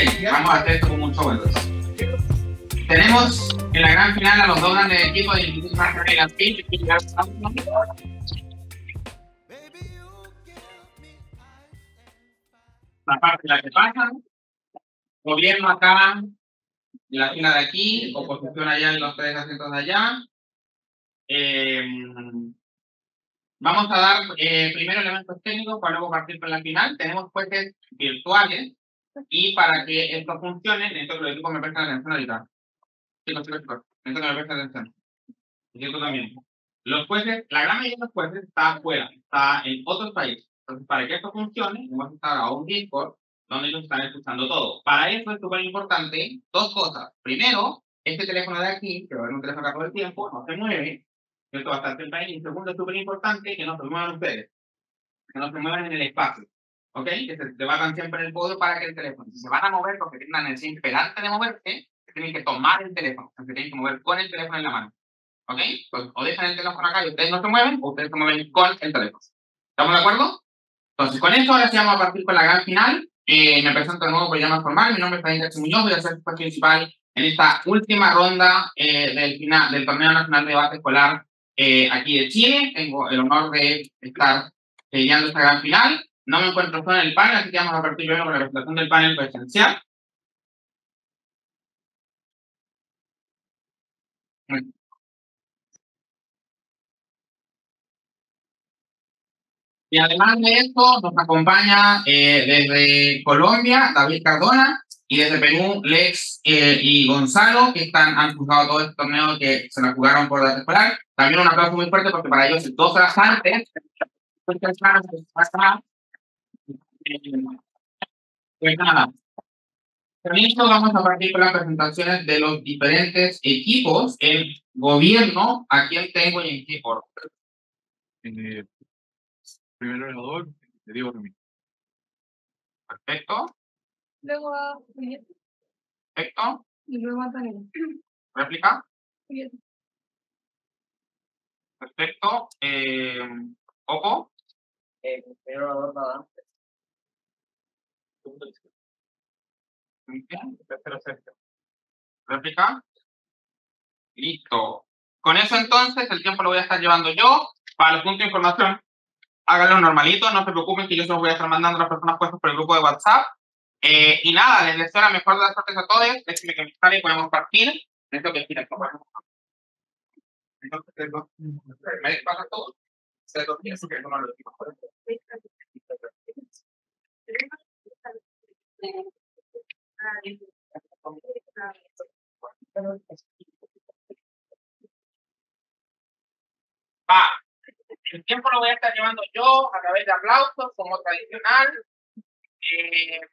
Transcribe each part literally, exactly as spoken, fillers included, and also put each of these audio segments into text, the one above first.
vamos a hacer esto con mucho gusto. Tenemos en la gran final a los dos grandes equipos de Instituto Marca y las Pinch. La parte en la que pasan, gobierno acá en la fila de aquí, oposición allá en los tres asientos de allá. Eh, vamos a dar eh, primero elementos técnicos para luego partir con la final. Tenemos jueces virtuales y para que esto funcione, necesito que los equipos me presten atención ahorita. Chicos, chicos, chicos, necesito que me presten atención. Y esto también. Los jueces, la gran mayoría de los jueces está afuera, está en otros países. Entonces, para que esto funcione, vamos a estar a un Discord donde ellos están escuchando todo. Para eso es súper importante dos cosas. Primero, este teléfono de aquí, que va a ser un teléfono acá todo el tiempo, no se mueve. Esto va a estar siempre ahí. Y segundo, es súper importante que no se muevan ustedes. Que no se muevan en el espacio. ¿Ok? Que se debatan siempre en el podio para que el teléfono, si se van a mover porque tienen la necesidad imperante de moverse, se tienen que tomar el teléfono. Se tienen que mover con el teléfono en la mano. ¿Ok? Pues o dejan el teléfono acá y ustedes no se mueven, o ustedes se mueven con el teléfono. ¿Estamos de acuerdo? Entonces, con esto ahora sí vamos a partir con la gran final. Eh, me presento de nuevo por llamar formal. Mi nombre es Freddy Muñoz, voy a ser el juez principal en esta última ronda eh, del, final, del Torneo Nacional de Debate Escolar eh, aquí de Chile. Tengo el honor de estar eh, guiando esta gran final. No me encuentro solo en el panel, así que vamos a partir luego con la presentación del panel presencial. Y además de esto, nos acompaña eh, desde Colombia, David Cardona, y desde Perú, Lex eh, y Gonzalo, que están, han jugado todo este torneo que se la jugaron por debate escolar. También un aplauso muy fuerte porque para ellos dos horas antes, pues nada. Con esto vamos a partir con las presentaciones de los diferentes equipos. El gobierno, ¿a quién tengo y en qué orden? Eh, primer orador, le digo Ramírez. Perfecto. Luego a Perfecto. y luego a Daniel. ¿Réplica? Bien. Perfecto. Eh, ¿Opo? Eh, primer orador nada. Tercero, Sergio. ¿Réplica? Listo. Con eso entonces el tiempo lo voy a estar llevando yo. Para los puntos de información, háganlo normalito, no se preocupen que yo se los voy a estar mandando a las personas puestas por el grupo de WhatsApp. Eh, y nada, les deseo la mejor de las suertes a todos. Déjenme que me sale y podemos partir. Necesito que giren. Entonces, ¿me pasa todo? Se los pienso que no lo digo. Va. El tiempo lo voy a estar llevando yo a través de aplausos, como tradicional. Eh,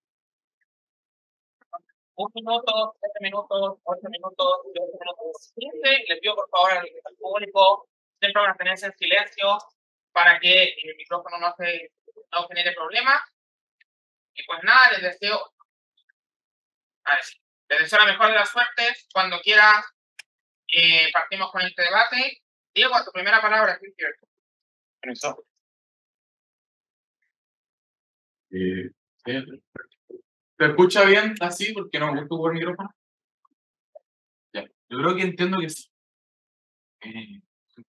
un minuto, siete minutos, ocho minutos, doce minutos, quince. Les pido por favor al, al público siempre mantenerse en silencio para que el micrófono no se no genere problemas. Y pues nada, les deseo, a ver, les deseo la mejor de las suertes. Cuando quieras, eh, partimos con este debate. Diego, tu primera palabra, ¿qué quieres? Eso. Eh, eh, ¿Te escucha bien así? Porque no me gusta por el micrófono. Ya, yo creo que entiendo que sí. Eh,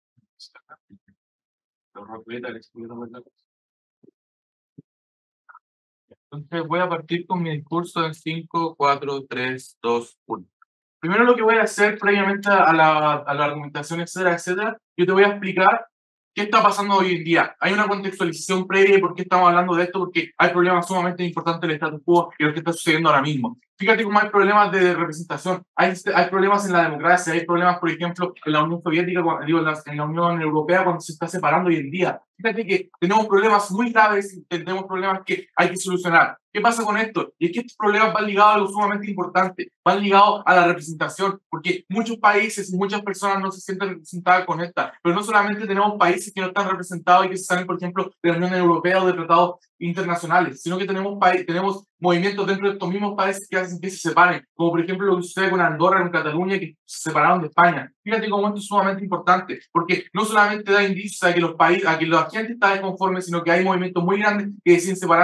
Entonces voy a partir con mi discurso en cinco, cuatro, tres, dos, uno. Primero lo que voy a hacer previamente a la, a la argumentación, etcétera, etcétera, yo te voy a explicar qué está pasando hoy en día. Hay una contextualización previa de por qué estamos hablando de esto, porque hay problemas sumamente importantes del status quo y lo que está sucediendo ahora mismo. Fíjate cómo hay problemas de representación, hay, hay problemas en la democracia, hay problemas, por ejemplo, en la Unión Soviética, digo, en la, en la Unión Europea, cuando se está separando hoy en día. Fíjate que tenemos problemas muy graves y tenemos problemas que hay que solucionar. ¿Qué pasa con esto? Y es que estos problemas van ligados a lo sumamente importante, van ligados a la representación, porque muchos países y muchas personas no se sienten representadas con esta, pero no solamente tenemos países que no están representados y que se salen, por ejemplo, de la Unión Europea o de tratados internacionales, sino que tenemos, tenemos movimientos dentro de estos mismos países que hacen que se separen, como por ejemplo lo que sucede con Andorra en Cataluña, que se separaron de España. Fíjate cómo esto es sumamente importante, porque no solamente da indicios a que los países, a que la gente está desconforme, sino que hay movimientos muy grandes que deciden separar,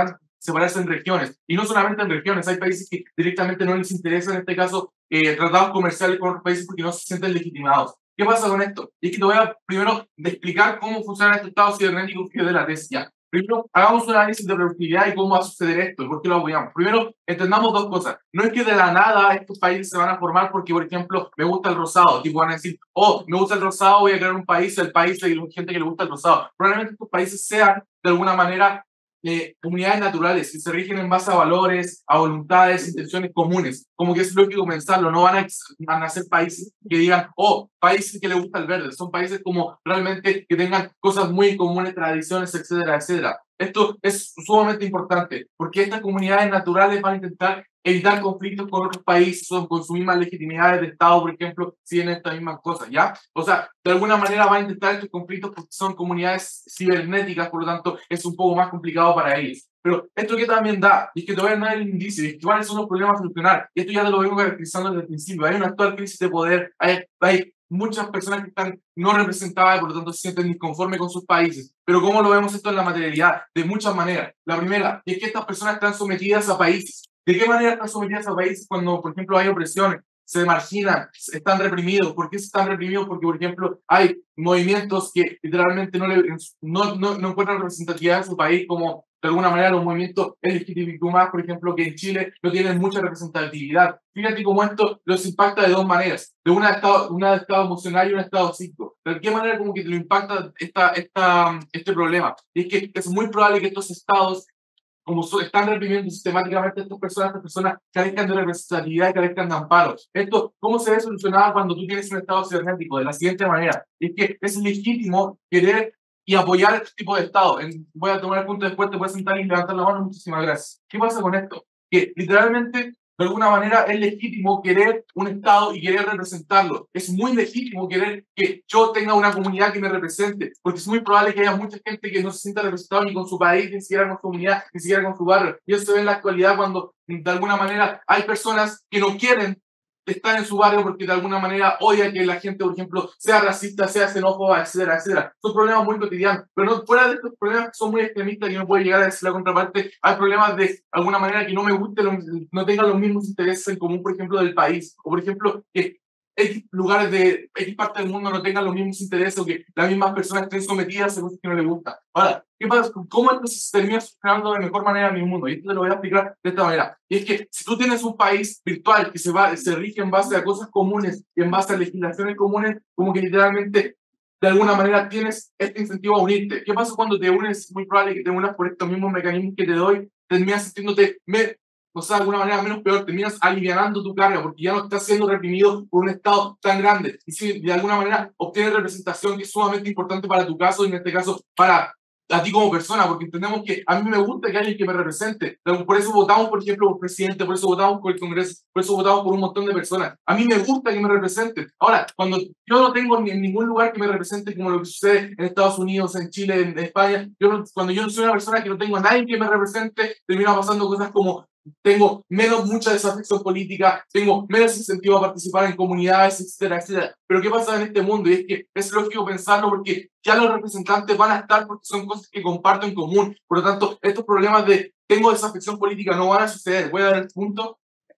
separarse en regiones. Y no solamente en regiones, hay países que directamente no les interesa, en este caso, eh, tratados comerciales con otros países porque no se sienten legitimados. ¿Qué pasa con esto? Y es que te voy a primero de explicar cómo funciona este estado cibernético que es de la tesis ya. Primero, hagamos un análisis de productividad y cómo va a suceder esto y por qué lo apoyamos. Primero, entendamos dos cosas. No es que de la nada estos países se van a formar porque, por ejemplo, me gusta el rosado. Tipo, van a decir, oh, me gusta el rosado, voy a crear un país, el país de la gente que le gusta el rosado. Probablemente estos países sean, de alguna manera, eh, comunidades naturales que se rigen en base a valores, a voluntades, intenciones comunes. Como que es lógico pensarlo, no van a, van a ser países que digan, oh, países que les gusta el verde. Son países como realmente que tengan cosas muy comunes, tradiciones, etcétera, etcétera. Esto es sumamente importante porque estas comunidades naturales van a intentar evitar conflictos con otros países, son con sus mismas legitimidades de Estado, por ejemplo, siguen estas mismas cosas, ¿ya? O sea, de alguna manera van a intentar estos conflictos porque son comunidades cibernéticas, por lo tanto, es un poco más complicado para ellos. Pero esto que también da, y es que te voy a dar el indicio, y es que cuáles son los problemas a solucionar, y esto ya te lo vengo caracterizando desde el principio, hay una actual crisis de poder, hay, hay muchas personas que están no representadas, por lo tanto se sienten disconformes con sus países. Pero ¿cómo lo vemos esto en la materialidad? De muchas maneras. La primera, es que estas personas están sometidas a países. ¿De qué manera están sometidas a países cuando, por ejemplo, hay opresiones, se marginan, están reprimidos? ¿Por qué se están reprimidos? Porque, por ejemplo, hay movimientos que literalmente no, le, no, no, no encuentran representatividad en su país, como de alguna manera los movimientos L G B T Q más, por ejemplo, que en Chile no tienen mucha representatividad. Fíjate cómo esto los impacta de dos maneras, de una de estado, una de estado emocional y un estado psíquico. ¿De qué manera como que te lo impacta esta, esta, este problema? Y es que es muy probable que estos estados, como so, están reprimiendo sistemáticamente a estas personas, estas personas carezcan de representatividad y carezcan de amparos. Esto, ¿cómo se ve solucionado cuando tú tienes un estado cibernético? De la siguiente manera, es que es legítimo querer y apoyar este tipo de estado. En, voy a tomar el punto después, te voy a sentar y levantar la mano, muchísimas gracias. ¿Qué pasa con esto? Que literalmente, de alguna manera, es legítimo querer un estado y querer representarlo. Es muy legítimo querer que yo tenga una comunidad que me represente, porque es muy probable que haya mucha gente que no se sienta representado ni con su país, ni siquiera con su comunidad, ni siquiera con su barrio. Y eso se ve en la actualidad cuando, de alguna manera, hay personas que no quieren estar en su barrio porque de alguna manera odia que la gente, por ejemplo, sea racista, sea xenófoba, etcétera, etcétera. Son problemas muy cotidianos, pero no fuera de estos problemas que son muy extremistas y no puede llegar a decir la contraparte, hay problemas de alguna manera que no me guste, no tengan los mismos intereses en común, por ejemplo, del país, o por ejemplo, que X lugares de X parte del mundo no tengan los mismos intereses o que las mismas personas estén sometidas a cosas que no les gustan. Ahora, ¿qué pasa? ¿Cómo entonces se termina solucionando de mejor manera en mi mundo? Y esto te lo voy a explicar de esta manera. Y es que si tú tienes un país virtual que se, va, se rige en base a cosas comunes y en base a legislaciones comunes, como que literalmente de alguna manera tienes este incentivo a unirte. ¿Qué pasa cuando te unes? Es muy probable que te unas por estos mismos mecanismos que te doy, terminas sintiéndote... Me, o sea, de alguna manera menos peor, terminas alivianando tu carga porque ya no estás siendo reprimido por un Estado tan grande. Y si de alguna manera obtienes representación que es sumamente importante para tu caso y en este caso para a ti como persona, porque entendemos que a mí me gusta que alguien que me represente. Por eso votamos, por ejemplo, por presidente, por eso votamos por el Congreso, por eso votamos por un montón de personas. A mí me gusta que me representen. Ahora, cuando yo no tengo ni en ningún lugar que me represente, como lo que sucede en Estados Unidos, en Chile, en España, yo no, cuando yo no soy una persona que no tengo a nadie que me represente, termina pasando cosas como tengo menos mucha desafección política, tengo menos incentivo a participar en comunidades, etcétera, etcétera. Pero ¿qué pasa en este mundo? Y es que es lógico pensarlo porque ya los representantes van a estar porque son cosas que comparto en común. Por lo tanto, estos problemas de tengo desafección política no van a suceder. Voy a dar el punto.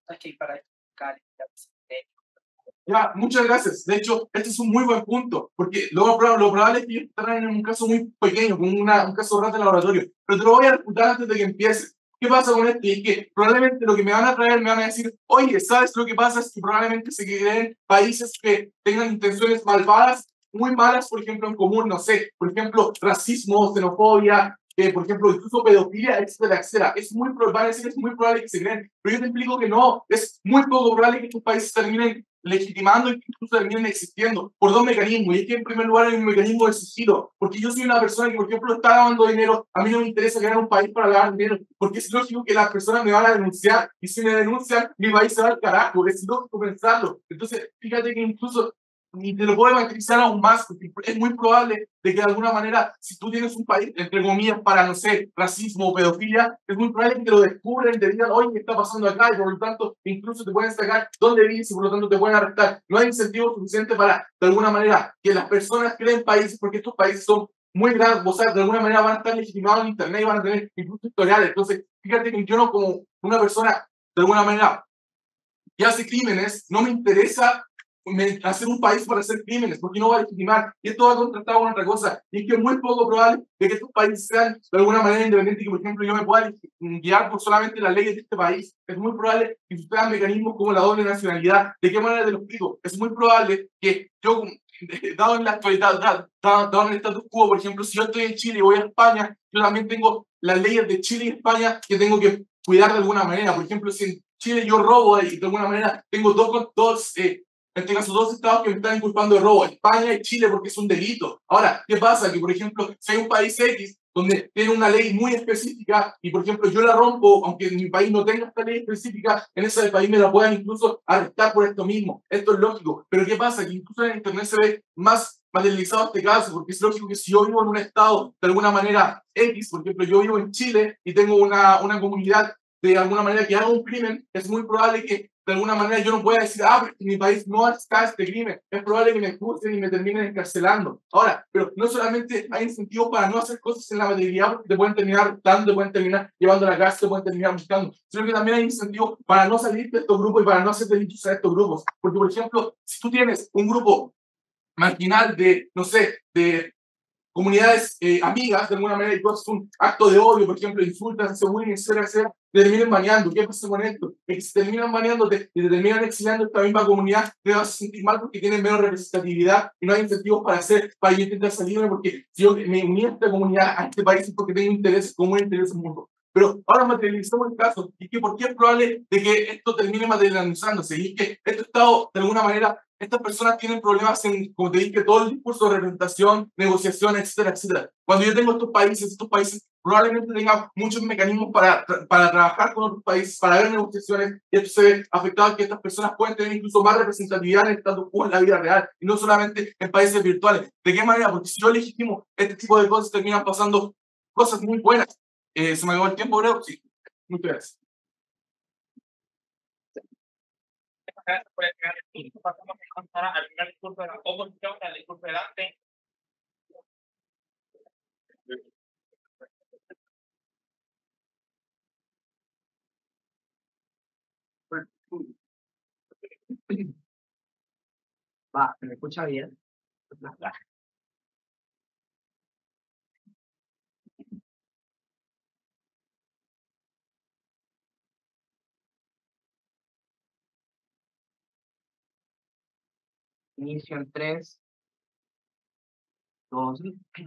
Ya, muchas gracias. De hecho, este es un muy buen punto, porque lo, lo probable es que ellos estarán en un caso muy pequeño, como una, un caso real de laboratorio. Pero te lo voy a refutar antes de que empiece. ¿Qué pasa con esto? Y es que probablemente lo que me van a traer, me van a decir, oye, ¿sabes lo que pasa? Es que probablemente se creen países que tengan intenciones malvadas, muy malas, por ejemplo, en común, no sé, por ejemplo, racismo, xenofobia, eh, por ejemplo, incluso pedofilia, etcétera, etcétera. Es muy probable, decir, es muy probable que se creen, pero yo te explico que no, es muy poco probable que estos países terminen legitimando y que incluso terminen existiendo por dos mecanismos. Y es que en primer lugar hay un mecanismo de sigilo, porque yo soy una persona que, por ejemplo, está lavando dinero, a mí no me interesa crear un país para lavar dinero, porque es lógico que las personas me van a denunciar, y si me denuncian, mi país se va al carajo, es lógico pensarlo. Entonces, fíjate que incluso, y te lo puedo matizar aún más, porque es muy probable de que de alguna manera, si tú tienes un país, entre comillas, para, no sé, racismo o pedofilia, es muy probable que te lo descubren, te digan, oye, ¿qué está pasando acá? Y por lo tanto, incluso te pueden sacar dónde vives y por lo tanto te pueden arrestar. No hay incentivo suficiente para, de alguna manera, que las personas creen países, porque estos países son muy grandes, o sea, de alguna manera van a estar legitimados en Internet y van a tener incluso historiales. Entonces, fíjate que yo no como una persona, de alguna manera, que hace crímenes, no me interesa me- hacer un país para hacer crímenes, porque no va a legitimar. Y esto va contrastado con otra cosa, y es que es muy poco probable de que estos países sean de alguna manera independientes, y que, por ejemplo, yo me pueda guiar por solamente las leyes de este país. Es muy probable que sucedan mecanismos como la doble nacionalidad. ¿De qué manera te lo explico? Es muy probable que yo, dado en la actualidad, dado, dado en el status quo, por ejemplo, si yo estoy en Chile y voy a España, yo también tengo las leyes de Chile y España que tengo que cuidar de alguna manera. Por ejemplo, si en Chile yo robo y de alguna manera tengo dos, dos eh, en este caso, dos estados que me están inculpando de robo, España y Chile, porque es un delito. Ahora, ¿qué pasa? Que, por ejemplo, si hay un país X donde tiene una ley muy específica y, por ejemplo, yo la rompo, aunque en mi país no tenga esta ley específica, en ese país me la puedan incluso arrestar por esto mismo. Esto es lógico. Pero ¿qué pasa? Que incluso en Internet se ve más materializado este caso, porque es lógico que si yo vivo en un estado de alguna manera X, por ejemplo, yo vivo en Chile y tengo una, una comunidad de alguna manera que haga un crimen, es muy probable que de alguna manera yo no pueda decir, ah, porque en mi país no está este crimen. Es probable que me expulsen y me terminen encarcelando. Ahora, pero no solamente hay incentivos para no hacer cosas en la materialidad, porque te pueden terminar arrestando, te pueden terminar llevando a la cárcel, te pueden terminar buscando, sino que también hay incentivos para no salir de estos grupos y para no hacer delitos a estos grupos. Porque, por ejemplo, si tú tienes un grupo marginal de, no sé, de comunidades eh, amigas, de alguna manera, y tú haces un acto de odio, por ejemplo, insultas, haces bullying, etcétera, etcétera, te terminan baneando. ¿Qué pasa con esto? Es que si terminan baneándote y te terminan exiliando esta misma comunidad, te vas a sentir mal porque tienes menos representatividad y no hay incentivos para hacer, para yo intentar salirme, porque si yo me uní a esta comunidad, a este país, es porque tengo intereses comunes, intereses mutuos. Pero ahora materializamos el caso, y que por qué es probable de que esto termine materializándose, y es que esto ha estado, de alguna manera, estas personas tienen problemas en, como te dije, todo el discurso de representación, negociación, etcétera, etcétera. Cuando yo tengo estos países, estos países probablemente tengan muchos mecanismos para, para trabajar con otros países, para ver negociaciones, y esto se ve afectado a que estas personas pueden tener incluso más representatividad en el status quo en la vida real, y no solamente en países virtuales. ¿De qué manera? Porque si yo legitimo este tipo de cosas, terminan pasando cosas muy buenas. Eh, ¿se me acabó el tiempo, creo? Sí. Muchas gracias. Puede quedar el pasamos ahora al primer discurso de la oposición, al discurso delante. Va, ¿me escucha bien? Inicio en tres, dos,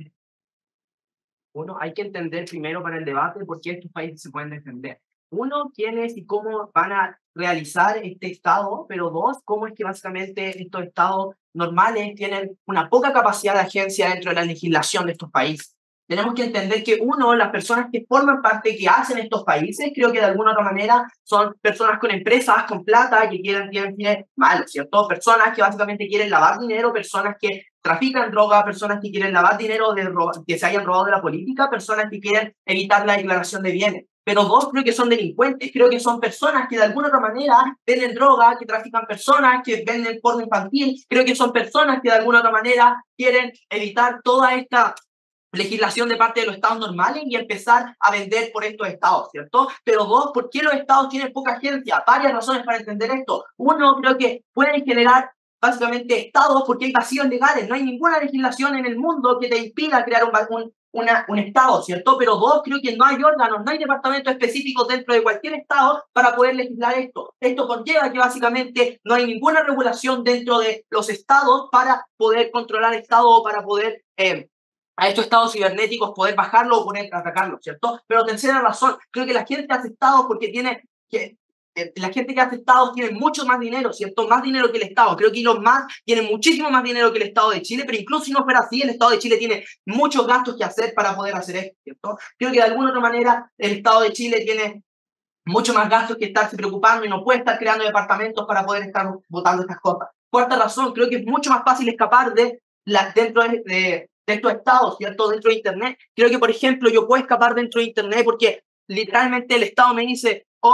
uno. Hay que entender primero para el debate por qué estos países se pueden defender. Uno, quiénes y cómo van a realizar este Estado, pero dos, cómo es que básicamente estos Estados normales tienen una poca capacidad de agencia dentro de la legislación de estos países. Tenemos que entender que, uno, las personas que forman parte, que hacen estos países, creo que de alguna otra manera son personas con empresas, con plata, que quieren, tienen fines malos, ¿cierto? Personas que básicamente quieren lavar dinero, personas que trafican droga, personas que quieren lavar dinero de que se hayan robado de la política, personas que quieren evitar la declaración de bienes. Pero dos, creo que son delincuentes, creo que son personas que de alguna otra manera venden droga, que trafican personas, que venden porno infantil, creo que son personas que de alguna otra manera quieren evitar toda esta legislación de parte de los estados normales y empezar a vender por estos estados, ¿cierto? Pero dos, ¿por qué los estados tienen poca agencia? Varias razones para entender esto. Uno, creo que pueden generar básicamente estados porque hay vacíos legales, no hay ninguna legislación en el mundo que te impida crear un, un, una, un estado, ¿cierto? Pero dos, creo que no hay órganos, no hay departamentos específicos dentro de cualquier estado para poder legislar esto. Esto conlleva que básicamente no hay ninguna regulación dentro de los estados para poder controlar estado o para poder eh, a estos estados cibernéticos poder bajarlo o poder atacarlo, ¿cierto? Pero tercera razón, creo que la gente hace estados porque tiene que la gente que hace estados tiene mucho más dinero, ¿cierto? Más dinero que el Estado. Creo que Elon Musk tiene muchísimo más dinero que el Estado de Chile, pero incluso si no fuera así, el Estado de Chile tiene muchos gastos que hacer para poder hacer esto, ¿cierto? Creo que de alguna otra manera el Estado de Chile tiene mucho más gastos que estarse preocupando y no puede estar creando departamentos para poder estar votando estas cosas. Cuarta razón, creo que es mucho más fácil escapar de la, dentro de, de, de estos estados, ¿cierto? Dentro de Internet. Creo que, por ejemplo, yo puedo escapar dentro de Internet porque literalmente el Estado me dice, oh,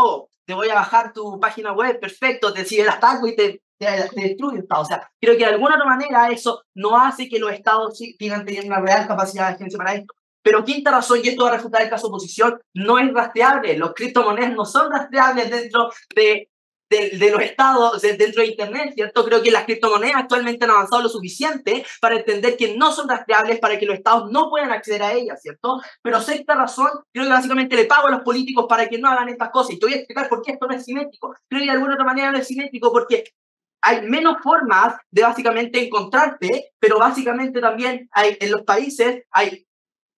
te voy a bajar tu página web, perfecto, te sigue el ataque y te, te, te destruye el Estado. O sea, creo que de alguna otra manera eso no hace que los Estados sigan teniendo una real capacidad de agencia para esto. Pero quinta razón, y esto va a refutar el caso de oposición, no es rastreable. Los criptomonedas no son rastreables dentro de, de, de los estados, de, dentro de Internet, ¿cierto? Creo que las criptomonedas actualmente han avanzado lo suficiente para entender que no son rastreables, para que los estados no puedan acceder a ellas, ¿cierto? Pero sexta razón, creo que básicamente le pago a los políticos para que no hagan estas cosas. Y te voy a explicar por qué esto no es simétrico. Creo que de alguna otra manera no es simétrico porque hay menos formas de básicamente encontrarte, pero básicamente también hay en los países, hay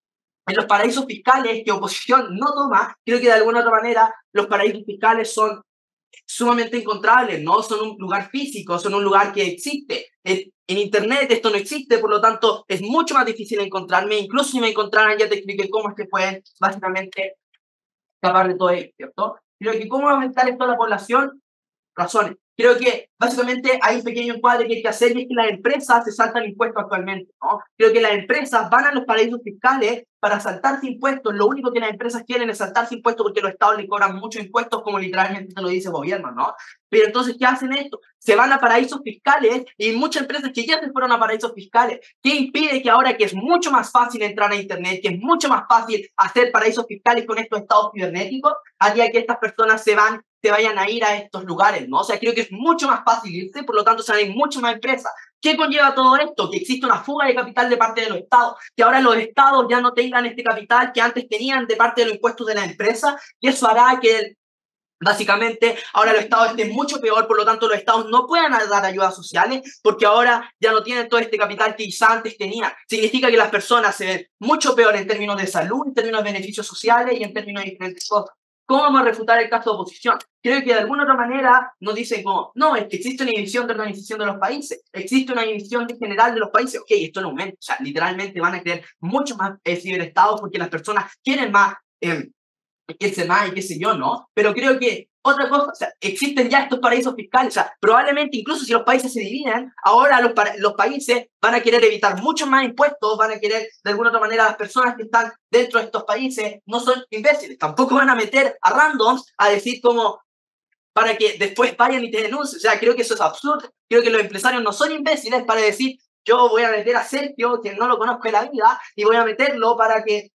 en los paraísos fiscales que oposición no toma. Creo que de alguna otra manera los paraísos fiscales son sumamente encontrables, no son un lugar físico, son un lugar que existe. En, en Internet esto no existe, por lo tanto es mucho más difícil encontrarme. Incluso si me encontraran, ya te expliqué cómo es que pueden básicamente escapar de todo ello, ¿cierto? Creo que cómo aumentar esto a la población, razones. Creo que básicamente hay un pequeño encuadre que hay que hacer y es que las empresas se saltan impuestos actualmente, ¿no? Creo que las empresas van a los paraísos fiscales para saltarse impuestos. Lo único que las empresas quieren es saltarse impuestos porque los estados le cobran muchos impuestos, como literalmente te lo dice el gobierno, ¿no? Pero entonces, ¿qué hacen esto? Se van a paraísos fiscales y muchas empresas que ya se fueron a paraísos fiscales. ¿Qué impide que ahora que es mucho más fácil entrar a Internet, que es mucho más fácil hacer paraísos fiscales con estos estados cibernéticos, haría que estas personas se van se vayan a ir a estos lugares, ¿no? O sea, creo que es mucho más fácil irse, por lo tanto se van mucho más empresas. ¿Qué conlleva todo esto? Que existe una fuga de capital de parte de los estados, que ahora los estados ya no tengan este capital que antes tenían de parte de los impuestos de las empresas, y eso hará que básicamente ahora los estados estén mucho peor, por lo tanto los estados no puedan dar ayudas sociales porque ahora ya no tienen todo este capital que quizá antes tenían. Significa que las personas se ven mucho peor en términos de salud, en términos de beneficios sociales y en términos de diferentes cosas. ¿Cómo vamos a refutar el caso de oposición? Creo que de alguna otra manera nos dicen como, no, es que existe una división de organización de los países, existe una división general de los países. Ok, esto no aumenta, o sea, literalmente van a crear mucho más eh, ciberestados porque las personas quieren más, eh, irse más y qué sé yo, ¿no? Pero creo que otra cosa, o sea, existen ya estos paraísos fiscales, o sea, probablemente incluso si los países se dividen, ahora los, los países van a querer evitar muchos más impuestos, van a querer, de alguna otra manera, las personas que están dentro de estos países no son imbéciles, tampoco van a meter a randoms a decir como, para que después vayan y te denuncien. O sea, creo que eso es absurdo, creo que los empresarios no son imbéciles para decir, yo voy a meter a Sergio, que no lo conozco en la vida, y voy a meterlo para que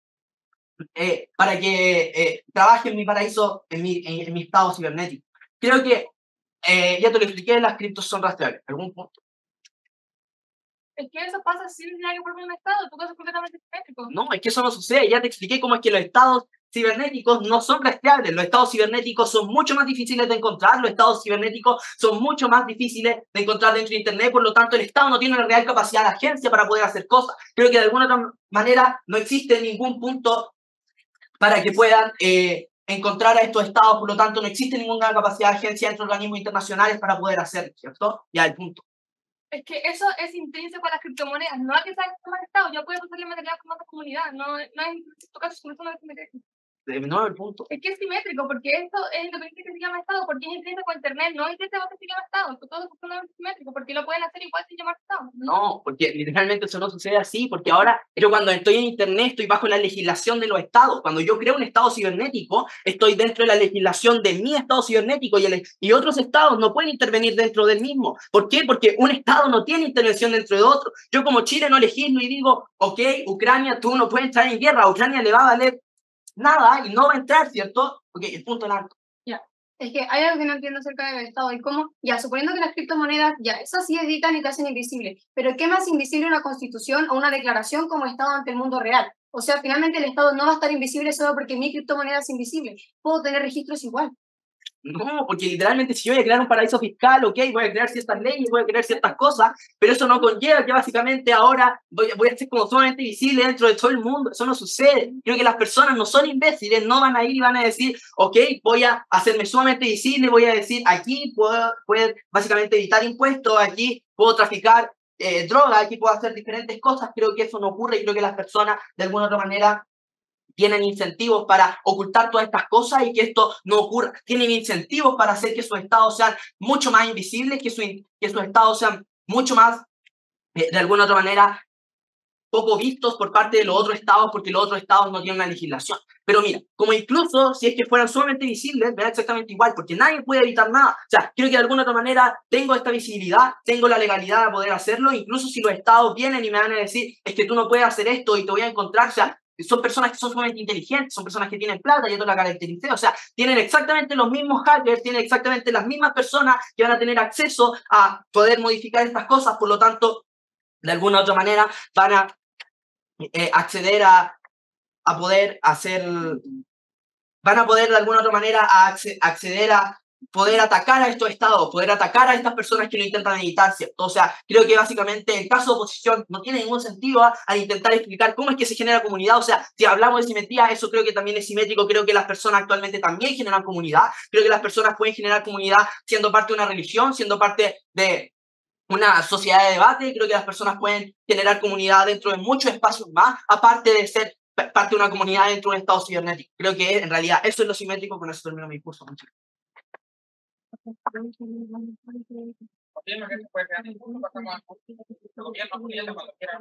Eh, para que eh, trabaje en mi paraíso, en mi, en, en mi estado cibernético. Creo que, eh, ya te lo expliqué, las criptos son rastreables. ¿Algún punto? Es que eso pasa sin necesidad que forme un estado, tu caso es completamente simétrico. No, es que eso no sucede. Ya te expliqué cómo es que los estados cibernéticos no son rastreables. Los estados cibernéticos son mucho más difíciles de encontrar. Los estados cibernéticos son mucho más difíciles de encontrar dentro de Internet. Por lo tanto, el Estado no tiene una real capacidad de agencia para poder hacer cosas. Creo que de alguna otra manera no existe ningún punto para que puedan eh, encontrar a estos estados. Por lo tanto, no existe ninguna capacidad de agencia entre organismos internacionales para poder hacerlo, ¿cierto? Ya, el punto. Es que eso es intrínseco a las criptomonedas, no a que sea más estado, ya puedes usar la material como otra comunidad, no, no es en tu caso, solo es simétrico. De nuevo el punto. Es que es simétrico, porque esto es independiente que se llama estado, porque es intrínseco a Internet, no es intrínseco que se llama estado, todo es completamente simétrico, porque lo pueden hacer igual sin llamar estado. No, porque literalmente eso no sucede así, porque ahora, yo cuando estoy en Internet estoy bajo la legislación de los estados. Cuando yo creo un estado cibernético, estoy dentro de la legislación de mi estado cibernético y, el, y otros estados no pueden intervenir dentro del mismo. ¿Por qué? Porque un estado no tiene intervención dentro de otro. Yo como Chile no legislo y digo, ok, Ucrania, tú no puedes entrar en guerra, a Ucrania le va a valer nada y no va a entrar, ¿cierto? Ok, el punto es alto. Ya. Es que hay algo que no entiendo acerca del Estado y cómo, ya, suponiendo que las criptomonedas, ya, esas sí editan y te hacen invisible, pero ¿qué más invisible una constitución o una declaración como Estado ante el mundo real? O sea, finalmente el Estado no va a estar invisible solo porque mi criptomoneda es invisible. Puedo tener registros igual. No, porque literalmente si yo voy a crear un paraíso fiscal, ok, voy a crear ciertas leyes, voy a crear ciertas cosas, pero eso no conlleva que básicamente ahora voy, voy a ser como sumamente visible dentro de todo el mundo. Eso no sucede. Creo que las personas no son imbéciles, no van a ir y van a decir, ok, voy a hacerme sumamente visible, voy a decir, aquí puedo, puedo básicamente evitar impuestos, aquí puedo traficar eh, droga, aquí puedo hacer diferentes cosas. Creo que eso no ocurre y creo que las personas de alguna otra manera tienen incentivos para ocultar todas estas cosas y que esto no ocurra. Tienen incentivos para hacer que sus estados sean mucho más invisibles, que, su, que sus estados sean mucho más, eh, de alguna otra manera, poco vistos por parte de los otros estados porque los otros estados no tienen una legislación. Pero mira, como incluso si es que fueran sumamente visibles, me da exactamente igual, porque nadie puede evitar nada. O sea, creo que de alguna otra manera tengo esta visibilidad, tengo la legalidad de poder hacerlo, incluso si los estados vienen y me van a decir, es que tú no puedes hacer esto y te voy a encontrar, o sea, son personas que son sumamente inteligentes, son personas que tienen plata, y esto la caractericé, o sea, tienen exactamente los mismos hackers, tienen exactamente las mismas personas que van a tener acceso a poder modificar estas cosas, por lo tanto, de alguna u otra manera van a eh, acceder a, a poder hacer, van a poder de alguna u otra manera a acceder a poder atacar a estos estados, poder atacar a estas personas que lo intentan evitar, ¿cierto? O sea, creo que básicamente el caso de oposición no tiene ningún sentido ¿eh? al intentar explicar cómo es que se genera comunidad. O sea, si hablamos de simetría, eso creo que también es simétrico. Creo que las personas actualmente también generan comunidad. Creo que las personas pueden generar comunidad siendo parte de una religión, siendo parte de una sociedad de debate. Creo que las personas pueden generar comunidad dentro de muchos espacios más, aparte de ser parte de una comunidad dentro de un estado cibernético. Creo que en realidad eso es lo simétrico. Con eso termino mi curso. Muchas gracias. Bien, que se puede crear el curso, pasamos al curso. El gobierno, Julieta, cuando quiera.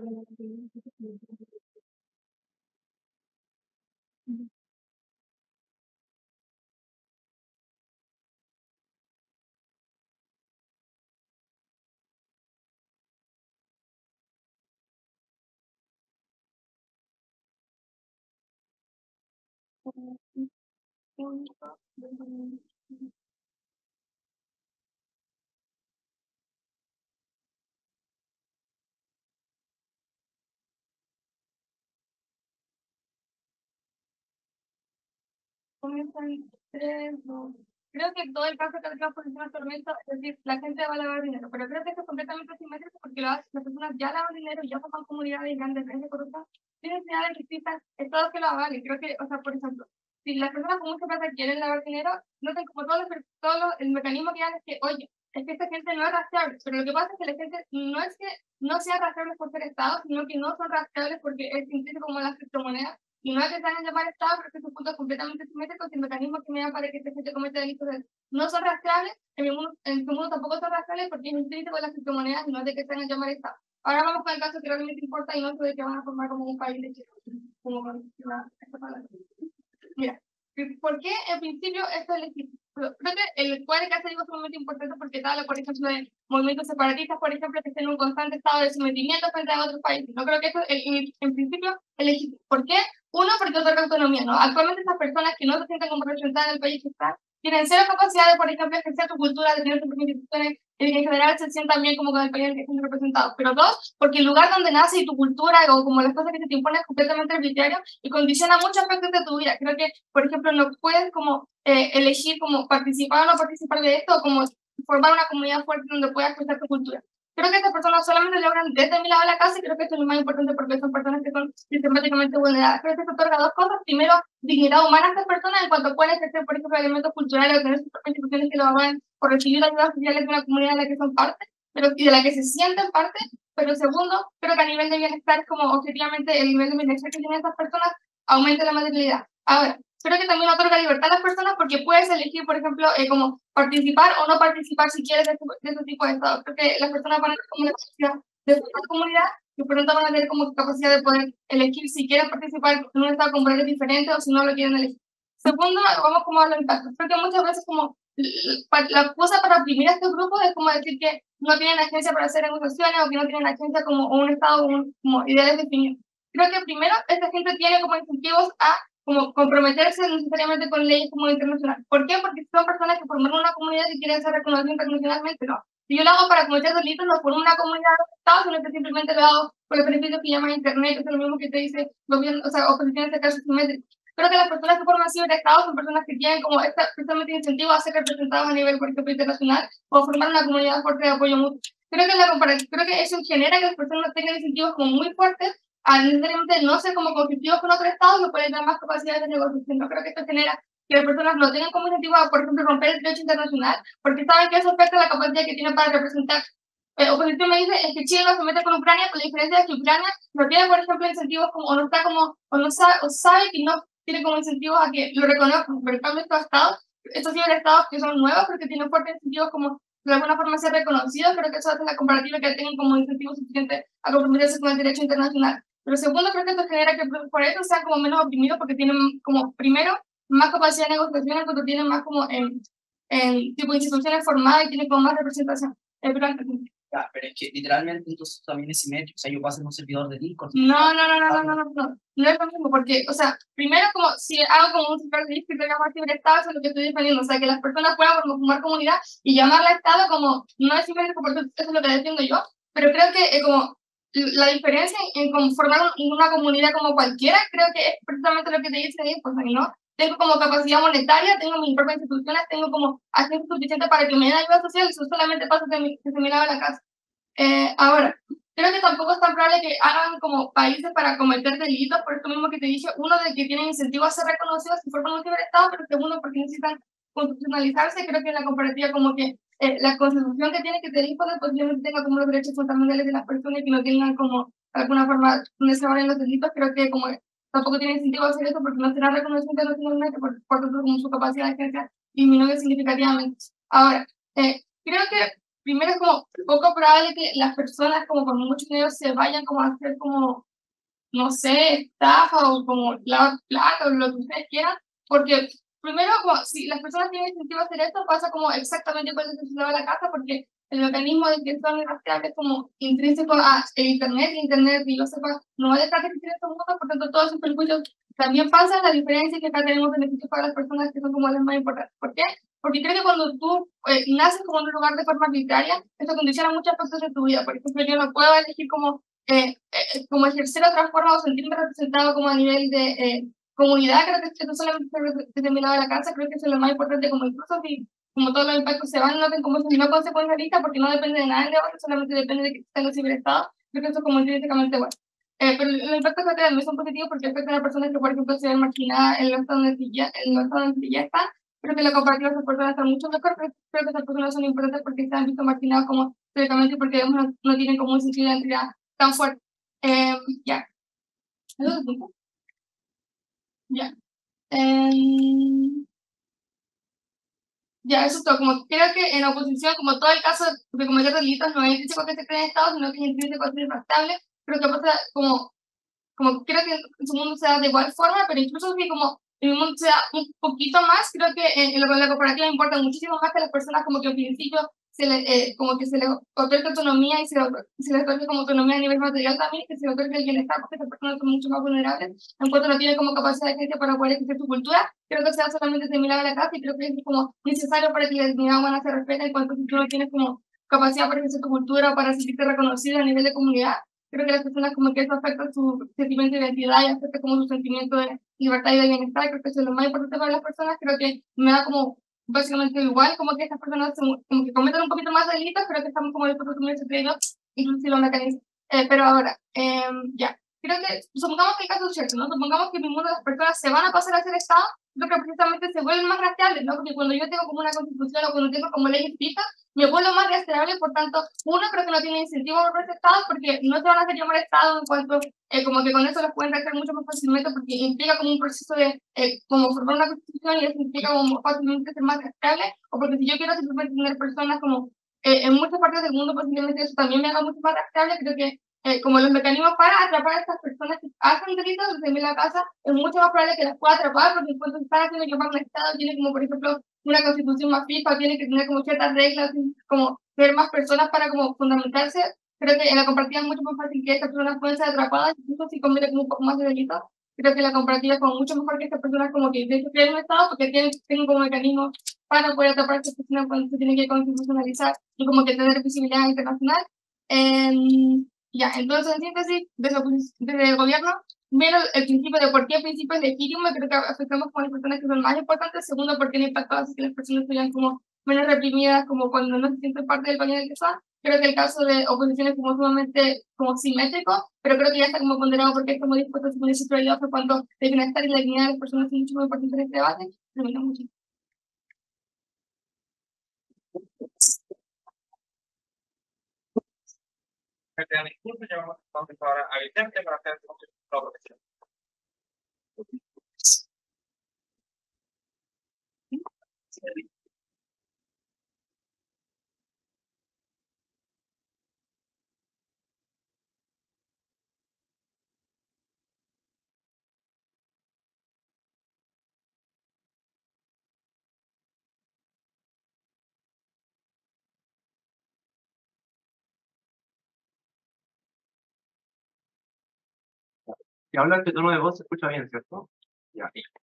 Tres, dos. Creo que todo el caso que tenemos por encima del tormento, es decir, la gente va a lavar dinero, pero creo que esto es completamente simétrico porque las, las personas ya lavan dinero y ya forman comunidades grandes redes de corrupción, sin necesidad de que existan estados que lo avalen. Creo que, o sea, por ejemplo, si las personas con mucha plata quieren lavar dinero, no tengo como todos los, todo lo, el mecanismo que dan es que, oye, es que esta gente no es rastreable, pero lo que pasa es que la gente no es que no sean rastreables por ser estados, sino que no son rastreables porque es intrínseco como las criptomonedas. Y no es que se hagan llamar Estado, pero que su punto es completamente simétrico, y el mecanismo que me da para que esta gente cometa delitos no son rastreables, en mi mundo, en su mundo tampoco son rastreables porque es intrínseco de las criptomonedas y no es de que se hagan llamar Estado. Ahora vamos con el caso que realmente importa y no es de que van a formar como un país de Chile. Como esta palabra. Mira, ¿por qué en principio esto es legítimo? Creo que el cuadro que hace digo es sumamente importante porque habla, por ejemplo, de movimientos separatistas, por ejemplo, que estén en un constante estado de sometimiento frente a otros países. No creo que esto, en, en principio, es legítimo. ¿Por qué? Uno, porque otorga autonomía, ¿no? Actualmente estas personas que no se sienten como representadas en el país que están, tienen cero capacidad de, por ejemplo, ejercer su cultura, de tener sus propias instituciones, y que en general se sientan bien como con el país en el que están representados. Pero dos, porque el lugar donde nace y tu cultura, o como las cosas que se te imponen, es completamente arbitrario y condiciona muchos aspectos de tu vida. Creo que, por ejemplo, no puedes como eh, elegir como participar o no participar de esto, o como formar una comunidad fuerte donde puedas expresar tu cultura. Creo que estas personas solamente logran desde mi lado de la casa y creo que esto es lo más importante porque son personas que son sistemáticamente vulneradas. Creo que esto otorga dos cosas. Primero, dignidad humana a estas personas en cuanto pueden ejercer, por ejemplo, elementos culturales o tener sus propias instituciones que lo hagan por recibir ayudas sociales de una comunidad de la que son parte pero, y de la que se sienten parte. Pero segundo, creo que a nivel de bienestar es como objetivamente el nivel de bienestar que tienen estas personas aumenta la materialidad. Ahora, creo que también otorga libertad a las personas porque puedes elegir, por ejemplo, eh, como participar o no participar si quieres de, de ese tipo de estados. Creo que las personas van a tener como la capacidad de formar comunidad y por lo tanto van a tener como capacidad de poder elegir si quieren participar en un estado con valores diferentes o si no lo quieren elegir. Segundo, vamos como a los impactos. Creo que muchas veces como la excusa para oprimir a estos grupos es como decir que no tienen agencia para hacer negociaciones o que no tienen agencia como un estado un, como ideales definidos. Creo que primero esta gente tiene como incentivos a como comprometerse necesariamente con leyes como internacionales. ¿Por qué? Porque son personas que forman una comunidad y quieren ser reconocidas internacionalmente, no. Si yo lo hago para cometer delitos, no por una comunidad de Estados, sino que simplemente lo hago por los beneficios que llaman Internet, que es lo mismo que te dice gobierno, o sea, oposiciones de casos simétricos. Creo que las personas que forman ciberestados son personas que tienen como esta, precisamente incentivo a ser representados a nivel, por ejemplo, internacional o formar una comunidad fuerte de apoyo mutuo. Creo que, la comparación, creo que eso genera que las personas tengan incentivos como muy fuertes a necesariamente no ser como conflictivos con otros estados, no pueden tener más capacidades de negociación. No creo que esto genera que las personas no tengan como incentivo a, por ejemplo, romper el derecho internacional, porque saben que eso afecta la capacidad que tienen para representar. Eh, oposición me dice es que Chile no se mete con Ucrania, con la diferencia de que Ucrania no tiene, por ejemplo, incentivos como, o no está como, o no sabe, o sabe que no tiene como incentivos a que lo reconozcan, pero en cambio estos estados, estos ciberestados que son nuevos, porque tienen fuertes incentivos como de alguna forma ser reconocidos, creo que eso hace la comparativa que tengan como incentivos suficientes a comprometerse con el derecho internacional. Pero segundo, creo que esto genera que por eso sean como menos oprimidos porque tienen como, primero, más capacidad de negociación, cuando tienen más como en, en tipo de instituciones formadas y tienen como más representación. Eh, pero antes- Ya, pero es que literalmente entonces también es simétrico. O sea, yo puedo hacer un servidor de Discord. No, no, no, no, no, no, no, no, no es lo mismo, porque, o sea, primero como si hago como un servidor de Discord que tenga más ciberestado, eso es lo que estoy defendiendo, o sea, que las personas puedan como formar comunidad y llamarla estado como, no es simétrico, porque eso es lo que defiendo yo, pero creo que eh, como la diferencia en, en como formar un- una comunidad como cualquiera, creo que es precisamente lo que te dice ahí, pues, ¿no? Tengo como capacidad monetaria, tengo mis propias instituciones, tengo como acceso suficiente para que me den ayuda social, eso solamente pasa que, mi, que se me lava la casa. Eh, ahora, creo que tampoco es tan probable que hagan como países para cometer delitos, por esto mismo que te dije, uno, de que tienen incentivo a ser reconocidos si forman un ciberestado, pero segundo, porque necesitan constitucionalizarse. Creo que en la comparativa como que eh, la constitución que tiene que tener hijos posiblemente tenga como los derechos fundamentales de las personas y que no tengan como de alguna forma donde se abren los delitos. Creo que como tampoco tiene incentivo a hacer eso porque no será reconocido internacionalmente, por, por tanto como su capacidad de agencia disminuye significativamente. Ahora, eh, creo que primero es como poco probable que las personas como con mucho dinero se vayan como a hacer como, no sé, estafa o como lavar plata o lo que ustedes quieran, porque primero como si las personas tienen incentivo a hacer esto pasa como exactamente cuando se lava la casa, porque el mecanismo de que son irrastreables es como intrínseco a el internet, y internet, y yo sepa, no va a dejar de existir en estos mundos, por tanto todos esos perjuicios también pasan. La diferencia es que acá tenemos beneficios para las personas que son como las más importantes. ¿Por qué? Porque creo que cuando tú eh, naces como en un lugar de forma arbitraria, esto condiciona muchos aspectos de tu vida. Por ejemplo, yo no puedo elegir como, eh, eh, como ejercer otra forma o sentirme representado como a nivel de eh, comunidad. Creo que esto solamente se determinado de la casa. Creo que eso es lo más importante, como incluso si como todos los impactos se van, noten como eso no consecuencialista, porque no depende de nada del debate, solamente depende de que estén los ciberestados. Creo que eso es como intrínsecamente bueno. Eh, pero los impactos que también son positivos porque afectan a personas que, por ejemplo, se ven marginadas en los estados donde ya, en los estados donde ya están. Creo que la comparativa de esas personas está mucho mejor, pero creo que esas personas son importantes porque se han visto marginadas como teóricamente porque digamos, no, no tienen como un sentido de identidad tan fuerte. Eh, ya. ¿Eso es tiempo? Ya. Eh, ya, eso es todo. Como creo que en la oposición, como todo el caso de cometer delitos, no es intrínseco que se cree en Estado, sino que es intrínseco a ser irrastable. Creo que pasa como como creo que en su mundo se da de igual forma, pero incluso si como en mi mundo se da un poquito más, creo que en, en lo que la cooperativa importa muchísimo más que a las personas como que al principio se le, eh, como que se les otorga autonomía y se, le- se les otorga como autonomía a nivel material también, que se les otorga el bienestar, porque esas personas son mucho más vulnerables, en cuanto no tienen como capacidad de gente para poder ejercer su cultura. Creo que se da solamente similar a la casa y creo que es como necesario para que la dignidad humana se respete en cuanto si tú no tienes como capacidad para ejercer tu cultura o para sentirte reconocido a nivel de comunidad. Creo que las personas como que eso afecta su sentimiento de identidad y afecta como su sentimiento de libertad y de bienestar. Creo que eso es lo más importante para las personas. Creo que me da como básicamente igual, como que estas personas se- como que cometen un poquito más de delitos, pero que estamos como dispuestos a asumir ese crédito, incluso si lo mecanismos. Eh, pero ahora, eh, ya, creo que supongamos que el caso es cierto, ¿no? Supongamos que en mi mundo las personas se van a pasar a ser Estado, creo que precisamente se vuelven más rastreables, ¿no? Porque cuando yo tengo como una constitución o cuando tengo como leyes fijas, me vuelvo más rastreable, por tanto, uno creo que no tiene incentivo a volverse Estado porque no se van a hacer llamar Estado en cuanto, eh, como que con eso los pueden rastrear mucho más fácilmente porque implica como un proceso de, eh, como formar una constitución y eso implica como fácilmente ser más rastreable, o porque si yo quiero simplemente tener personas como eh, en muchas partes del mundo, posiblemente eso también me haga mucho más rastreable. Creo que eh, como los mecanismos para atrapar a estas personas que hacen delitos desde la casa, es mucho más probable que las pueda atrapar porque cuando se están haciendo llamar un Estado, tiene como, por ejemplo, una constitución más fija, tiene que tener como ciertas reglas, como ser más personas para como fundamentarse. Creo que en la comparativa es mucho más fácil que estas personas puedan ser atrapadas, incluso si cometen como un poco más de delitos. Creo que la comparativa es como mucho mejor que estas personas como que de hecho creen un Estado porque tienen, tienen como mecanismos para poder atrapar a estas personas cuando se tienen que constitucionalizar y como que tener visibilidad internacional. Eh, ya, entonces en síntesis, desde, la oposic- desde el gobierno, menos el principio de por qué el principio es legítimo, creo que afectamos con las personas que son más importantes. Segundo, porque el impacto hace que las personas sean como menos reprimidas, como cuando no se sienten parte del país en el que son. Creo que el caso de oposición es como sumamente como simétrico, pero creo que ya está como ponderado porque estamos dispuestos a poner su prioridad por cuanto el bienestar y la dignidad de las personas es mucho más importante en este debate. Termino mucho. Disculpe, ya vamos a empezar ahora a Vicente para hacer la profesión. Si habla este tono de voz se escucha bien, ¿cierto? Ya.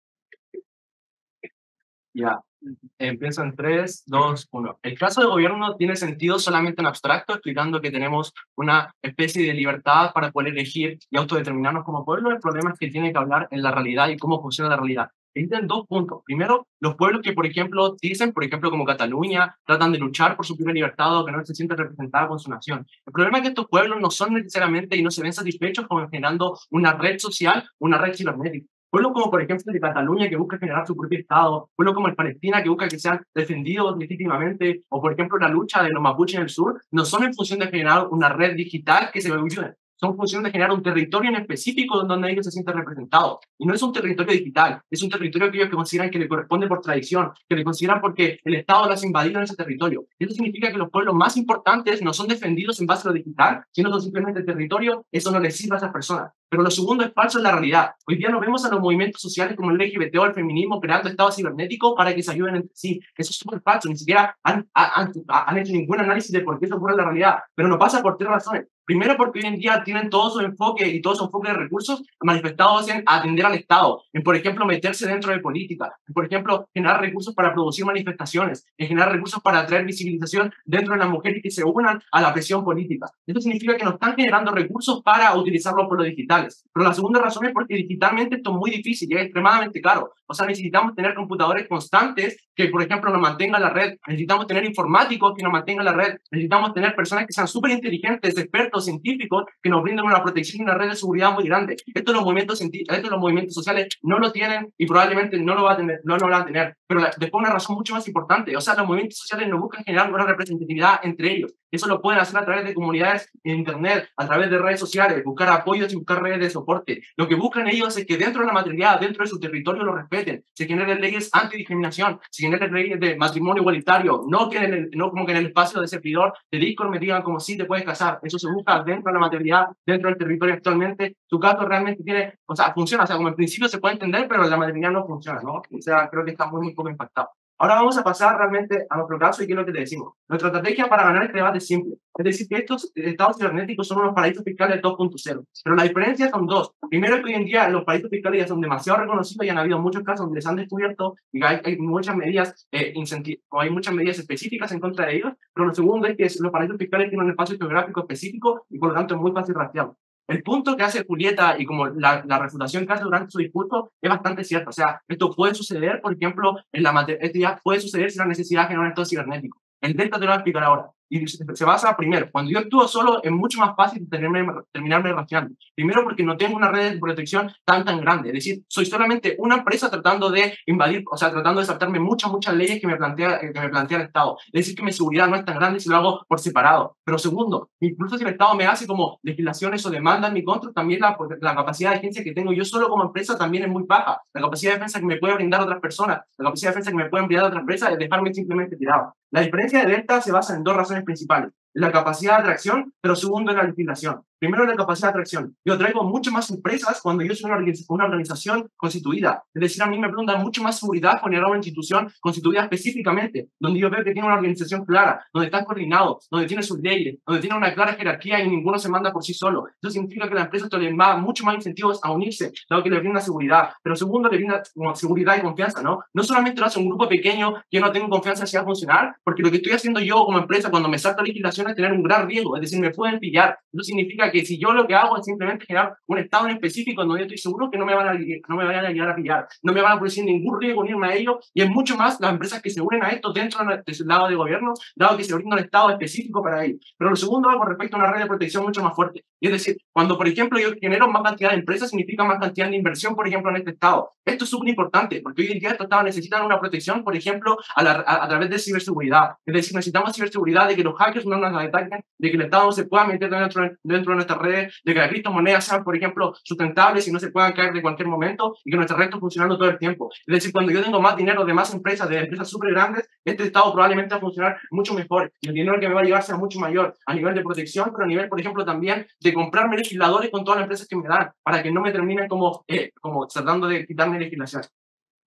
Ya. Empiezo en tres, dos, uno. El caso de gobierno tiene sentido solamente en abstracto, explicando que tenemos una especie de libertad para poder elegir y autodeterminarnos como pueblo. El problema es que tiene que hablar en la realidad y cómo funciona la realidad. Existen dos puntos. Primero, los pueblos que, por ejemplo, dicen, por ejemplo, como Cataluña, tratan de luchar por su propia libertad o que no se sienten representados con su nación. El problema es que estos pueblos no son necesariamente y no se ven satisfechos con generando una red social, una red cibernética. Pueblos como, por ejemplo, el de Cataluña, que busca generar su propio Estado, pueblos como el Palestina, que busca que sean defendidos legítimamente, o, por ejemplo, la lucha de los mapuches en el sur, no son en función de generar una red digital que se evolucione, son en función de generar un territorio en específico donde ellos se sienten representados. Y no es un territorio digital, es un territorio que ellos consideran que le corresponde por tradición, que le consideran porque el Estado las ha invadido en ese territorio. Eso significa que los pueblos más importantes no son defendidos en base a lo digital, sino son simplemente el territorio, eso no les sirve a esas personas. Pero lo segundo es falso en la realidad. Hoy día no vemos a los movimientos sociales como el L G B T o el feminismo creando estados cibernéticos para que se ayuden entre sí. Eso es súper falso. Ni siquiera han, han, han hecho ningún análisis de por qué eso ocurre en la realidad. Pero no pasa por tres razones. Primero, porque hoy en día tienen todo su enfoque y todo su enfoque de recursos manifestados en atender al Estado, en, por ejemplo, meterse dentro de política, en, por ejemplo, generar recursos para producir manifestaciones, en generar recursos para atraer visibilización dentro de las mujeres que se unan a la presión política. Esto significa que no están generando recursos para utilizarlos por lo digitales. Pero la segunda razón es porque digitalmente esto es muy difícil y es extremadamente caro. O sea, necesitamos tener computadores constantes que, por ejemplo, nos mantengan la red. Necesitamos tener informáticos que nos mantengan la red. Necesitamos tener personas que sean súper inteligentes, expertos, científicos, que nos brinden una protección y una red de seguridad muy grande. Esto los movimientos, esto los movimientos sociales no lo tienen y probablemente no lo, va a tener, no lo van a tener. Pero la, después una razón mucho más importante. O sea, los movimientos sociales no buscan generar una representatividad entre ellos. Eso lo pueden hacer a través de comunidades en internet, a través de redes sociales, buscar apoyos y buscar redes de soporte. Lo que buscan ellos es que dentro de la maternidad, dentro de su territorio, lo respeten. Se generen leyes antidiscriminación, se generen leyes de matrimonio igualitario, no, que en el, no como que en el espacio de servidor de Discord me digan como si te puedes casar. Eso se busca dentro de la maternidad, dentro del territorio actualmente. Tu caso realmente tiene, o sea, funciona, o sea, como en principio se puede entender, pero la maternidad no funciona, ¿no? O sea, creo que está muy, muy poco impactado. Ahora vamos a pasar realmente a nuestro caso y qué es lo que te decimos. Nuestra estrategia para ganar este debate es simple. Es decir, que estos estados cibernéticos son unos paraísos fiscales dos punto cero. Pero la diferencia son dos. Primero, que hoy en día los paraísos fiscales ya son demasiado reconocidos y han habido muchos casos donde se han descubierto y hay, hay, muchas, medidas, eh, o hay muchas medidas específicas en contra de ellos. Pero lo segundo es que los paraísos fiscales tienen un espacio geográfico específico y por lo tanto es muy fácil rastrearlo. El punto que hace Julieta y como la, la refutación que hace durante su discurso es bastante cierto. O sea, esto puede suceder, por ejemplo, en la materia, esto ya puede suceder sin la necesidad de generar un estado cibernético. El delta te lo voy a explicar ahora. Y se basa, primero, cuando yo actúo solo es mucho más fácil terminarme, terminarme rastreando. Primero porque no tengo una red de protección tan tan grande. Es decir, soy solamente una empresa tratando de invadir, o sea, tratando de saltarme muchas, muchas leyes que me plantea, que me plantea el Estado. Es decir, que mi seguridad no es tan grande si lo hago por separado. Pero segundo, incluso si el Estado me hace como legislaciones o demandas en mi contra, también la, la capacidad de agencia que tengo yo solo como empresa también es muy baja. La capacidad de defensa que me puede brindar otras personas, la capacidad de defensa que me pueden brindar otras empresas es dejarme simplemente tirado. La diferencia de delta se basa en dos razones principales. La capacidad de atracción, pero segundo en la legislación. Primero, la capacidad de atracción. Yo traigo muchas más empresas cuando yo soy una, una organización constituida. Es decir, a mí me preguntan mucho más seguridad generar una institución constituida específicamente, donde yo veo que tiene una organización clara, donde están coordinados, donde tiene sus leyes, donde tiene una clara jerarquía y ninguno se manda por sí solo. Eso significa que la empresa le da mucho más incentivos a unirse, dado que le brinda seguridad. Pero segundo, le brinda seguridad y confianza, ¿no? No solamente lo hace un grupo pequeño que no tengo confianza si va a funcionar, porque lo que estoy haciendo yo como empresa cuando me salto legislación es tener un gran riesgo, es decir, me pueden pillar. Eso significa que si yo lo que hago es simplemente generar un estado en específico donde yo estoy seguro que no me van a, no me vayan a llegar a pillar, no me van a producir ningún riesgo unirme a ellos, y es mucho más las empresas que se unen a esto dentro de su lado de gobierno, dado que se brinda un estado específico para ellos. Pero lo segundo va con respecto a una red de protección mucho más fuerte. Y es decir, cuando por ejemplo yo genero más cantidad de empresas, significa más cantidad de inversión, por ejemplo, en este estado. Esto es súper importante, porque hoy en día estos estados necesitan una protección, por ejemplo, a, la, a, a través de ciberseguridad. Es decir, necesitamos ciberseguridad de que los hackers no nos ataquen, de que el Estado no se pueda meter dentro, dentro de nuestras redes, de que las criptomonedas sean, por ejemplo, sustentables y no se puedan caer de cualquier momento y que nuestra red esté funcionando todo el tiempo. Es decir, cuando yo tengo más dinero de más empresas, de empresas súper grandes, este Estado probablemente va a funcionar mucho mejor y el dinero que me va a llegar sea mucho mayor a nivel de protección, pero a nivel, por ejemplo, también de comprarme legisladores con todas las empresas que me dan para que no me terminen como, eh, como tratando de quitarme legislación.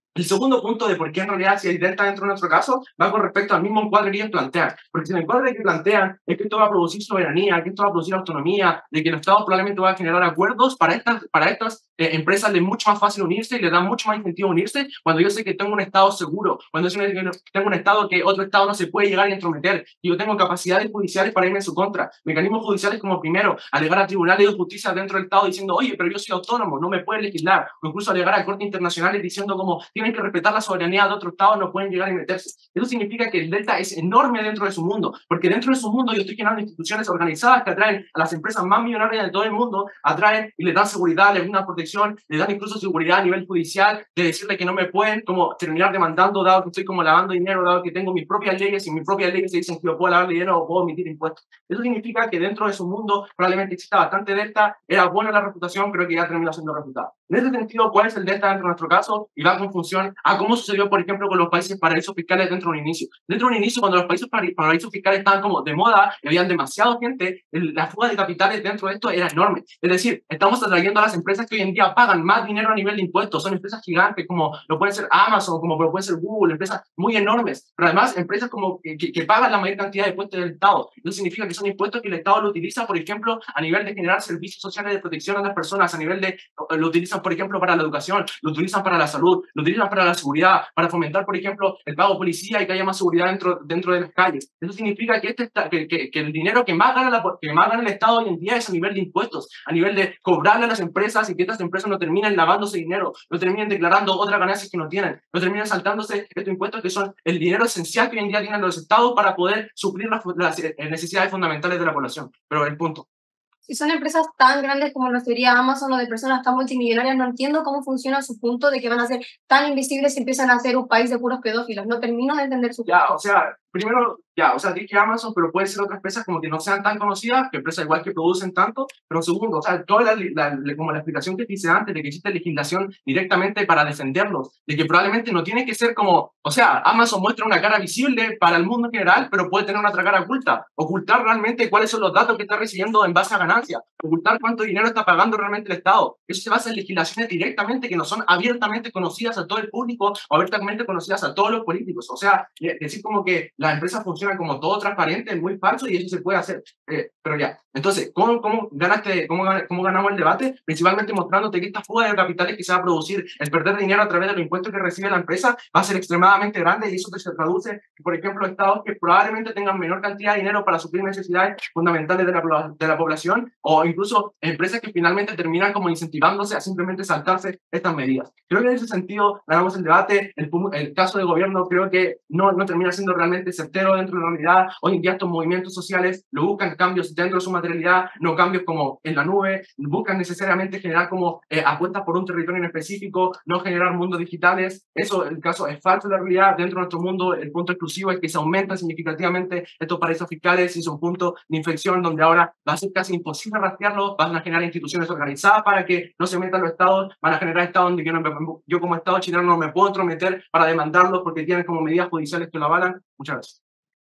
El segundo punto de por qué en realidad si hay delta dentro de nuestro caso va con respecto al mismo encuadre que ellos plantean. Porque si el encuadre que plantean es que esto va a producir soberanía, que esto va a producir autonomía, de que el Estado probablemente va a generar acuerdos para estas, para estas eh, empresas les es mucho más fácil unirse y les da mucho más incentivo unirse cuando yo sé que tengo un Estado seguro, cuando yo sé que tengo un Estado que otro Estado no se puede llegar a entrometer, y yo tengo capacidades judiciales para irme en su contra, mecanismos judiciales como primero, alegar a tribunales de justicia dentro del Estado diciendo, oye, pero yo soy autónomo, no me pueden legislar, o incluso alegar a cortes internacionales diciendo como tienen que respetar la soberanía de otro Estado, no pueden llegar a meterse. Eso significa que el delta es enorme dentro de su mundo, porque dentro de su mundo yo estoy generando instituciones organizadas que atraen a las empresas más millonarias de todo el mundo, atraen y les dan seguridad, les dan una protección, les dan incluso seguridad a nivel judicial, de decirle que no me pueden como terminar demandando, dado que estoy como lavando dinero, dado que tengo mis propias leyes, y mis propias leyes se dicen que yo puedo lavar dinero o puedo emitir impuestos. Eso significa que dentro de su mundo probablemente exista bastante delta, era buena la reputación, pero que ya terminó siendo refutada. En ese sentido, ¿cuál es el delta dentro de nuestro caso? Y va con función a cómo sucedió, por ejemplo, con los países paraísos fiscales dentro de un inicio. Dentro de un inicio, cuando los países paraísos fiscales estaban como de moda y habían demasiada gente, el, la fuga de capitales dentro de esto era enorme. Es decir, estamos atrayendo a las empresas que hoy en día pagan más dinero a nivel de impuestos. Son empresas gigantes como lo pueden ser Amazon, como lo puede ser Google, empresas muy enormes, pero además empresas como que, que, que pagan la mayor cantidad de impuestos del Estado. Eso significa que son impuestos que el Estado lo utiliza, por ejemplo, a nivel de generar servicios sociales de protección a las personas, a nivel de, lo utilizan, por ejemplo, para la educación, lo utilizan para la salud, lo utilizan para la seguridad, para fomentar, por ejemplo, el pago de policía y que haya más seguridad dentro, dentro de las calles. Eso significa que, este, que, que, que el dinero que más, gana la, que más gana el Estado hoy en día es a nivel de impuestos, a nivel de cobrarle a las empresas y que estas empresas no terminen lavándose dinero, no terminen declarando otras ganancias que no tienen, no terminen saltándose estos impuestos que son el dinero esencial que hoy en día tienen los estados para poder suplir las, las necesidades fundamentales de la población. Pero el punto. Si son empresas tan grandes como lo sería Amazon o de personas tan multimillonarias, no entiendo cómo funciona su punto de que van a ser tan invisibles y empiezan a ser un país de puros pedófilos. No termino de entender su punto. Ya, o sea, primero, ya, o sea, dije Amazon, pero puede ser otras empresas como que no sean tan conocidas, que empresas igual que producen tanto, pero segundo, o sea, toda la, la, la, como la explicación que te hice antes de que existe legislación directamente para defenderlos, de que probablemente no tiene que ser como, o sea, Amazon muestra una cara visible para el mundo en general, pero puede tener una otra cara oculta, ocultar realmente cuáles son los datos que está recibiendo en base a ganancias, ocultar cuánto dinero está pagando realmente el Estado. Eso se basa en legislaciones directamente que no son abiertamente conocidas a todo el público o abiertamente conocidas a todos los políticos. O sea, decir como que las empresas funcionan como todo transparente es muy falso y eso se puede hacer. Eh, pero ya, entonces, ¿cómo, cómo, ganaste, cómo, ¿cómo ganamos el debate? Principalmente mostrándote que esta fuga de capitales que se va a producir, el perder dinero a través de los impuestos que recibe la empresa, va a ser extremadamente grande y eso se traduce, por ejemplo, estados que probablemente tengan menor cantidad de dinero para suplir necesidades fundamentales de la, de la población o incluso empresas que finalmente terminan como incentivándose a simplemente saltarse estas medidas. Creo que en ese sentido ganamos el debate, el, el caso de gobierno creo que no, no termina siendo realmente certero dentro de la unidad. Hoy en día estos movimientos sociales lo buscan cambios dentro de su materialidad, no cambios como en la nube, buscan necesariamente generar como eh, apuestas por un territorio en específico, no generar mundos digitales. Eso, el caso es falso de la realidad. Dentro de nuestro mundo, el punto exclusivo es que se aumentan significativamente estos paraísos fiscales y son puntos de inflexión donde ahora va a ser casi imposible rastrearlos, van a generar instituciones organizadas para que no se metan los estados, van a generar estados donde yo, no, yo como Estado chileno no me puedo entrometer para demandarlos porque tienen como medidas judiciales que lo avalan. Muchas gracias.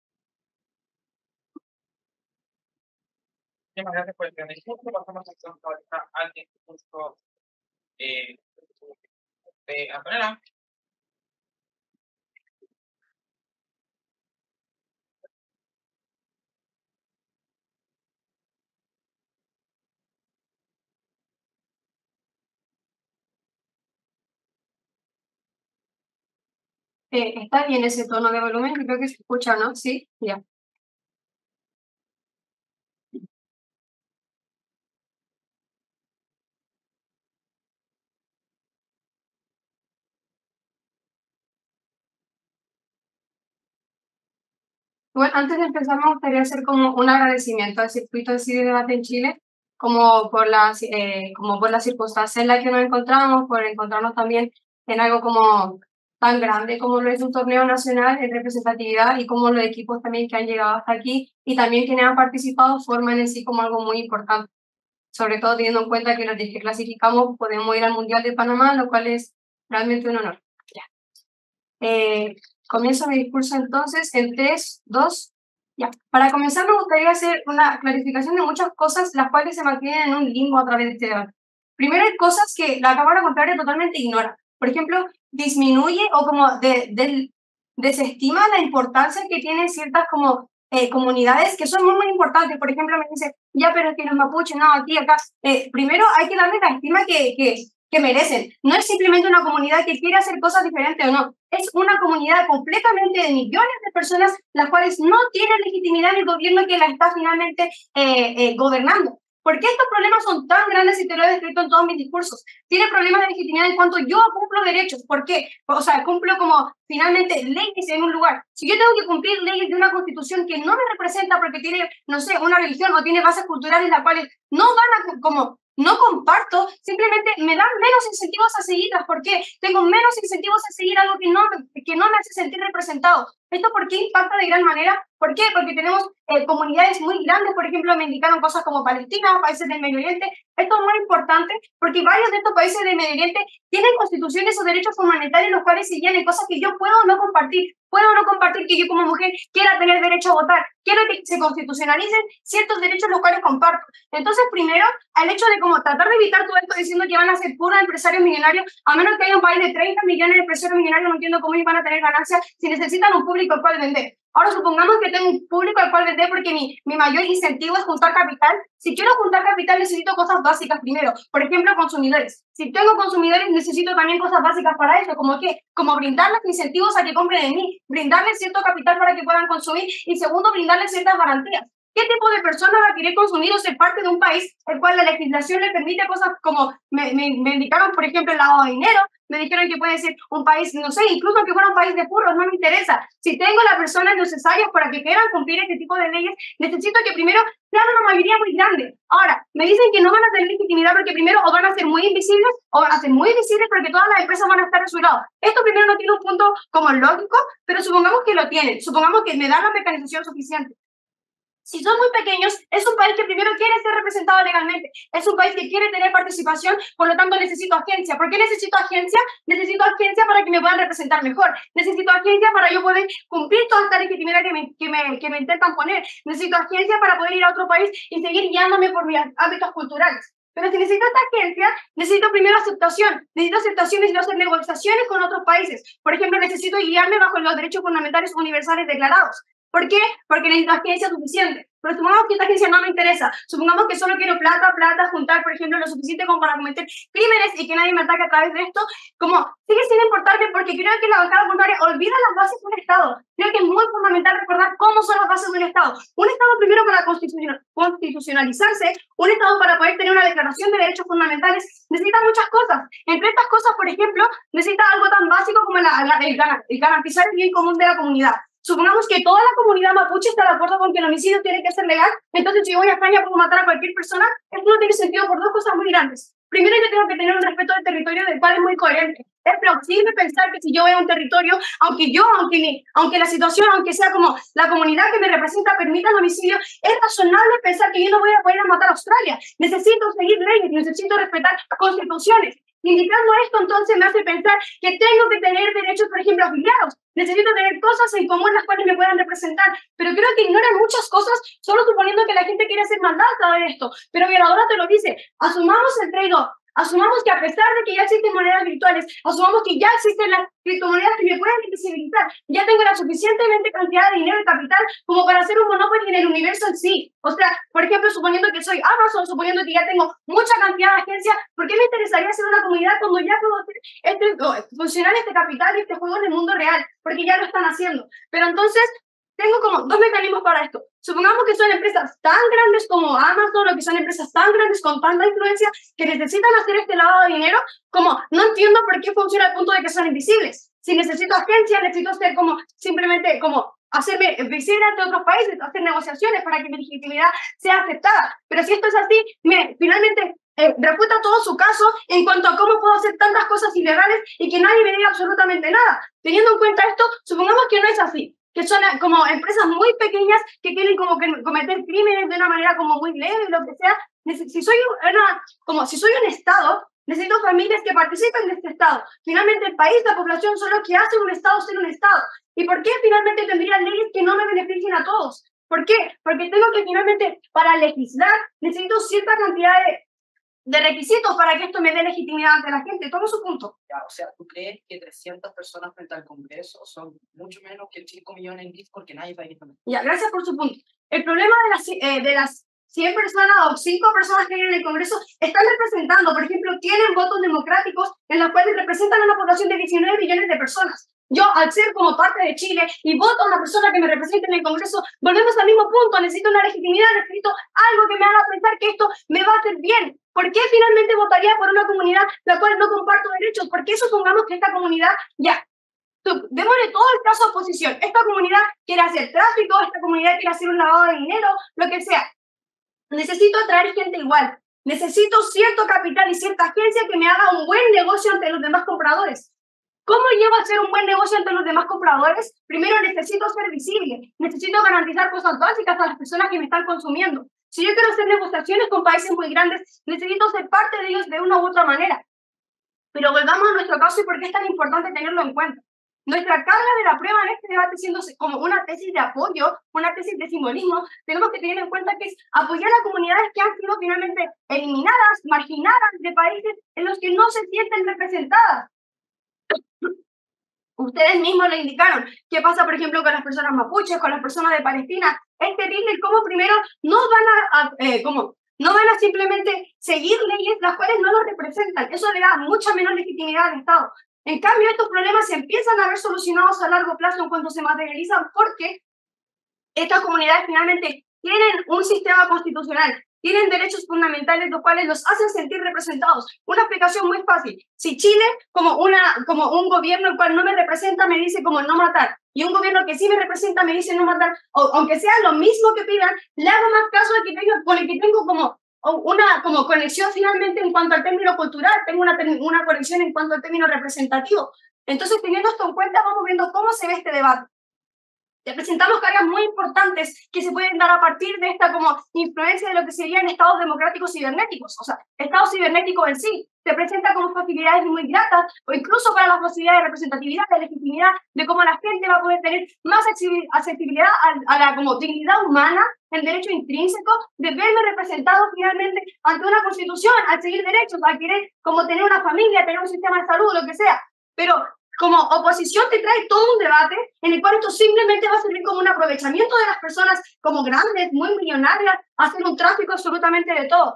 Muchas gracias por el primer discurso. Pasamos a la sección favorita al discurso eh, de Antonella. Eh, ¿Está bien ese tono de volumen? Creo que se escucha, ¿no? Sí, ya. Bueno, antes de empezar me gustaría hacer como un agradecimiento al circuito así de debate en Chile, como por, las, eh, como por la circunstancia en la que nos encontramos, por encontrarnos también en algo como tan grande como lo es un torneo nacional en representatividad y como los equipos también que han llegado hasta aquí y también quienes han participado forman en sí como algo muy importante, sobre todo teniendo en cuenta que los que clasificamos podemos ir al Mundial de Panamá, lo cual es realmente un honor. Ya. Eh, Comienzo mi discurso entonces en tres, dos, ya. Para comenzar me gustaría hacer una clarificación de muchas cosas las cuales se mantienen en un limbo a través de este debate. Primero hay cosas que la Cámara Contraria totalmente ignora. Por ejemplo, disminuye o como de, de- desestima la importancia que tienen ciertas como eh, comunidades que son muy, muy importantes. Por ejemplo, me dice, ya, pero es que los mapuches, no, aquí, acá. Eh, primero hay que darle la estima que, que, que merecen. No es simplemente una comunidad que quiere hacer cosas diferentes o no. Es una comunidad completamente de millones de personas las cuales no tienen legitimidad en el gobierno que la está finalmente eh, eh, gobernando. ¿Por qué estos problemas son tan grandes y te lo he descrito en todos mis discursos? Tiene problemas de legitimidad en cuanto yo cumplo derechos. ¿Por qué? O sea, cumplo como finalmente leyes en un lugar. Si yo tengo que cumplir leyes de una constitución que no me representa porque tiene, no sé, una religión o tiene bases culturales las cuales no van a, como, no comparto, simplemente me dan menos incentivos a seguirlas. ¿Por qué? Tengo menos incentivos a seguir algo que no, que no me hace sentir representado. ¿Esto por qué impacta de gran manera? ¿Por qué? Porque tenemos eh, comunidades muy grandes, por ejemplo, me indicaron cosas como Palestina, países del Medio Oriente. Esto es muy importante porque varios de estos países del Medio Oriente tienen constituciones o derechos fundamentales los cuales se llenan cosas que yo puedo no compartir. Puedo no compartir que yo como mujer quiera tener derecho a votar. Quiero que se constitucionalicen ciertos derechos los cuales comparto. Entonces, primero, al hecho de como tratar de evitar todo esto diciendo que van a ser puros empresarios millonarios, a menos que haya un país de treinta millones de empresarios millonarios, no entiendo cómo ellos van a tener ganancias si necesitan un público al cual vender. Ahora supongamos que tengo un público al cual vender porque mi, mi mayor incentivo es juntar capital. Si quiero juntar capital necesito cosas básicas primero. Por ejemplo, consumidores. Si tengo consumidores necesito también cosas básicas para eso, como que, como brindarles incentivos a que compren de mí, brindarles cierto capital para que puedan consumir y segundo, brindarles ciertas garantías. ¿Qué tipo de persona va a querer consumir o ser parte de un país el cual la legislación le permite cosas como, me, me, me indicaron, por ejemplo, el lavado de dinero, me dijeron que puede ser un país, no sé, incluso que fuera un país de puros, no me interesa. Si tengo las personas necesarias para que quieran cumplir este tipo de leyes, necesito que primero sean una mayoría muy grande. Ahora, me dicen que no van a tener legitimidad porque primero o van a ser muy invisibles o van a ser muy visibles porque todas las empresas van a estar a su lado. Esto primero no tiene un punto como lógico, pero supongamos que lo tienen, supongamos que me dan la mecanización suficiente. Si son muy pequeños, es un país que primero quiere ser representado legalmente, es un país que quiere tener participación, por lo tanto necesito agencia. ¿Por qué necesito agencia? Necesito agencia para que me puedan representar mejor, necesito agencia para yo poder cumplir toda esta legitimidad que me, que me, que me intentan poner, necesito agencia para poder ir a otro país y seguir guiándome por mis ámbitos culturales. Pero si necesito esta agencia, necesito primero aceptación, necesito aceptación, necesito hacer negociaciones con otros países. Por ejemplo, necesito guiarme bajo los derechos fundamentales universales declarados. ¿Por qué? Porque necesito agencia suficiente. Pero supongamos que esta agencia no me interesa. Supongamos que solo quiero plata, plata, juntar, por ejemplo, lo suficiente como para cometer crímenes y que nadie me ataque a través de esto. Como sigue siendo importante porque creo que la bancada contraria olvida las bases de un Estado. Creo que es muy fundamental recordar cómo son las bases de un Estado. Un Estado primero para constitucionalizarse, un Estado para poder tener una declaración de derechos fundamentales, necesita muchas cosas. Entre estas cosas, por ejemplo, necesita algo tan básico como la, la, el, el garantizar el bien común de la comunidad. Supongamos que toda la comunidad mapuche está de acuerdo con que el homicidio tiene que ser legal, entonces si yo voy a España puedo matar a cualquier persona. Esto no tiene sentido por dos cosas muy grandes. Primero, yo tengo que tener un respeto del territorio del cual es muy coherente. Es plausible pensar que si yo voy a un territorio, aunque yo, aunque, mi, aunque la situación, aunque sea como la comunidad que me representa permita el homicidio, es razonable pensar que yo no voy a poder matar a Australia. Necesito seguir leyes, necesito respetar constituciones. Indicando esto, entonces me hace pensar que tengo que tener derechos, por ejemplo, afiliados. Necesito tener cosas en común las cuales me puedan representar. Pero creo que ignoran muchas cosas, solo suponiendo que la gente quiere hacer maldad a través de esto. Pero Violadora te lo dice, asumamos el trade-off. Asumamos que a pesar de que ya existen monedas virtuales, asumamos que ya existen las criptomonedas que me pueden invisibilizar, ya tengo la suficientemente cantidad de dinero y capital como para hacer un monopolio en el universo en sí. O sea, por ejemplo, suponiendo que soy Amazon, suponiendo que ya tengo mucha cantidad de agencias, ¿por qué me interesaría hacer una comunidad cuando ya puedo hacer este, funcionar este capital y este juego en el mundo real? Porque ya lo están haciendo. Pero entonces, tengo como dos mecanismos para esto. Supongamos que son empresas tan grandes como Amazon o que son empresas tan grandes con tanta influencia que necesitan hacer este lavado de dinero, como no entiendo por qué funciona al punto de que son invisibles. Si necesito agencias, necesito ser como simplemente como hacerme visible ante otros países, hacer negociaciones para que mi legitimidad sea aceptada. Pero si esto es así, me, finalmente eh, refuta todo su caso en cuanto a cómo puedo hacer tantas cosas ilegales y que nadie me diga absolutamente nada. Teniendo en cuenta esto, supongamos que no es así, que son como empresas muy pequeñas que quieren como que cometer crímenes de una manera como muy leve, lo que sea. Si soy, una, como, si soy un Estado, necesito familias que participen de este Estado. Finalmente el país, la población son los que hacen un Estado ser un Estado. ¿Y por qué finalmente tendría leyes que no me beneficien a todos? ¿Por qué? Porque tengo que finalmente, para legislar, necesito cierta cantidad de de requisitos para que esto me dé legitimidad ante la gente. Todo su punto. Ya, o sea, ¿tú crees que trescientas personas frente al Congreso son mucho menos que cinco millones en Discord que nadie va a ir a ir? Ya, gracias por su punto. El problema de las, eh, de las cien personas o cinco personas que hay en el Congreso están representando, por ejemplo, tienen votos democráticos en los cuales representan a una población de diecinueve millones de personas. Yo, al ser como parte de Chile y voto a una persona que me represente en el Congreso, volvemos al mismo punto. Necesito una legitimidad, necesito algo que me haga pensar que esto me va a hacer bien. ¿Por qué finalmente votaría por una comunidad la cual no comparto derechos? ¿Por qué supongamos que esta comunidad ya... Démosle todo el caso a oposición. Esta comunidad quiere hacer tráfico, esta comunidad quiere hacer un lavado de dinero, lo que sea. Necesito atraer gente igual. Necesito cierto capital y cierta agencia que me haga un buen negocio ante los demás compradores. ¿Cómo llevo a hacer un buen negocio ante los demás compradores? Primero necesito ser visible. Necesito garantizar cosas básicas a las personas que me están consumiendo. Si yo quiero hacer negociaciones con países muy grandes, necesito ser parte de ellos de una u otra manera. Pero volvamos a nuestro caso y por qué es tan importante tenerlo en cuenta. Nuestra carga de la prueba en este debate siendo como una tesis de apoyo, una tesis de simbolismo, tenemos que tener en cuenta que es apoyar a comunidades que han sido finalmente eliminadas, marginadas de países en los que no se sienten representadas. Ustedes mismos lo indicaron. ¿Qué pasa, por ejemplo, con las personas mapuches, con las personas de Palestina? Es terrible cómo primero no van a, a eh, como, no van a simplemente seguir leyes las cuales no los representan. Eso le da mucha menor legitimidad al Estado. En cambio, estos problemas se empiezan a ver solucionados a largo plazo en cuanto se materializan porque estas comunidades finalmente tienen un sistema constitucional, tienen derechos fundamentales los cuales los hacen sentir representados. Una explicación muy fácil. Si Chile, como, una, como un gobierno el cual no me representa, me dice como no matar, y un gobierno que sí me representa me dice no matar, o, aunque sea lo mismo que pidan, le hago más caso al que tengo, con el que tengo como una como conexión finalmente en cuanto al término cultural, tengo una, una conexión en cuanto al término representativo. Entonces, teniendo esto en cuenta, vamos viendo cómo se ve este debate. Te presentamos cargas muy importantes que se pueden dar a partir de esta como influencia de lo que serían estados democráticos cibernéticos. O sea, estado cibernético en sí te presenta como facilidades muy gratas, o incluso para las posibilidades de representatividad, de legitimidad, de cómo la gente va a poder tener más accesibilidad a, a la como dignidad humana, el derecho intrínseco, de verme representado finalmente ante una constitución, al seguir derechos, al querer como tener una familia, tener un sistema de salud, lo que sea. Pero como oposición te trae todo un debate en el cual esto simplemente va a servir como un aprovechamiento de las personas como grandes, muy millonarias, hacer un tráfico absolutamente de todo.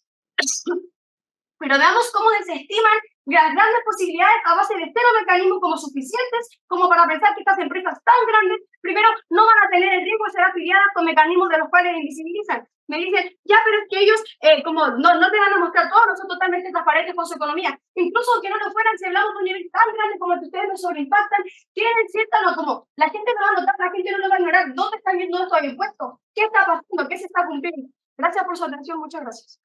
Pero veamos cómo desestiman las grandes posibilidades a base de cero mecanismos como suficientes como para pensar que estas empresas tan grandes, primero, no van a tener el riesgo de ser afiliadas con mecanismos de los cuales invisibilizan. Me dicen, ya, pero es que ellos, eh, como no, no te van a mostrar todo, no son totalmente transparentes con su economía. Incluso aunque no lo fueran, si hablamos de un nivel tan grande como el que ustedes nos sobreimpactan, tienen cierta, no, como la gente no va a notar, la gente no lo va a ignorar. ¿Dónde están viendo esto ahí impuestos? ¿Qué está pasando? ¿Qué se está cumpliendo? Gracias por su atención, muchas gracias.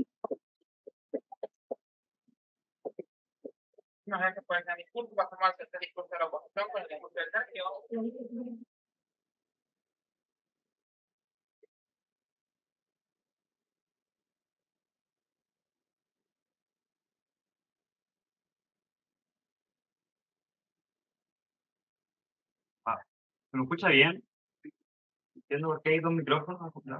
Muchas gracias por este discurso. Pasamos al tercer discurso de la oposición con el discurso del Sergio. Ah, ¿se me escucha bien? Entiendo por qué hay dos micrófonos. ¿No?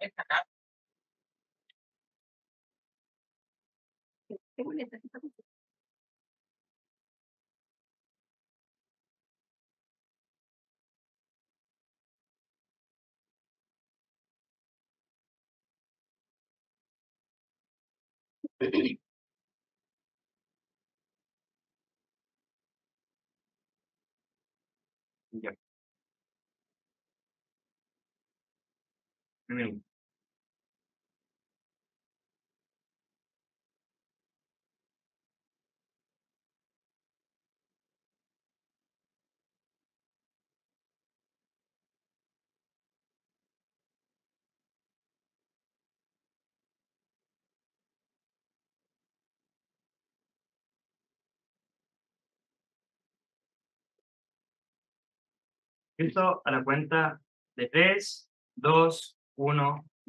Ya. Bien. Listo, a la cuenta de tres, dos, uno,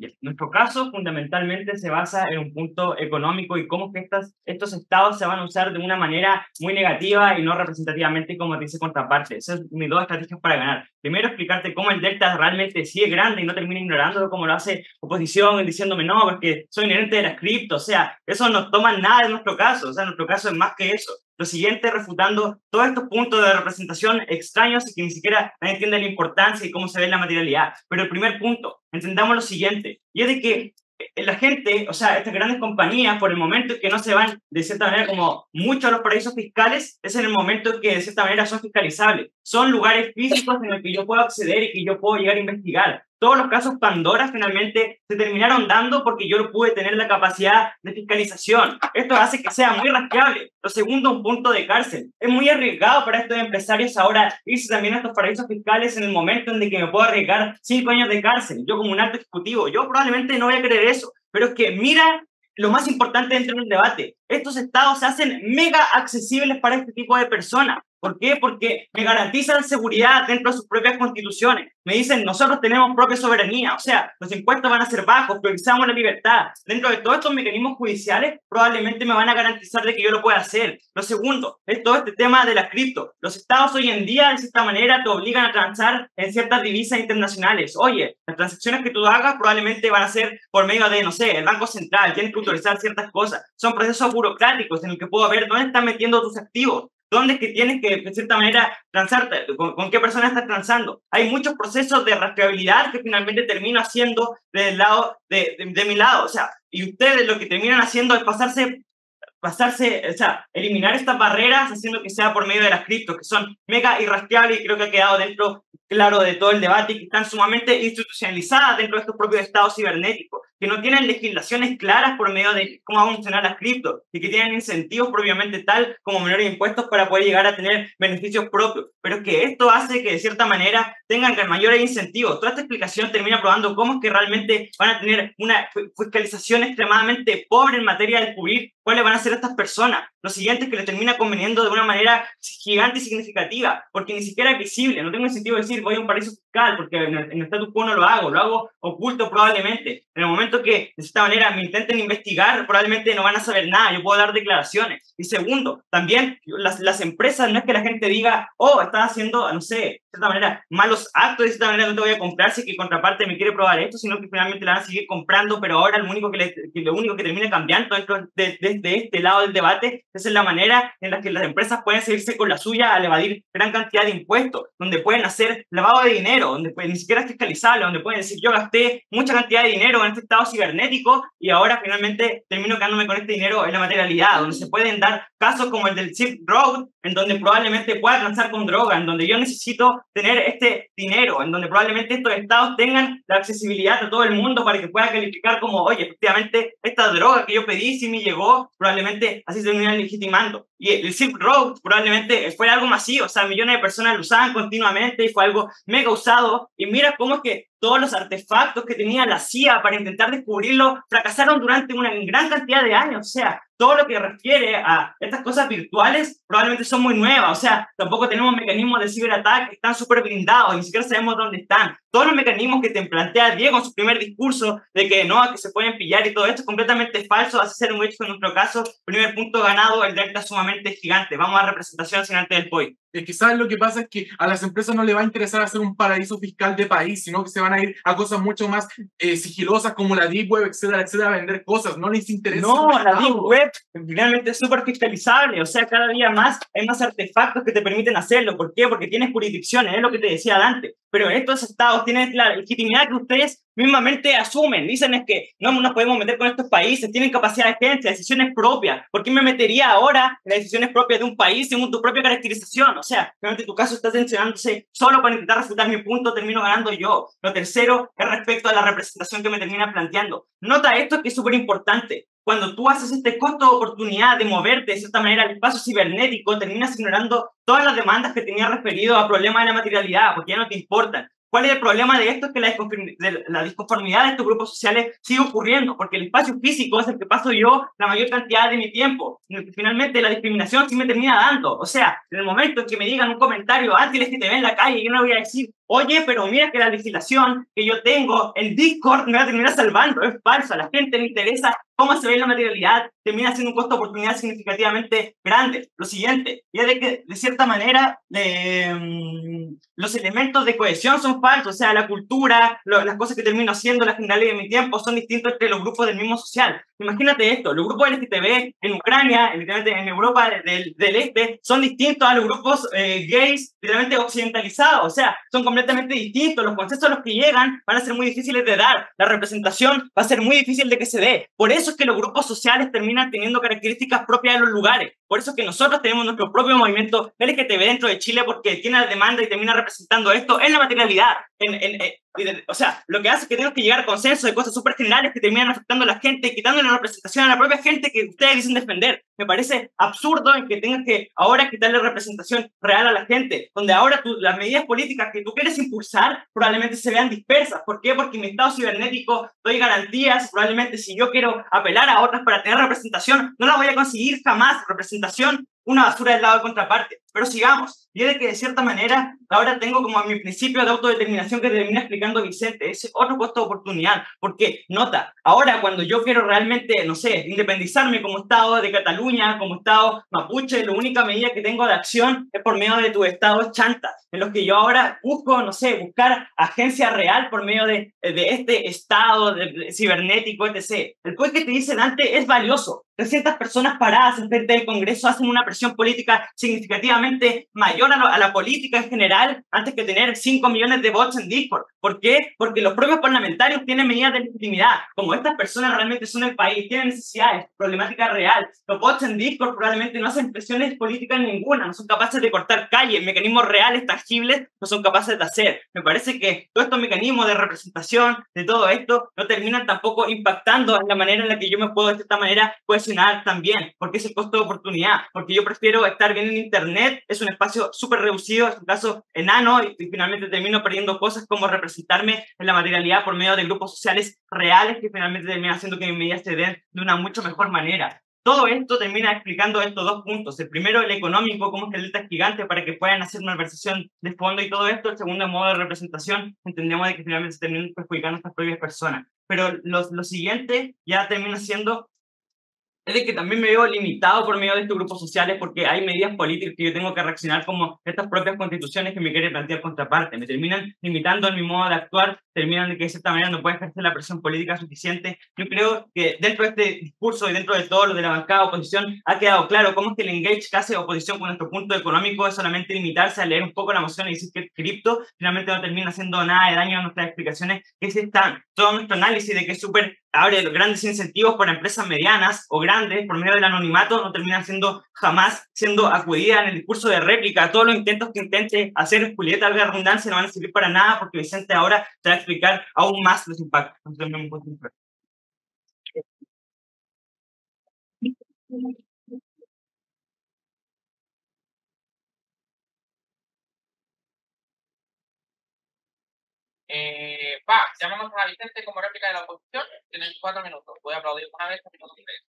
Bien. Nuestro caso fundamentalmente se basa en un punto económico y cómo que estas, estos estados se van a usar de una manera muy negativa y no representativamente como dice contraparte. Esas son mis dos estrategias para ganar. Primero, explicarte cómo el delta realmente sí es grande y no termina ignorándolo como lo hace oposición, diciéndome no, porque soy inherente de las cripto. O sea, eso no toma nada en nuestro caso. O sea, nuestro caso es más que eso. Lo siguiente, refutando todos estos puntos de representación extraños y que ni siquiera nadie entiende la importancia y cómo se ve la materialidad. Pero el primer punto, entendamos lo siguiente, y es de que la gente, o sea, estas grandes compañías, por el momento en que no se van de cierta manera como mucho a los paraísos fiscales, es en el momento en que de cierta manera son fiscalizables. Son lugares físicos en los que yo puedo acceder y que yo puedo llegar a investigar. Todos los casos Pandora finalmente se terminaron dando porque yo pude tener la capacidad de fiscalización. Esto hace que sea muy rastreable. Lo segundo, un punto de cárcel. Es muy arriesgado para estos empresarios ahora irse también a estos paraísos fiscales en el momento en el que me puedo arriesgar cinco años de cárcel. Yo como un alto ejecutivo, yo probablemente no voy a creer eso. Pero es que mira lo más importante dentro del debate. Estos estados se hacen mega accesibles para este tipo de personas. ¿Por qué? Porque me garantizan seguridad dentro de sus propias constituciones. Me dicen, nosotros tenemos propia soberanía, o sea, los impuestos van a ser bajos, priorizamos la libertad. Dentro de todos estos mecanismos judiciales, probablemente me van a garantizar de que yo lo pueda hacer. Lo segundo, es todo este tema de la cripto. Los estados hoy en día, de cierta manera, te obligan a transar en ciertas divisas internacionales. Oye, las transacciones que tú hagas probablemente van a ser por medio de, no sé, el Banco Central, tienes que autorizar ciertas cosas. Son procesos burocráticos en los que puedo ver dónde están metiendo tus activos. ¿Dónde es que tienes que, de cierta manera, transarte? ¿Con, con qué persona estás transando? Hay muchos procesos de rastreabilidad que finalmente termino haciendo del lado de, de, de mi lado. O sea, y ustedes lo que terminan haciendo es pasarse, pasarse, o sea, eliminar estas barreras haciendo que sea por medio de las criptos, que son mega irrastreables y creo que ha quedado dentro, claro, de todo el debate y que están sumamente institucionalizadas dentro de estos propios estados cibernéticos, que no tienen legislaciones claras por medio de cómo van a funcionar las criptos y que tienen incentivos propiamente tal como menores impuestos para poder llegar a tener beneficios propios. Pero que esto hace que de cierta manera tengan mayores incentivos. Toda esta explicación termina probando cómo es que realmente van a tener una fiscalización extremadamente pobre en materia de descubrir cuáles van a ser estas personas. Lo siguiente es que les termina conveniendo de una manera gigante y significativa, porque ni siquiera es visible. No tengo incentivo de decir voy a un paraíso fiscal, porque en el, en el status quo no lo hago, lo hago oculto probablemente. En el momento que de esta manera me intenten investigar, probablemente no van a saber nada, yo puedo dar declaraciones. Y segundo, también las, las empresas, no es que la gente diga, oh, estás haciendo, no sé, de cierta manera, malos actos, de cierta manera no te voy a comprar si que contraparte me quiere probar esto, sino que finalmente la van a seguir comprando, pero ahora lo único que, le, que, lo único que termina cambiando dentro de, de, de este lado del debate es en la manera en la que las empresas pueden seguirse con la suya al evadir gran cantidad de impuestos, donde pueden hacer lavado de dinero, donde pueden, ni siquiera es fiscalizable, donde pueden decir yo gasté mucha cantidad de dinero en este estado cibernético y ahora finalmente termino quedándome con este dinero en la materialidad, donde se pueden dar casos como el del Silk Road, en donde probablemente pueda transar con droga, en donde yo necesito tener este dinero, en donde probablemente estos estados tengan la accesibilidad a todo el mundo para que pueda calificar como, oye, efectivamente, esta droga que yo pedí sí me llegó, probablemente así se terminan legitimando. Y el Silk Road probablemente fue algo masivo, o sea, millones de personas lo usaban continuamente y fue algo mega usado. Y mira cómo es que todos los artefactos que tenía la C I A para intentar descubrirlo fracasaron durante una gran cantidad de años. O sea, todo lo que refiere a estas cosas virtuales probablemente son muy nuevas. O sea, tampoco tenemos mecanismos de ciberataque que están súper blindados, ni siquiera sabemos dónde están. Todos los mecanismos que te plantea Diego en su primer discurso de que no, que se pueden pillar y todo esto es completamente falso, hace ser un hecho en nuestro caso. Primer punto ganado, el delta sumamente gigante. Vamos a representación sin antes del P O I. Es que ¿sabes lo que pasa? Es que a las empresas no les va a interesar hacer un paraíso fiscal de país, sino que se van a ir a cosas mucho más eh, sigilosas como la Deep Web, etcétera, etcétera, a vender cosas. No les interesa. No, la Deep Web finalmente es súper fiscalizable. O sea, cada día más hay más artefactos que te permiten hacerlo. ¿Por qué? Porque tienes jurisdicciones, es lo que te decía Dante. Pero estos estados tienen la legitimidad que ustedes mismamente asumen. Dicen es que no nos podemos meter con estos países, tienen capacidad de agencia, decisiones propias. ¿Por qué me metería ahora en las decisiones propias de un país según tu propia caracterización? O sea, realmente tu caso está tensionándose solo para intentar refutar mi punto, termino ganando yo. Lo tercero es respecto a la representación que me termina planteando. Nota esto que es súper importante. Cuando tú haces este costo de oportunidad de moverte de cierta manera al espacio cibernético, terminas ignorando todas las demandas que tenía referido a problemas de la materialidad, porque ya no te importan. ¿Cuál es el problema de esto? Es que la, de la disconformidad de estos grupos sociales sigue ocurriendo, porque el espacio físico es el que paso yo la mayor cantidad de mi tiempo, en el que finalmente la discriminación sí me termina dando. O sea, en el momento en que me digan un comentario anti-L G T B en la calle, yo no voy a decir, oye, pero mira que la legislación que yo tengo, el Discord me va a terminar salvando. Es falso, a la gente le interesa cómo se ve la materialidad, termina siendo un costo de oportunidad significativamente grande. Lo siguiente, ya de que de cierta manera eh, los elementos de cohesión son falsos, o sea, la cultura, lo, las cosas que termino haciendo, las generalidades de mi tiempo son distintos entre los grupos del mismo social. Imagínate esto, los grupos L G T B en Ucrania, literalmente en Europa del, del Este, son distintos a los grupos eh, gays literalmente occidentalizados, o sea, son completamente distintos, los consensos a los que llegan van a ser muy difíciles de dar, la representación va a ser muy difícil de que se dé, por eso es que los grupos sociales terminan teniendo características propias de los lugares, por eso es que nosotros tenemos nuestro propio movimiento L G T B dentro de Chile porque tiene la demanda y termina representando esto en la materialidad, en, en, en, o sea, lo que hace es que tenemos que llegar a consenso de cosas súper generales que terminan afectando a la gente y quitándole la representación a la propia gente que ustedes dicen defender. Me parece absurdo en que tengas que ahora quitarle representación real a la gente, donde ahora tú, las medidas políticas que tú quieres impulsar probablemente se vean dispersas. ¿Por qué? Porque en mi estado cibernético doy garantías, probablemente si yo quiero apelar a otras para tener representación, no la voy a conseguir jamás. Representación, una basura del lado de contraparte. Pero sigamos, y es de que de cierta manera ahora tengo como mi principio de autodeterminación que termina explicando Vicente, ese otro costo de oportunidad, porque nota, ahora cuando yo quiero realmente, no sé, independizarme como estado de Cataluña, como estado mapuche, la única medida que tengo de acción es por medio de tu estado chanta, en los que yo ahora busco, no sé, buscar agencia real por medio de, de este estado de, de cibernético, etcétera. El pueblo que te dice Dante es valioso. trescientas personas paradas en frente del Congreso hacen una presión política significativamente mayor a, lo, a la política en general antes que tener cinco millones de bots en Discord. ¿Por qué? Porque los propios parlamentarios tienen medidas de legitimidad. Como estas personas realmente son el país, tienen necesidades, problemática real. Los bots en Discord probablemente no hacen presiones políticas ninguna, no son capaces de cortar calles, mecanismos reales, tangibles, no son capaces de hacer. Me parece que todos estos mecanismos de representación, de todo esto, no terminan tampoco impactando en la manera en la que yo me puedo de esta manera cohesionar también, porque es el costo de oportunidad, porque yo prefiero estar bien en internet, es un espacio súper reducido, es un caso enano, y, y finalmente termino perdiendo cosas como representarme en la materialidad por medio de grupos sociales reales que finalmente terminan haciendo que mis medidas se den de una mucho mejor manera. Todo esto termina explicando estos dos puntos. El primero, el económico, cómo es que el delta es gigante para que puedan hacer una malversación de fondo y todo esto. El segundo, el modo de representación, entendemos de que finalmente se terminan perjudicando a estas propias personas. Pero lo, lo siguiente ya termina siendo es de que también me veo limitado por medio de estos grupos sociales porque hay medidas políticas que yo tengo que reaccionar como estas propias constituciones que me quiere plantear contraparte. Me terminan limitando en mi modo de actuar, terminan de que de cierta manera no puedo ejercer la presión política suficiente. Yo creo que dentro de este discurso y dentro de todo lo de la bancada de oposición ha quedado claro cómo es que el engage que hace oposición con nuestro punto económico es solamente limitarse a leer un poco la moción y decir que es cripto, finalmente no termina haciendo nada de daño a nuestras explicaciones, que es esta, todo nuestro análisis de que es súper abre grandes incentivos para empresas medianas o grandes por medio del anonimato, no terminan siendo jamás siendo acudidas en el discurso de réplica. Todos los intentos que intente hacer Julieta, algo de redundancia, no van a servir para nada porque Vicente ahora te va a explicar aún más los impactos. Eh, va, llamamos a Vicente como réplica de la oposición. Tienen cuatro minutos. Voy a aplaudir una vez, un minuto y tres.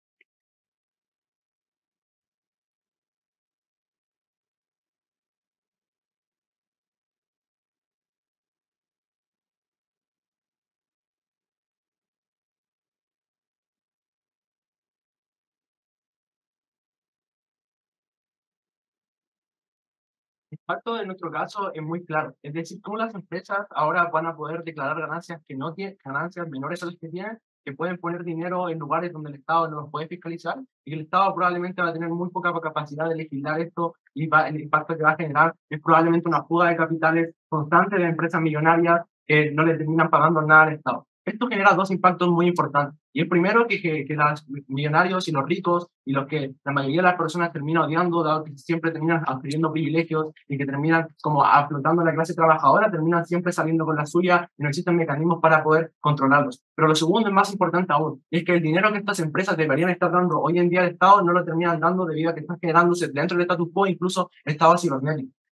El impacto de nuestro caso es muy claro, es decir, cómo las empresas ahora van a poder declarar ganancias que no tienen, ganancias menores a las que tienen, que pueden poner dinero en lugares donde el Estado no los puede fiscalizar y que el Estado probablemente va a tener muy poca capacidad de legislar esto y va, el impacto que va a generar es probablemente una fuga de capitales constante de empresas millonarias que no le terminan pagando nada al Estado. Esto genera dos impactos muy importantes. Y el primero, que, que, que los millonarios y los ricos y los que la mayoría de las personas terminan odiando, dado que siempre terminan adquiriendo privilegios y que terminan como afrontando a la clase trabajadora, terminan siempre saliendo con la suya y no existen mecanismos para poder controlarlos. Pero lo segundo es más importante aún, es que el dinero que estas empresas deberían estar dando hoy en día al Estado no lo terminan dando debido a que están generándose dentro del status quo incluso estados cibernéticos.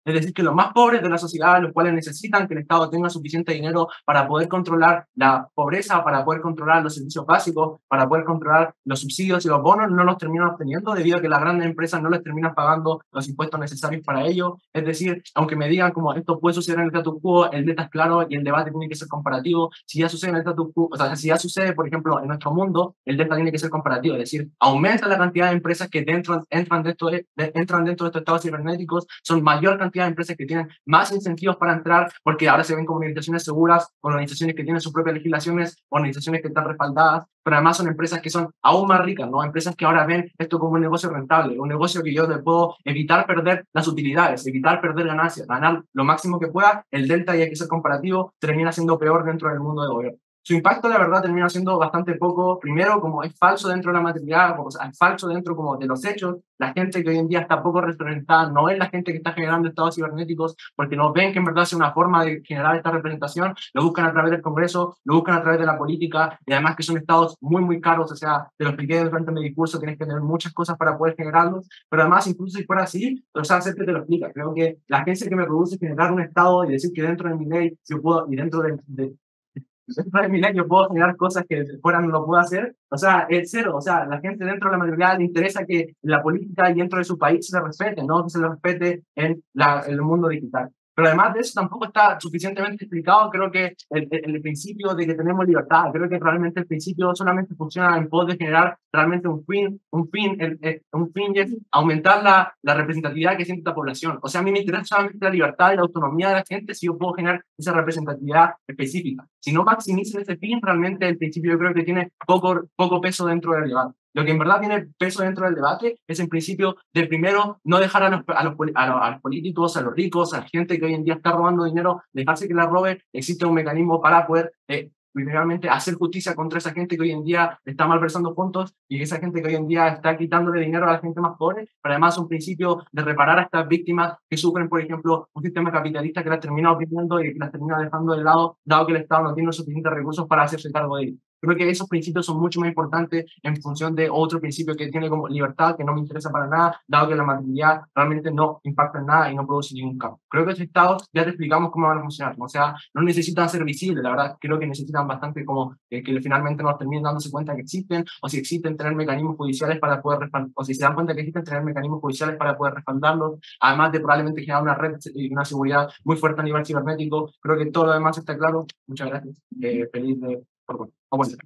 Es decir, que los más pobres de la sociedad, los cuales necesitan que el Estado tenga suficiente dinero para poder controlar la pobreza, para poder controlar los servicios básicos, para poder controlar los subsidios y los bonos, no los terminan obteniendo debido a que las grandes empresas no les terminan pagando los impuestos necesarios para ello. Es decir, aunque me digan como esto puede suceder en el status quo, el meta es claro y el debate tiene que ser comparativo. Si ya sucede en el status quo, o sea, si ya sucede, por ejemplo, en nuestro mundo, el delta tiene que ser comparativo, es decir, aumenta la cantidad de empresas que dentro, entran, dentro de, de, entran dentro de estos estados cibernéticos, son mayor cantidad de empresas que tienen más incentivos para entrar, porque ahora se ven como organizaciones seguras, organizaciones que tienen sus propias legislaciones, organizaciones que están respaldadas, pero además son empresas que son aún más ricas, ¿no? Empresas que ahora ven esto como un negocio rentable, un negocio que yo le puedo evitar perder las utilidades, evitar perder ganancias, ganar lo máximo que pueda, el delta, y hay que ser comparativo, termina siendo peor dentro del mundo de gobierno. Su impacto, la verdad, termina siendo bastante poco. Primero, como es falso dentro de la materialidad, o sea, es falso dentro como de los hechos. La gente que hoy en día está poco representada no es la gente que está generando estados cibernéticos, porque no ven que en verdad sea una forma de generar esta representación. Lo buscan a través del Congreso, lo buscan a través de la política, y además que son estados muy, muy caros. O sea, te lo expliqué durante mi discurso, tienes que tener muchas cosas para poder generarlos, pero además, incluso si fuera así, o sea, hacer que te lo explica. Creo que la agencia que me produce generar un estado y decir que dentro de mi ley, yo puedo, y dentro de, de dentro de mi ley yo puedo generar cosas que de fuera no lo puedo hacer, o sea, es cero. O sea, la gente dentro de la mayoría le interesa que la política y dentro de su país se respete, no que se le respete en la, el mundo digital. Pero además de eso tampoco está suficientemente explicado, creo que el, el, el principio de que tenemos libertad, creo que realmente el principio solamente funciona en pos de generar realmente un fin, un fin, el, el, un fin es aumentar la, la representatividad que siente esta población. O sea, a mí me interesa solamente la libertad y la autonomía de la gente si yo puedo generar esa representatividad específica. Si no maximizan ese fin, realmente el principio yo creo que tiene poco, poco peso dentro del debate. Lo que en verdad tiene peso dentro del debate es en principio de primero no dejar a los, a los, a los, a los políticos, a los ricos, a la gente que hoy en día está robando dinero, dejarse que la robe. Existe un mecanismo para poder eh, realmente hacer justicia contra esa gente que hoy en día está malversando fondos y esa gente que hoy en día está quitándole dinero a la gente más pobre, pero además un principio de reparar a estas víctimas que sufren, por ejemplo, un sistema capitalista que las termina oprimiendo y que las termina dejando de lado, dado que el Estado no tiene los suficientes recursos para hacerse cargo de ellos. Creo que esos principios son mucho más importantes en función de otro principio que tiene como libertad, que no me interesa para nada, dado que la materialidad realmente no impacta en nada y no produce ningún cambio. Creo que esos estados ya te explicamos cómo van a funcionar, o sea, no necesitan ser visibles, la verdad, creo que necesitan bastante como eh, que finalmente nos terminen dándose cuenta que existen, o si existen tener mecanismos judiciales para poder respaldar, o si se dan cuenta que existen tener mecanismos judiciales para poder respaldarlos, además de probablemente generar una red y una seguridad muy fuerte a nivel cibernético. Creo que todo lo demás está claro. Muchas gracias. Eh, feliz de... Por bueno. Oh, bueno.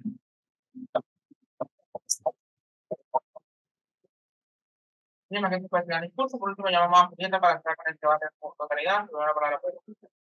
Bien, gente puede tener discurso. Por último, llamamos a Julieta para estar con el debate en totalidad. Luego la palabra puede.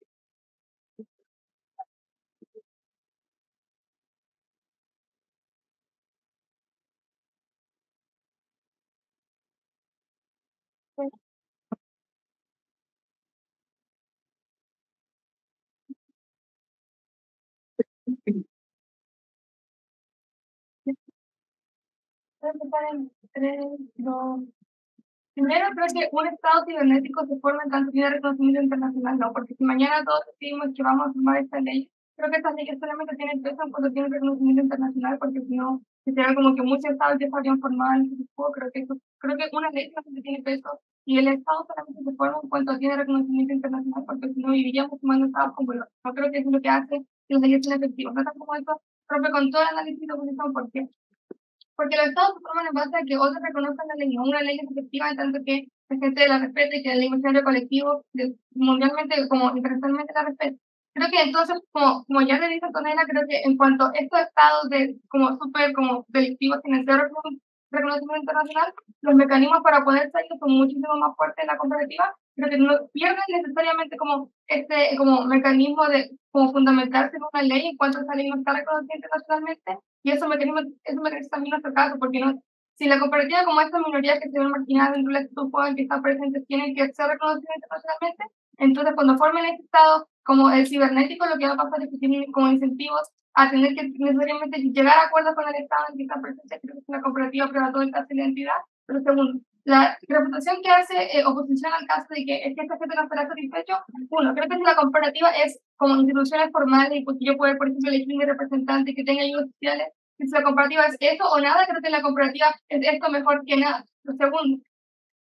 Primero, creo que un estado cibernético se forma en tanto tiene reconocimiento internacional, no, porque si mañana todos decidimos que vamos a formar esta ley, creo que estas leyes solamente tienen peso cuando tienen reconocimiento internacional, porque si no, sería como que muchos estados ya estarían formados en ese tipo. Creo que eso, creo que una ley solamente tiene peso y el estado solamente se forma en cuanto tiene reconocimiento internacional, porque si no viviríamos formando estados como los. No creo que eso es lo que hace que las leyes sean efectivas. No tampoco eso rompe con todo el análisis de oposición, ¿por qué? Porque los estados se forman en base a que otros reconozcan la ley, no una ley es efectiva en tanto que la gente la respete y que el imaginario colectivo de, mundialmente como internacionalmente la respete. Creo que entonces, como, como ya le dice Antonella, creo que en cuanto a estos estados de como súper como delictivos tienen cero reconocimiento internacional, los mecanismos para poder salir son muchísimo más fuertes en la comparativa. Creo que no pierden necesariamente como este como mecanismo de como fundamentarse en una ley en cuanto esa ley no está reconocida internacionalmente. Y eso mecanismo, eso mecanismo también nuestro caso, porque no, si la comparativa como estas minorías que se ven marginadas dentro del estatuto en que están presentes tienen que ser reconocidas internacionalmente, entonces cuando formen este estado como el cibernético, lo que va a pasar es que tienen como incentivos a tener que necesariamente llegar a acuerdos con el estado en que están presentes. Creo que es una comparativa para todo el caso de la identidad. Pero segundo, la reputación que hace eh, oposición al caso de que es que esta gente no estará satisfecho, uno, creo que si la comparativa es como instituciones formales y pues yo puedo, por ejemplo, elegir mi representante que tenga ayudas sociales, si la comparativa es eso o nada, creo que la comparativa es esto mejor que nada. Lo segundo,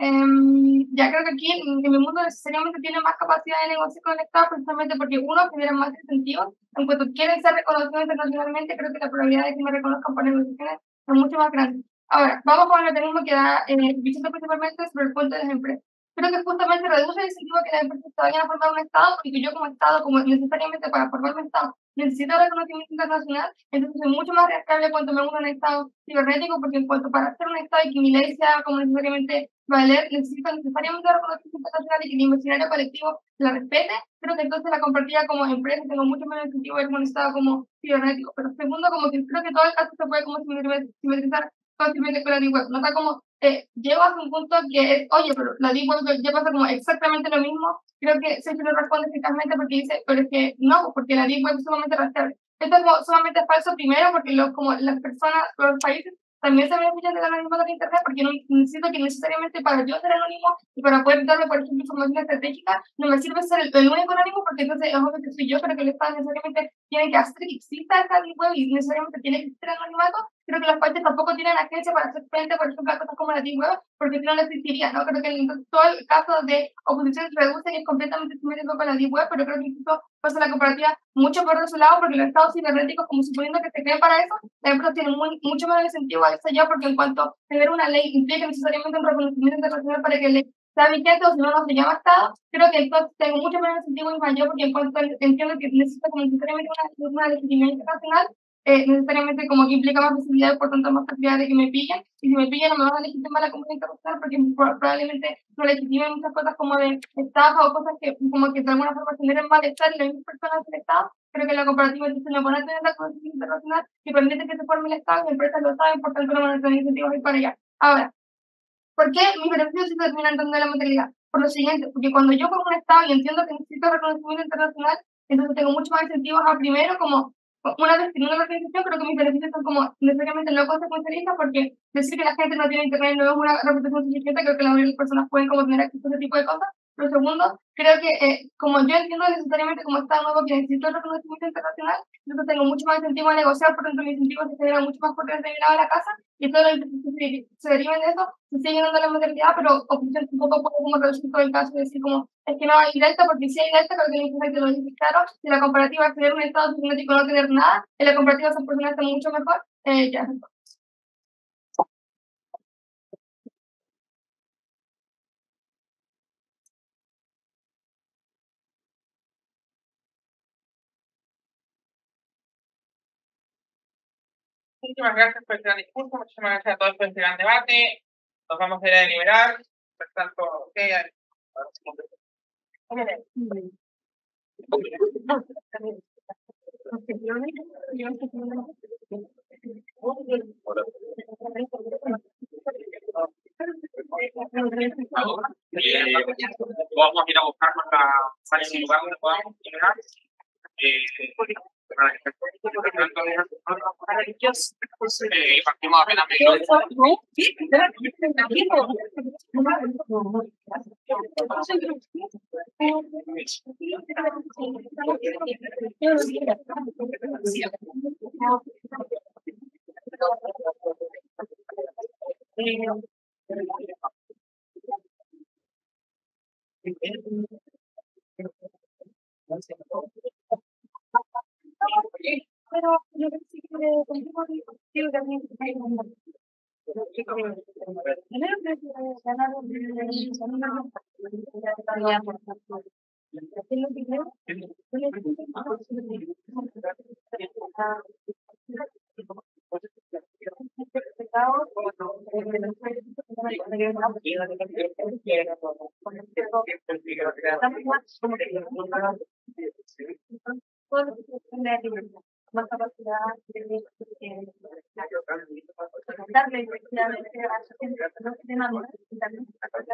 Em, ya creo que aquí en mi mundo necesariamente tiene más capacidad de negociar con el Estado precisamente porque uno genera más incentivos. En cuanto quieren ser reconocidos internacionalmente, creo que la probabilidad de que me reconozcan por negociaciones es mucho más grande. Ahora, vamos con el mecanismo que da eh, Vicente principalmente sobre el puente de las empresas. Creo que justamente reduce el incentivo que las empresas se vayan a formar un Estado, porque yo como Estado, como necesariamente para formar un Estado, necesito reconocimiento internacional, entonces soy mucho más reactible cuando me uno a un Estado cibernético, porque en cuanto para ser un Estado y que mi ley sea como necesariamente valer, necesito necesariamente reconocimiento internacional y que el imaginario colectivo la respete, creo que entonces la compartida como empresa tengo mucho menos incentivo de ir con un Estado como cibernético. Pero segundo, como que creo que todo el caso se puede como simetrizar fácilmente con la Deep Web. No está como, eh, llego a un punto que es, oye, pero la Deep Web ya pasa como exactamente lo mismo. Creo que Sergio lo responde eficazmente porque dice, pero es que no, porque la Deep Web es sumamente rastreable. Esto es como sumamente falso primero porque lo, como las personas, los países también se benefician del anonimato de Internet porque no necesito que necesariamente para yo ser anónimo y para poder darme, por ejemplo, información estratégica, no me sirve ser el, el único anónimo porque entonces es obvio que soy yo, pero que el Estado necesariamente tiene que hacer que exista esta Deep Web y necesariamente tiene que existir el anonimato. Creo que los países tampoco tienen agencia para hacer frente, por ejemplo, a cosas como la Deep Web, porque si no, no existiría, ¿no? Creo que entonces todo el caso de oposición se reduce y es completamente simétrico con la Deep Web, pero creo que incluso pasa la comparativa mucho por de su lado, porque los estados cibernéticos, como suponiendo que se creen para eso, las empresas tienen muy, mucho más incentivo a eso ya, porque en cuanto a tener una ley implica necesariamente un reconocimiento internacional para que le sea vigente, o si no, no se llama Estado, creo que entonces tengo mucho menos incentivo y mayor, porque en cuanto a, entiendo que necesito como necesariamente una, una legitimidad internacional, eh, necesariamente como que implica más visibilidad y por tanto más facilidad de que me pillen, y si me pillan no me van a legitimar la comunidad internacional porque pro- probablemente no legitimen muchas cosas como de estafa o cosas que como que de alguna forma generen malestar en las mismas personas del Estado. Creo que la comparativa entonces no van a tener la conocimiento internacional que permite que se forme el Estado y empresas lo saben, por tanto no van a tener incentivos a ir para allá. Ahora, ¿por qué mis beneficios sí se terminan dando la materialidad? Por lo siguiente, porque cuando yo formo un Estado y entiendo que necesito reconocimiento internacional, entonces tengo mucho más incentivos a primero como una vez en una organización, creo que mis beneficios son como necesariamente no consecuencialistas, porque decir que la gente no tiene internet no es una reputación suficiente, creo que la mayoría de las personas pueden como tener acceso a ese tipo de cosas. Pero segundo, creo que eh, como yo entiendo necesariamente como Estado nuevo que necesito el reconocimiento internacional, entonces tengo mucho más incentivo a negociar, por tanto mis incentivos se generan mucho más potentes de mi lado de la casa, y todo lo que se, se deriva de eso se sigue dando la modernidad, pero oposición un poco puede como reducir todo el caso y decir como, es que no hay delta, porque si hay delta, creo que el internet lo dice claro, si la comparativa es tener un estado cibernético no tener nada, en la comparativa esa persona está mucho mejor, eh, ya. Muchísimas gracias por este gran discurso, muchísimas gracias a todos por este gran debate. Nos vamos a ir a deliberar. Por tanto, okay. Eh, vamos a ir a buscar nuestra sala sin lugar donde podamos deliberar. Eh, para que eh, partimos apenas Pero yo creo que sí que digo también más capacidad de darle efectivamente a la gente que no tiene nada y también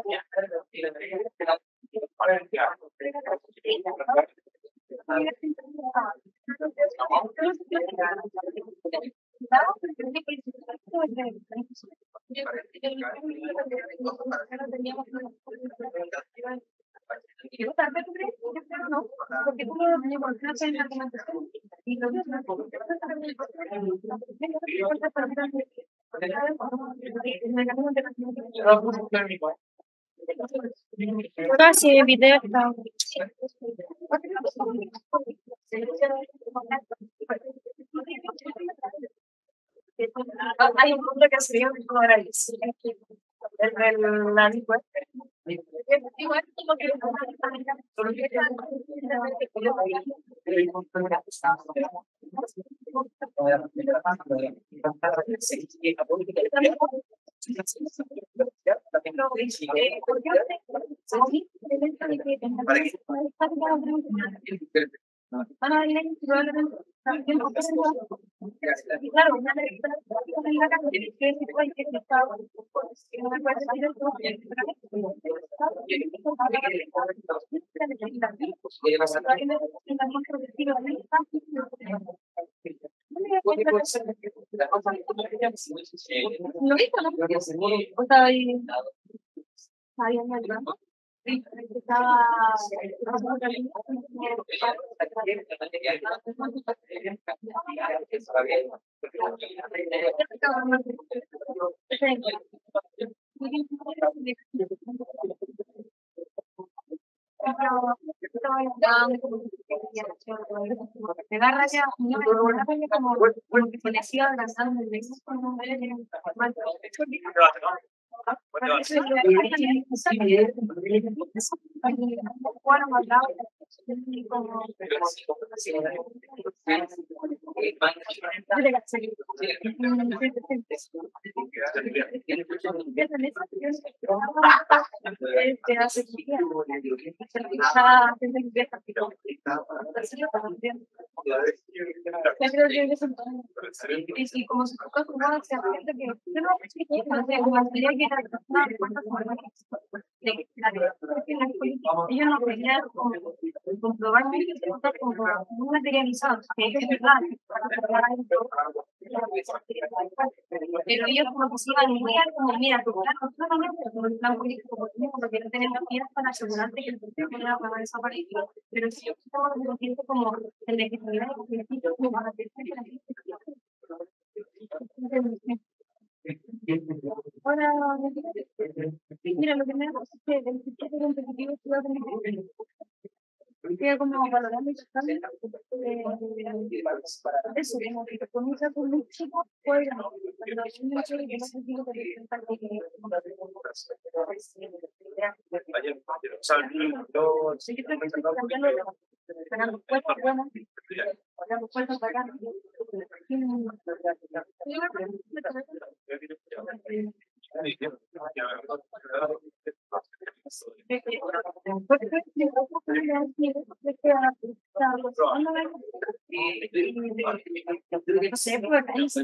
y tal vez tú crees que no, porque tú no tienes en la argumentación y lo mismo Casi, video está. Hay un punto que sería muy agradecido. El del la encuesta. Claro, una ¿Lo viste, no? ¿O estaba ahí? Estaba ahí en el banco. Estaba... Me da rabia, no me da rabia como como que se le siga avanzando el beso con un bebé en el y como se toca su voz, se siente que yo no sé qué hacer, me gustaría que la persona de cuentas de que la que la política ellos no querían como comprobar muchas cosas como muy materializadas, que es verdad, pero ellos como que se iban muy al como mira, tu plan no solamente como el plan político porque no tenemos medidas para asegurarte que el sistema va a desaparecer, pero si yo estamos conscientes como de legitimidad y políticos como para que ahora, mira, lo que me pasa es que el sistema competitivo se va a tener que queda como valorando y tratando eh, eso, como que comienza con un chico, pues, cuando es un hecho de que no se tiene que presentar que sí que estoy cambiando ganando puestos buenos, ganando puestos bacanos. No sé, por acá hay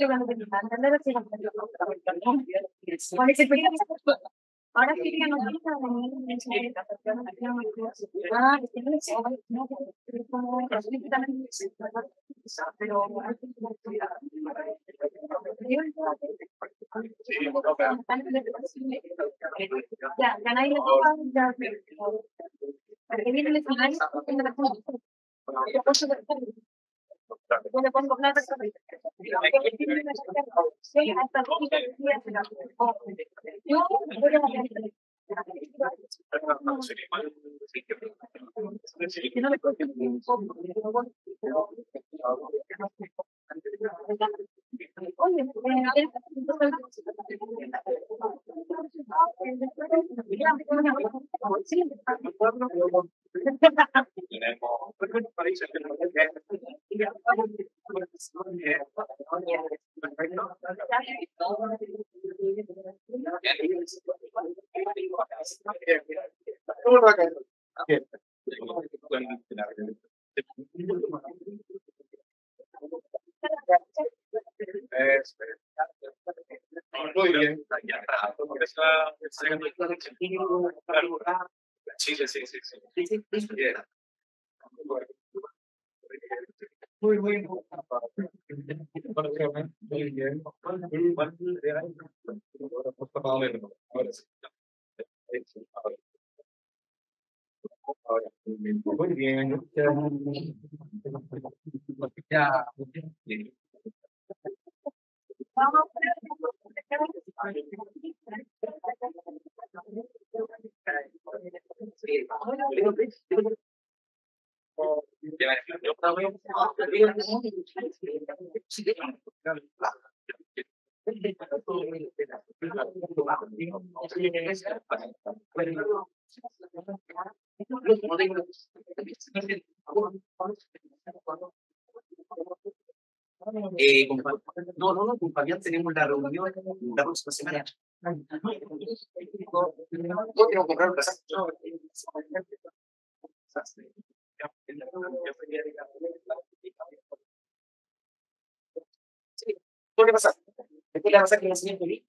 ahora sí que no está ah, pero ya, ganáis la para que viene el final yo le pongo plata yo voy a que no le cueste un poco. Oye, Muy bien. Sí, sí, sí, sí. Muy, muy bien. Muy bien. Muy bien. Ya. Vamos Eh, con Fa- no, no, no, con Fabián tenemos la reunión la próxima semana. No tengo que comprar un pasaje. Sí, ¿qué pasa? Después le va a pasar que la señal feliz.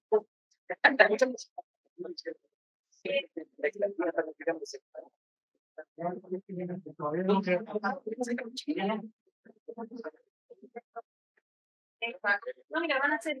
No, mira, van a hacer.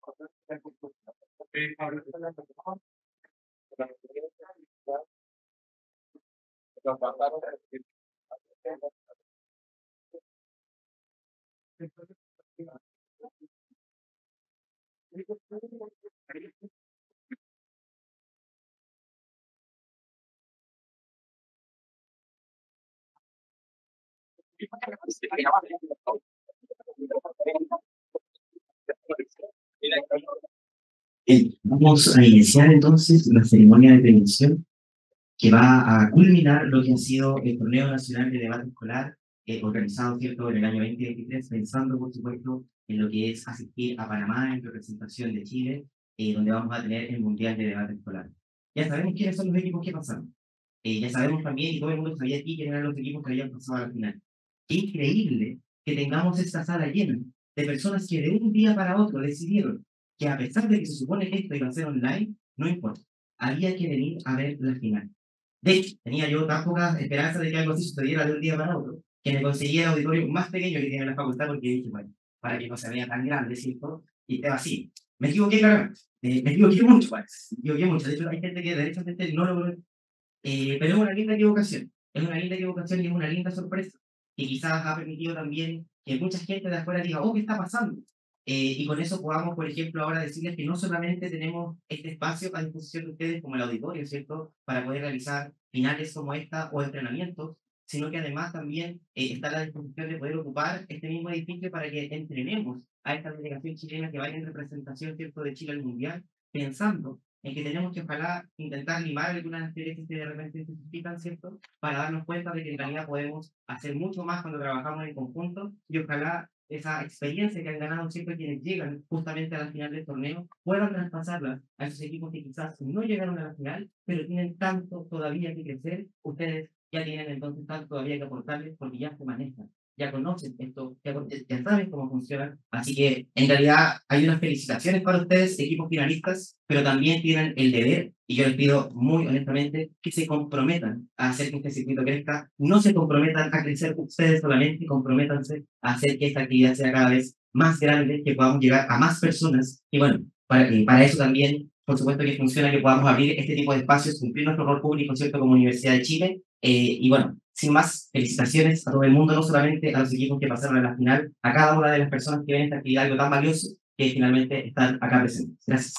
Bien, vamos a iniciar entonces la ceremonia de premiación que va a culminar lo que ha sido el Torneo Nacional de Debate Escolar, eh, organizado, ¿cierto?, en el año veinte veintitrés, pensando, por supuesto, en lo que es asistir a Panamá en representación de Chile, eh, donde vamos a tener el Mundial de Debate Escolar. Ya sabemos quiénes son los equipos que pasaron. Eh, ya sabemos también, y todo el mundo sabía aquí, quiénes eran los equipos que habían pasado a la final. Qué increíble que tengamos esta sala llena de personas que de un día para otro decidieron que, a pesar de que se supone que esto iba a ser online, no importa, había que venir a ver la final. De hecho, tenía yo tan pocas esperanzas de que algo así sucediera de un día para otro, que me conseguí el auditorio más pequeño que tiene la facultad, porque dije, bueno, para que no se vea tan grande, ¿cierto? Y esté vacío. Me equivoqué claramente. Eh, me equivoqué mucho, pues. Me equivoqué mucho. De hecho, hay gente que derechamente no lo... Eh, pero es una linda equivocación. Es una linda equivocación y es una linda sorpresa. Que quizás ha permitido también que mucha gente de afuera diga, oh, ¿qué está pasando? Eh, y con eso podamos, por ejemplo, ahora decirles que no solamente tenemos este espacio a disposición de ustedes como el auditorio, ¿cierto?, para poder realizar finales como esta o entrenamientos, sino que además también eh, está a la disposición de poder ocupar este mismo edificio para que entrenemos a esta delegación chilena que vaya en representación, ¿cierto?, de Chile al Mundial, pensando en que tenemos que ojalá intentar limar algunas actividades que de repente se necesitan, ¿cierto?, para darnos cuenta de que en realidad podemos hacer mucho más cuando trabajamos en conjunto, y ojalá esa experiencia que han ganado siempre quienes llegan justamente a la final del torneo puedan traspasarla a esos equipos que quizás no llegaron a la final, pero tienen tanto todavía que crecer. Ustedes ya tienen entonces tanto todavía que aportarles porque ya se manejan, ya conocen esto, ya, ya saben cómo funciona. Así que en realidad hay unas felicitaciones para ustedes, equipos finalistas, pero también tienen el deber, y yo les pido muy honestamente que se comprometan a hacer que este circuito crezca. No se comprometan a crecer ustedes solamente, comprométanse a hacer que esta actividad sea cada vez más grande, que podamos llegar a más personas. Y bueno, para, eh, para eso también, por supuesto que funciona que podamos abrir este tipo de espacios, cumplir nuestro rol público, ¿cierto?, como Universidad de Chile. Eh, y bueno, sin más, felicitaciones a todo el mundo, no solamente a los equipos que pasaron a la final, a cada una de las personas que ven esta actividad algo tan valioso que finalmente están acá presentes. Gracias.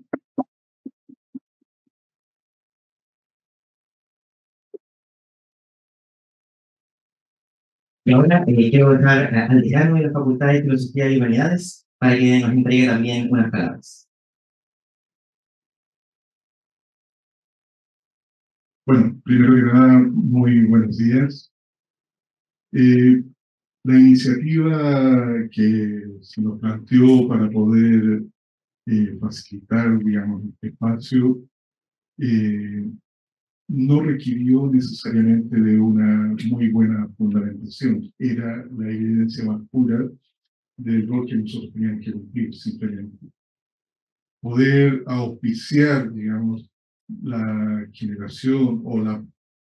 Y ahora eh, quiero dejar al decano de la Facultad de Filosofía y Humanidades para que nos entregue también unas palabras. Bueno, primero que nada, muy buenos días. Eh, la iniciativa que se nos planteó para poder eh, facilitar, digamos, este espacio, eh, no requirió necesariamente de una muy buena fundamentación. Era la evidencia más pura del rol que nosotros teníamos que cumplir, simplemente. Poder auspiciar, digamos, la generación o la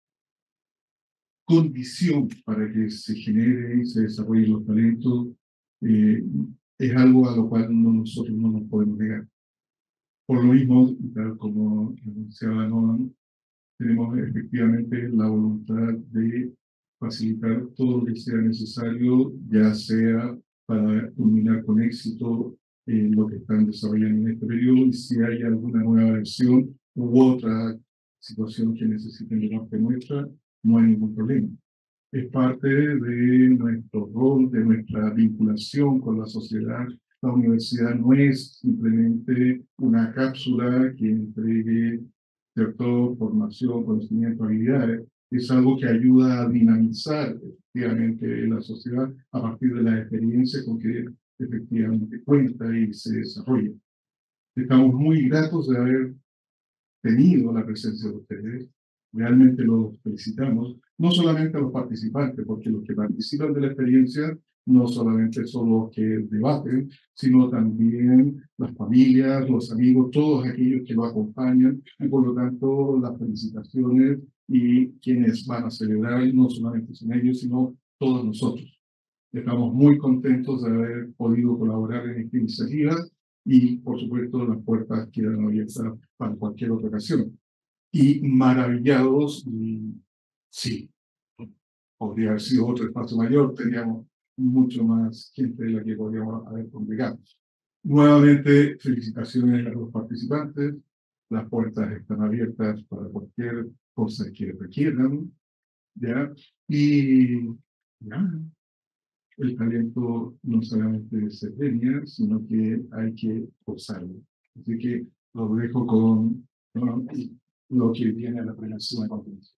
condición para que se genere y se desarrollen los talentos eh, es algo a lo cual no, nosotros no nos podemos negar. Por lo mismo, tal como anunciaba Noam, tenemos efectivamente la voluntad de facilitar todo lo que sea necesario, ya sea para culminar con éxito eh, lo que están desarrollando en este periodo, y si hay alguna nueva versión u otra situación que necesiten de parte nuestra, no hay ningún problema. Es parte de nuestro rol, de nuestra vinculación con la sociedad. La universidad no es simplemente una cápsula que entregue, ¿cierto?, formación, conocimiento, habilidades. Es algo que ayuda a dinamizar efectivamente la sociedad a partir de la experiencia con que efectivamente cuenta y se desarrolla. Estamos muy gratos de haber tenido la presencia de ustedes. Realmente los felicitamos, no solamente a los participantes, porque los que participan de la experiencia no solamente son los que debaten, sino también las familias, los amigos, todos aquellos que lo acompañan, y por lo tanto las felicitaciones, y quienes van a celebrar no solamente son ellos, sino todos nosotros. Estamos muy contentos de haber podido colaborar en esta iniciativa y, por supuesto, las puertas quedan abiertas para cualquier otra ocasión. Y maravillados, y sí, podría haber sido otro espacio mayor, teníamos mucho más gente de la que podríamos haber congregado. Nuevamente, felicitaciones a los participantes. Las puertas están abiertas para cualquier cosa que requieran, ¿ya? Y nada, el talento no solamente se premia, sino que hay que usarlo. Así que lo dejo con, ¿no?, lo que viene a la premiación a continuación.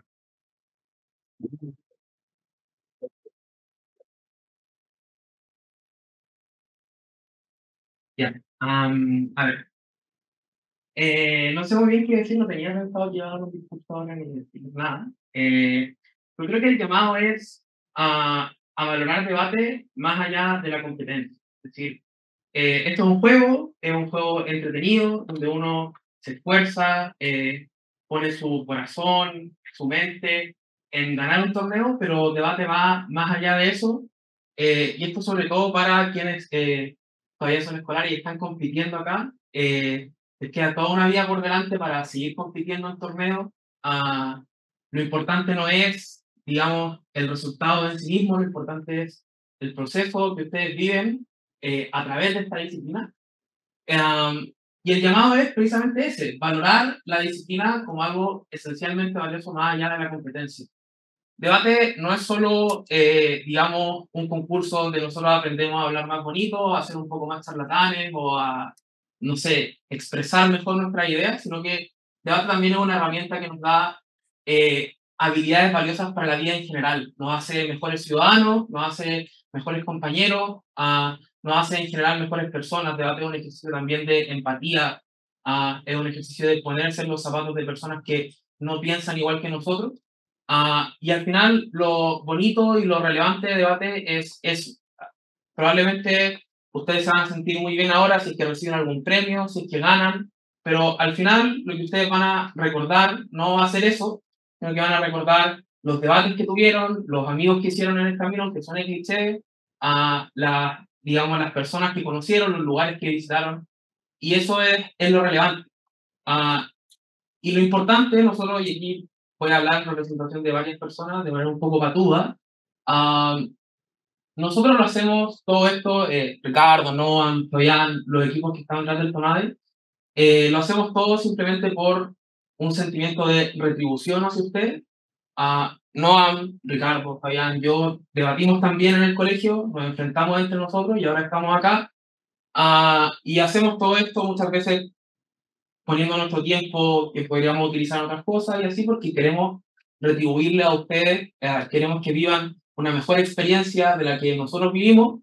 Ya, am, a ver. Eh, no sé muy bien qué decir, no tenía pensado llevar un discurso ahora ni decir nada. Eh, yo creo que el llamado es a, a valorar el debate más allá de la competencia. Es decir, eh, esto es un juego, es un juego entretenido, donde uno se esfuerza, eh, pone su corazón, su mente en ganar un torneo, pero el debate va más allá de eso. Eh, y esto sobre todo para quienes eh, todavía son escolares y están compitiendo acá. Eh, les queda toda una vida por delante para seguir compitiendo en torneos. Ah, lo importante no es, digamos, el resultado en sí mismo, lo importante es el proceso que ustedes viven eh, a través de esta disciplina. Um, y el llamado es precisamente ese, valorar la disciplina como algo esencialmente valioso más allá de la competencia. Debate no es solo, eh, digamos, un concurso donde nosotros aprendemos a hablar más bonito, a ser un poco más charlatanes o a, no sé, expresar mejor nuestras ideas, sino que debate también es una herramienta que nos da eh, habilidades valiosas para la vida en general. Nos hace mejores ciudadanos, nos hace mejores compañeros, uh, nos hace en general mejores personas. Debate es un ejercicio también de empatía, uh, es un ejercicio de ponerse en los zapatos de personas que no piensan igual que nosotros. Uh, y al final, lo bonito y lo relevante de debate es, es probablemente ustedes se van a sentir muy bien ahora si es que reciben algún premio, si es que ganan, pero al final lo que ustedes van a recordar no va a ser eso, sino que van a recordar los debates que tuvieron, los amigos que hicieron en el camino, que son el cliché, a la, digamos, las personas que conocieron, los lugares que visitaron, y eso es, es lo relevante. Uh, y lo importante, nosotros, y aquí voy a hablar en representación de varias personas de manera un poco patuda, uh, nosotros lo hacemos todo esto, eh, Ricardo, Noam, Fabián, los equipos que están detrás del Tonade, eh, lo hacemos todo simplemente por un sentimiento de retribución hacia usted. Uh, Noam, Ricardo, Fabián, yo debatimos también en el colegio, nos enfrentamos entre nosotros y ahora estamos acá. Uh, y hacemos todo esto muchas veces poniendo nuestro tiempo que podríamos utilizar en otras cosas y así porque queremos retribuirle a ustedes, eh, queremos que vivan una mejor experiencia de la que nosotros vivimos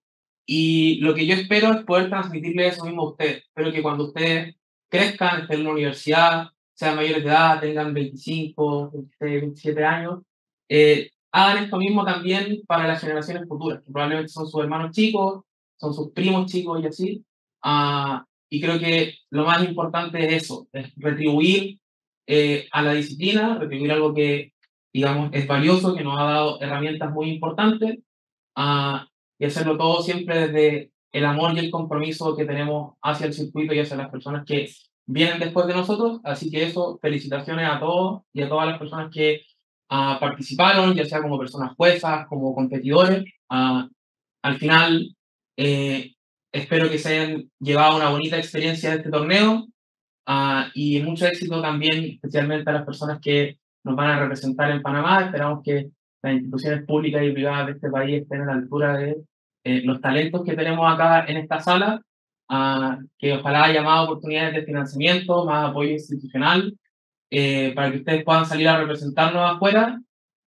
y lo que yo espero es poder transmitirle eso mismo a ustedes. Espero que cuando ustedes crezcan, estén en la universidad, sean mayores de edad, tengan veinticinco, veintiséis, veintisiete años, eh, hagan esto mismo también para las generaciones futuras, que probablemente son sus hermanos chicos, son sus primos chicos y así. Uh, y creo que lo más importante es eso, es retribuir eh, a la disciplina, retribuir algo que, digamos, es valioso, que nos ha dado herramientas muy importantes, uh, y hacerlo todo siempre desde el amor y el compromiso que tenemos hacia el circuito y hacia las personas que vienen después de nosotros. Así que eso, felicitaciones a todos y a todas las personas que uh, participaron, ya sea como personas juezas, como competidores. Uh, al final, eh, espero que se hayan llevado una bonita experiencia de este torneo uh, y mucho éxito también, especialmente a las personas que nos van a representar en Panamá. Esperamos que las instituciones públicas y privadas de este país estén a la altura de eh, los talentos que tenemos acá en esta sala, uh, que ojalá haya más oportunidades de financiamiento, más apoyo institucional, eh, para que ustedes puedan salir a representarnos afuera,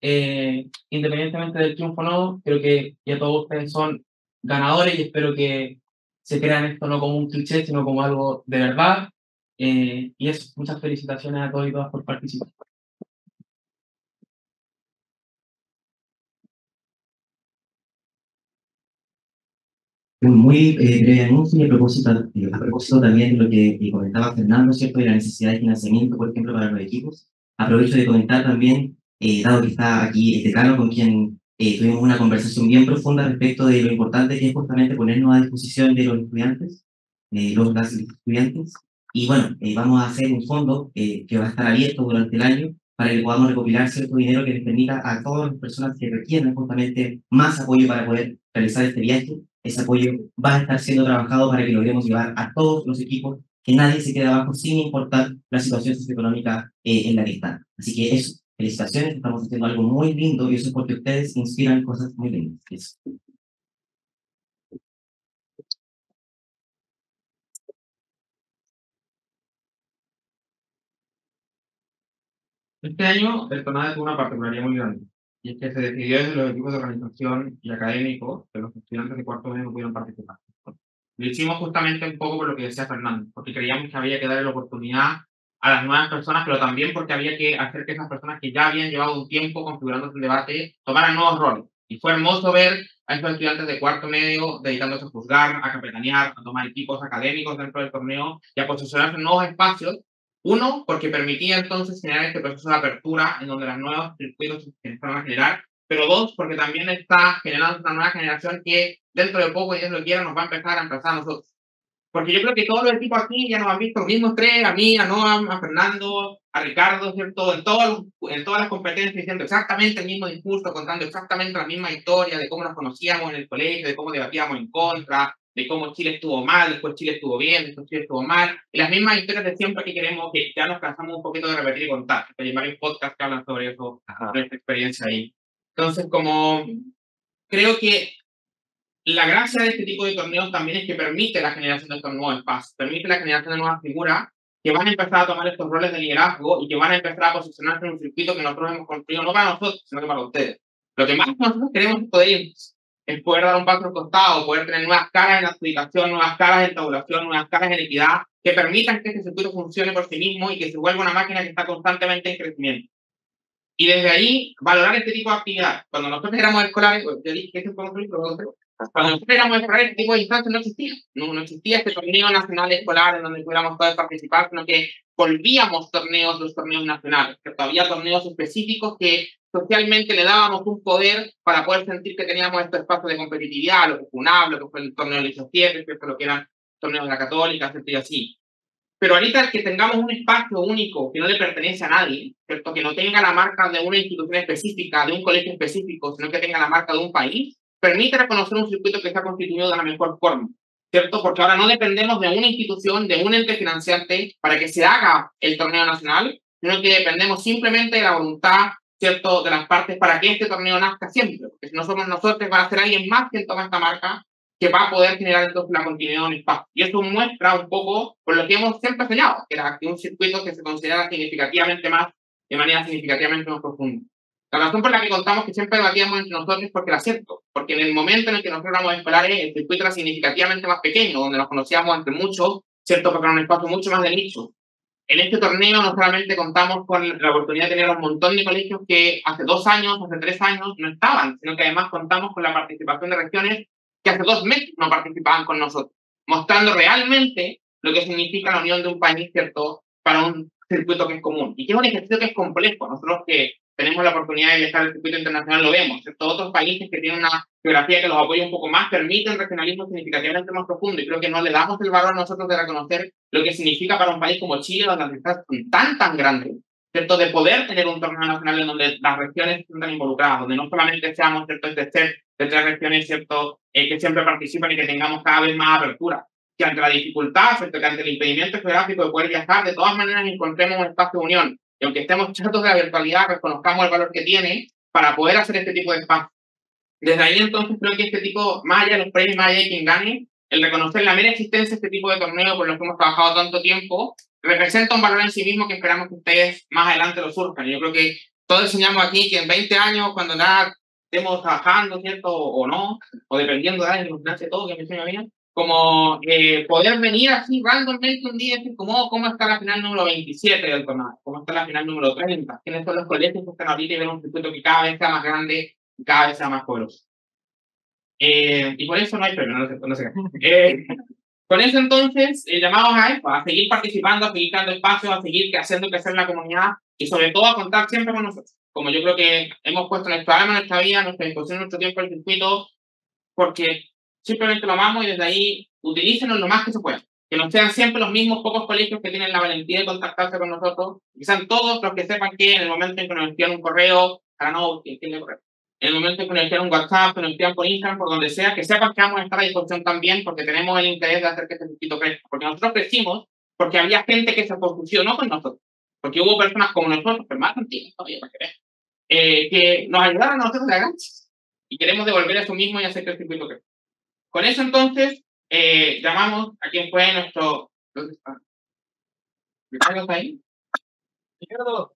eh, independientemente del triunfo o no. Creo que ya todos ustedes son ganadores y espero que se crean esto no como un cliché, sino como algo de verdad. Eh, y eso, muchas felicitaciones a todos y todas por participar. Un muy eh, breve anuncio y a propósito, eh, a propósito también de lo que eh, comentaba Fernando, ¿cierto?, de la necesidad de financiamiento, por ejemplo, para los equipos. Aprovecho de comentar también, eh, dado que está aquí el decano con quien eh, tuvimos una conversación bien profunda respecto de lo importante que es justamente ponernos a disposición de los estudiantes. eh, los las estudiantes. Y bueno, eh, vamos a hacer un fondo eh, que va a estar abierto durante el año para que podamos recopilar cierto dinero que les permita a todas las personas que requieran justamente más apoyo para poder realizar este viaje. Ese apoyo va a estar siendo trabajado para que logremos llevar a todos los equipos, que nadie se quede abajo sin importar la situación socioeconómica eh, en la que están. Así que eso, felicitaciones, estamos haciendo algo muy lindo y eso es porque ustedes inspiran cosas muy lindas. Eso. Este año el tornado tuvo una particularidad muy grande, y es que se decidió desde los equipos de organización y académicos que los estudiantes de cuarto medio no pudieron participar. Lo hicimos justamente un poco por lo que decía Fernando, porque creíamos que había que darle la oportunidad a las nuevas personas, pero también porque había que hacer que esas personas que ya habían llevado un tiempo configurando el debate tomaran nuevos roles. Y fue hermoso ver a estos estudiantes de cuarto medio dedicándose a juzgar, a capitanear, a tomar equipos académicos dentro del torneo y a posicionarse en nuevos espacios. Uno, porque permitía entonces generar este proceso de apertura en donde los nuevos circuitos se empezaron a generar, pero dos, porque también está generando una nueva generación que dentro de poco, y Dios lo quiera, nos va a empezar a empezar a nosotros. Porque yo creo que todos los equipos aquí ya nos han visto los mismos tres, a mí, a Noam, a Fernando, a Ricardo, ¿cierto? En, todos, en todas las competencias diciendo exactamente el mismo discurso, contando exactamente la misma historia de cómo nos conocíamos en el colegio, de cómo debatíamos en contra, de cómo Chile estuvo mal, después Chile estuvo bien, después Chile estuvo mal, y las mismas historias de siempre que queremos, que ya nos cansamos un poquito de repetir y contar. Hay varios podcasts que hablan sobre eso, nuestra experiencia ahí. Entonces, como creo que la gracia de este tipo de torneos también es que permite la generación de estos nuevos espacios, permite la generación de nuevas figuras que van a empezar a tomar estos roles de liderazgo y que van a empezar a posicionarse en un circuito que nosotros hemos construido, no para nosotros, sino que para ustedes. Lo que más nosotros queremos es poder irnos, es poder dar un paso al costado, poder tener nuevas caras en la adjudicación, nuevas caras en tabulación, nuevas caras en equidad, que permitan que este circuito funcione por sí mismo y que se vuelva una máquina que está constantemente en crecimiento. Y desde ahí, valorar este tipo de actividad. Cuando nosotros éramos escolares, yo dije que este fue un proyecto, cuando nosotros éramos escolares, este tipo de instancias no existía. No, no existía este torneo nacional escolar en donde pudiéramos poder participar, sino que volvíamos torneos, los torneos nacionales. Que había torneos específicos que socialmente le dábamos un poder para poder sentir que teníamos este espacio de competitividad, lo que fue UNAV, lo que fue el torneo de Liceo siete, lo que eran torneos de la Católica, ¿cierto? Y así. Pero ahorita que tengamos un espacio único que no le pertenece a nadie, ¿cierto? Que no tenga la marca de una institución específica, de un colegio específico, sino que tenga la marca de un país, permite reconocer un circuito que está constituido de la mejor forma, ¿cierto? Porque ahora no dependemos de una institución, de un ente financiante para que se haga el torneo nacional, sino que dependemos simplemente de la voluntad, ¿cierto?, de las partes para que este torneo nazca siempre. Porque si no somos nosotros, va a ser alguien más quien toma esta marca, que va a poder generar entonces la continuidad en el espacio. Y eso muestra un poco por lo que hemos siempre soñado, que era que un circuito que se considera significativamente más, de manera significativamente más profunda. La razón por la que contamos que siempre debatíamos entre nosotros es porque era cierto, porque en el momento en el que nosotros éramos escolares, el circuito era significativamente más pequeño, donde nos conocíamos entre muchos, cierto, porque era un espacio mucho más de nicho. En este torneo no solamente contamos con la oportunidad de tener un montón de colegios que hace dos años, hace tres años no estaban, sino que además contamos con la participación de regiones que hace dos meses no participaban con nosotros, mostrando realmente lo que significa la unión de un país, ¿cierto?, para un circuito que es común. Y que es un ejercicio que es complejo. Nosotros que tenemos la oportunidad de viajar al circuito internacional lo vemos, ¿cierto? Otros países que tienen una geografía que los apoya un poco más permiten regionalismo significativamente más profundo, y creo que no le damos el valor a nosotros de reconocer lo que significa para un país como Chile, donde las distancias son tan, tan grandes, ¿cierto?, de poder tener un torneo nacional en donde las regiones están involucradas, donde no solamente seamos, ¿cierto?, este set de tres regiones, ¿cierto?, eh, que siempre participan y que tengamos cada vez más apertura, que ante la dificultad, ¿cierto?, que ante el impedimento geográfico de poder viajar, de todas maneras encontremos un espacio de unión, y aunque estemos chatos de la virtualidad, reconozcamos el valor que tiene para poder hacer este tipo de espacio. Desde ahí entonces creo que este tipo, más allá de los premios, más allá de quien gane, el reconocer la mera existencia de este tipo de torneo por los que hemos trabajado tanto tiempo, representa un valor en sí mismo que esperamos que ustedes más adelante lo surjan. Y yo creo que todos soñamos aquí que en veinte años, cuando nada estemos trabajando, ¿cierto?, o, o no, o dependiendo de alguien, de todo, que me sueño bien, como eh, poder venir así randommente un día y decir, ¿cómo, ¿cómo está la final número veintisiete del torneo? ¿Cómo está la final número treinta? ¿Quiénes son los colegios que están ahorita y ver un circuito que cada vez sea más grande y cada vez sea más poderoso? Eh, y por eso no hay premio, no sé, no sé qué. Eh, con eso entonces, eh, llamamos a esto, a seguir participando, a seguir dando espacio, a seguir haciendo crecer la comunidad y sobre todo a contar siempre con nosotros. Como yo creo que hemos puesto nuestra alma, nuestra vida, nuestra disposición, nuestro tiempo al circuito, porque simplemente lo amamos y desde ahí utilícenos lo más que se pueda. que no sean siempre los mismos pocos colegios que tienen la valentía de contactarse con nosotros, que sean todos los que sepan que en el momento en que nos envían un correo, para no entiende correo, en el momento en que nos envían un WhatsApp, que nos envían por Instagram, por donde sea, que sepan que vamos a estar a disposición también, porque tenemos el interés de hacer que este circuito crezca, porque nosotros crecimos porque había gente que se fusionó con nosotros, porque hubo personas como nosotros, pero más antiguas todavía, para que vean, eh, que nos ayudaron a nosotros la ganancia, y queremos devolver eso mismo y hacer que el circuito crezca. Con eso, entonces, eh, llamamos a quien fue nuestro... ¿Dónde está? ¿Ricardo está ahí? Ricardo.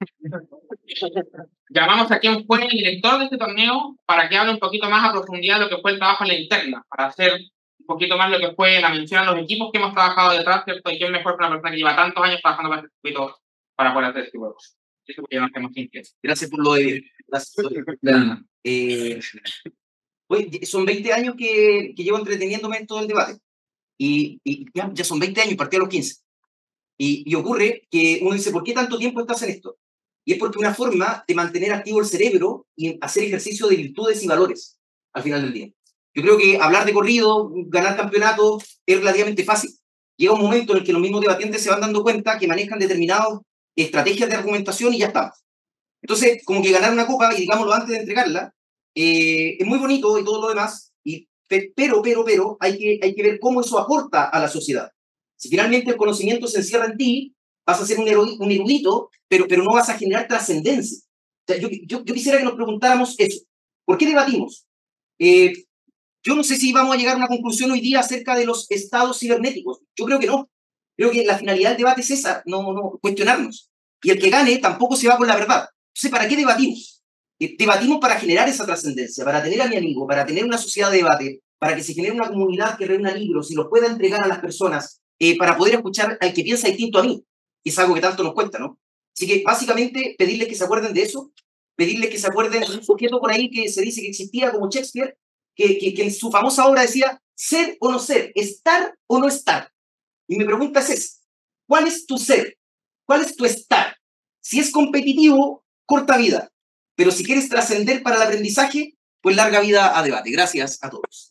Llamamos a quien fue el director de este torneo para que hable un poquito más a profundidad de lo que fue el trabajo en la interna, para hacer un poquito más lo que fue la mención a los equipos que hemos trabajado detrás, ¿cierto? Y quién mejor que una persona que lleva tantos años trabajando para este circuito para poder hacer este tipo de cosas. Eso porque ya no tenemos interés. Gracias por lo de... Gracias por lo de- eh, Oye, son veinte años que, que llevo entreteniéndome en todo el debate. Y, y ya, ya son veinte años, partí a los quince. Y, y ocurre que uno dice, ¿por qué tanto tiempo estás en esto? Y es porque una forma de mantener activo el cerebro y hacer ejercicio de virtudes y valores al final del día. Yo creo que hablar de corrido, ganar campeonatos, es relativamente fácil. Llega un momento en el que los mismos debatientes se van dando cuenta que manejan determinadas estrategias de argumentación y ya estamos. Entonces, como que ganar una copa, y digámoslo antes de entregarla, eh, es muy bonito y todo lo demás, y, pero, pero, pero, hay que, hay que ver cómo eso aporta a la sociedad. Si finalmente el conocimiento se encierra en ti, vas a ser un erudito, un erudito pero, pero no vas a generar trascendencia. O sea, yo, yo, yo quisiera que nos preguntáramos eso. ¿Por qué debatimos? Eh, yo no sé si vamos a llegar a una conclusión hoy día acerca de los estados cibernéticos. Yo creo que no. Creo que la finalidad del debate es esa, no, no cuestionarnos. Y el que gane tampoco se va con la verdad. Entonces, ¿para qué debatimos? Eh, debatimos para generar esa trascendencia, para tener a mi amigo, para tener una sociedad de debate, para que se genere una comunidad que reúna libros y los pueda entregar a las personas, eh, para poder escuchar al que piensa distinto a mí. Y es algo que tanto nos cuesta, ¿no? Así que, básicamente, pedirles que se acuerden de eso, pedirles que se acuerden de un sujeto por ahí que se dice que existía como Shakespeare, que, que, que en su famosa obra decía, ser o no ser, estar o no estar. Y mi pregunta es esa, ¿cuál es tu ser? ¿Cuál es tu estar? Si es competitivo, corta vida. Pero si quieres trascender para el aprendizaje, pues larga vida a debate. Gracias a todos.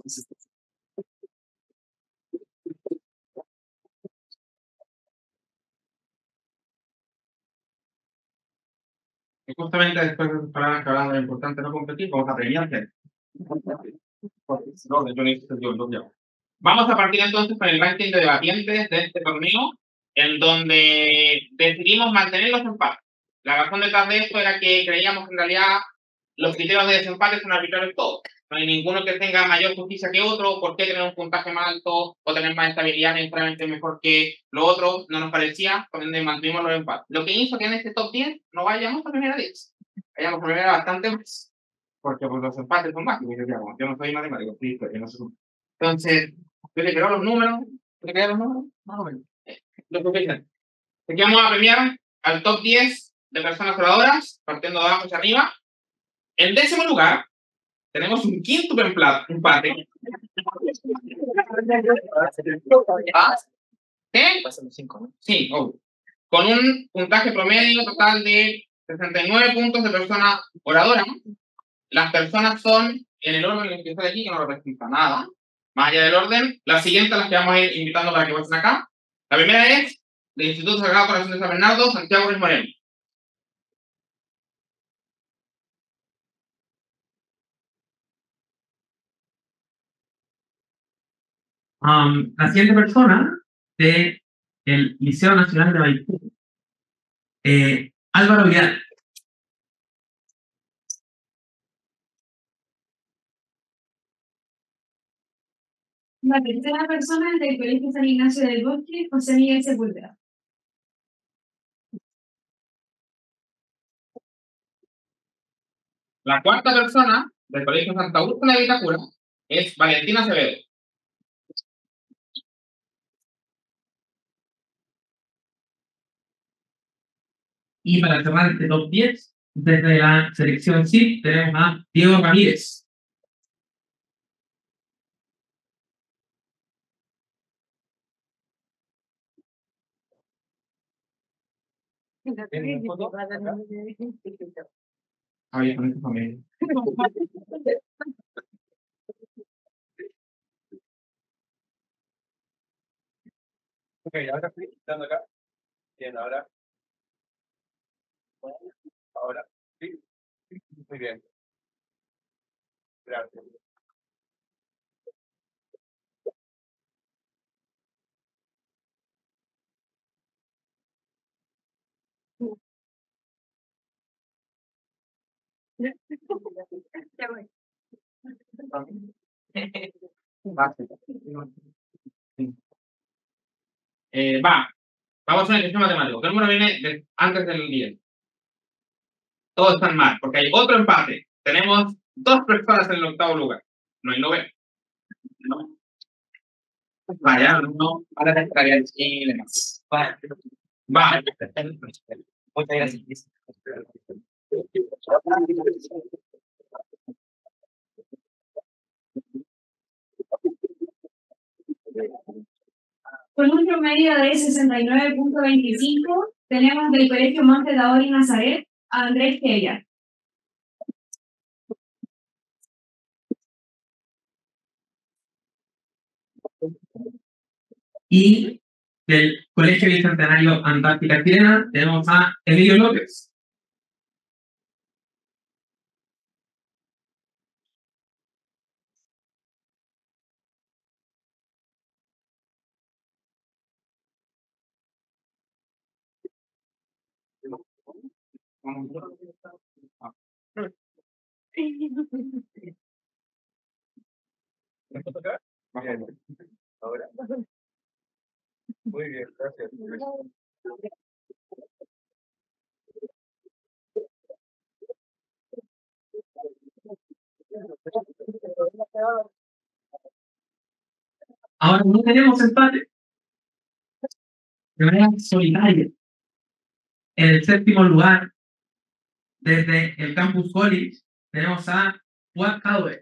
Y justamente después de sus palabras que hablan de lo importante no competir, vamos a premiar gente. Porque si no, de hecho, no existe el diálogo. Vamos a partir entonces con el ranking de debatientes de este torneo, en donde decidimos mantener los empates. La razón detrás de esto era que creíamos que en realidad los criterios de desempate son arbitrarios todos. No hay ninguno que tenga mayor justicia que otro, por qué tener un puntaje más alto o tener más estabilidad necesariamente mejor que lo otro, no nos parecía, por ende mantuvimos los empates. Lo que hizo que en este top diez no vayamos a primera diez, vayamos a primera bastante más, porque pues, los empates son mágicos, yo, digamos, yo no soy matemático, sí, yo no soy. Entonces, yo le creo los números, le creo los números, más o menos. Lo que dicen. Aquí vamos a premiar al top diez de personas oradoras, partiendo de abajo hacia arriba. En décimo lugar, tenemos un quinto empate. ¿Ah? ¿Qué? Sí, obvio. Con un puntaje promedio total de sesenta y nueve puntos de persona oradora. Las personas son, en el orden en el que estoy aquí, que no representa nada, más allá del orden. Las siguientes las que vamos a ir invitando para que pasen acá. La primera es del Instituto Sagrado Corazón de San Bernardo, Santiago Ruiz Moreno. Um, la siguiente persona de el Liceo Nacional de Maipú, eh, Álvaro Vidal. La tercera persona del Colegio San Ignacio del Bosque, José Miguel Sepúlveda. La cuarta persona del Colegio Santa Úrsula de Vitacura es Valentina Acevedo. Y para cerrar este top diez, desde la selección S I P, tenemos a Diego Ramírez. Ay, con esta familia. Ok, ahora estoy dando acá. Bien, ahora. Ahora. Sí. Muy bien. Gracias. Eh, va, vamos a un ejercicio matemático. ¿Qué número viene de- antes del diez? Todos están mal, porque hay otro empate. Tenemos dos personas en el octavo lugar. No hay noveno. No. Vaya, no. Ahora estaría el y demás. Va. Va. Muchas gracias. Con un promedio de sesenta y nueve punto veinticinco, tenemos del Colegio Monte Tabor y Nazaret a Andrés Keller. Y del Colegio Bicentenario Antártica Chilena tenemos a Emilio López. Bien. Ahora. Muy bien, gracias. Ahora no tenemos empate. De manera solitaria. En el séptimo lugar, desde el Campus College, tenemos a Juan Jadwe.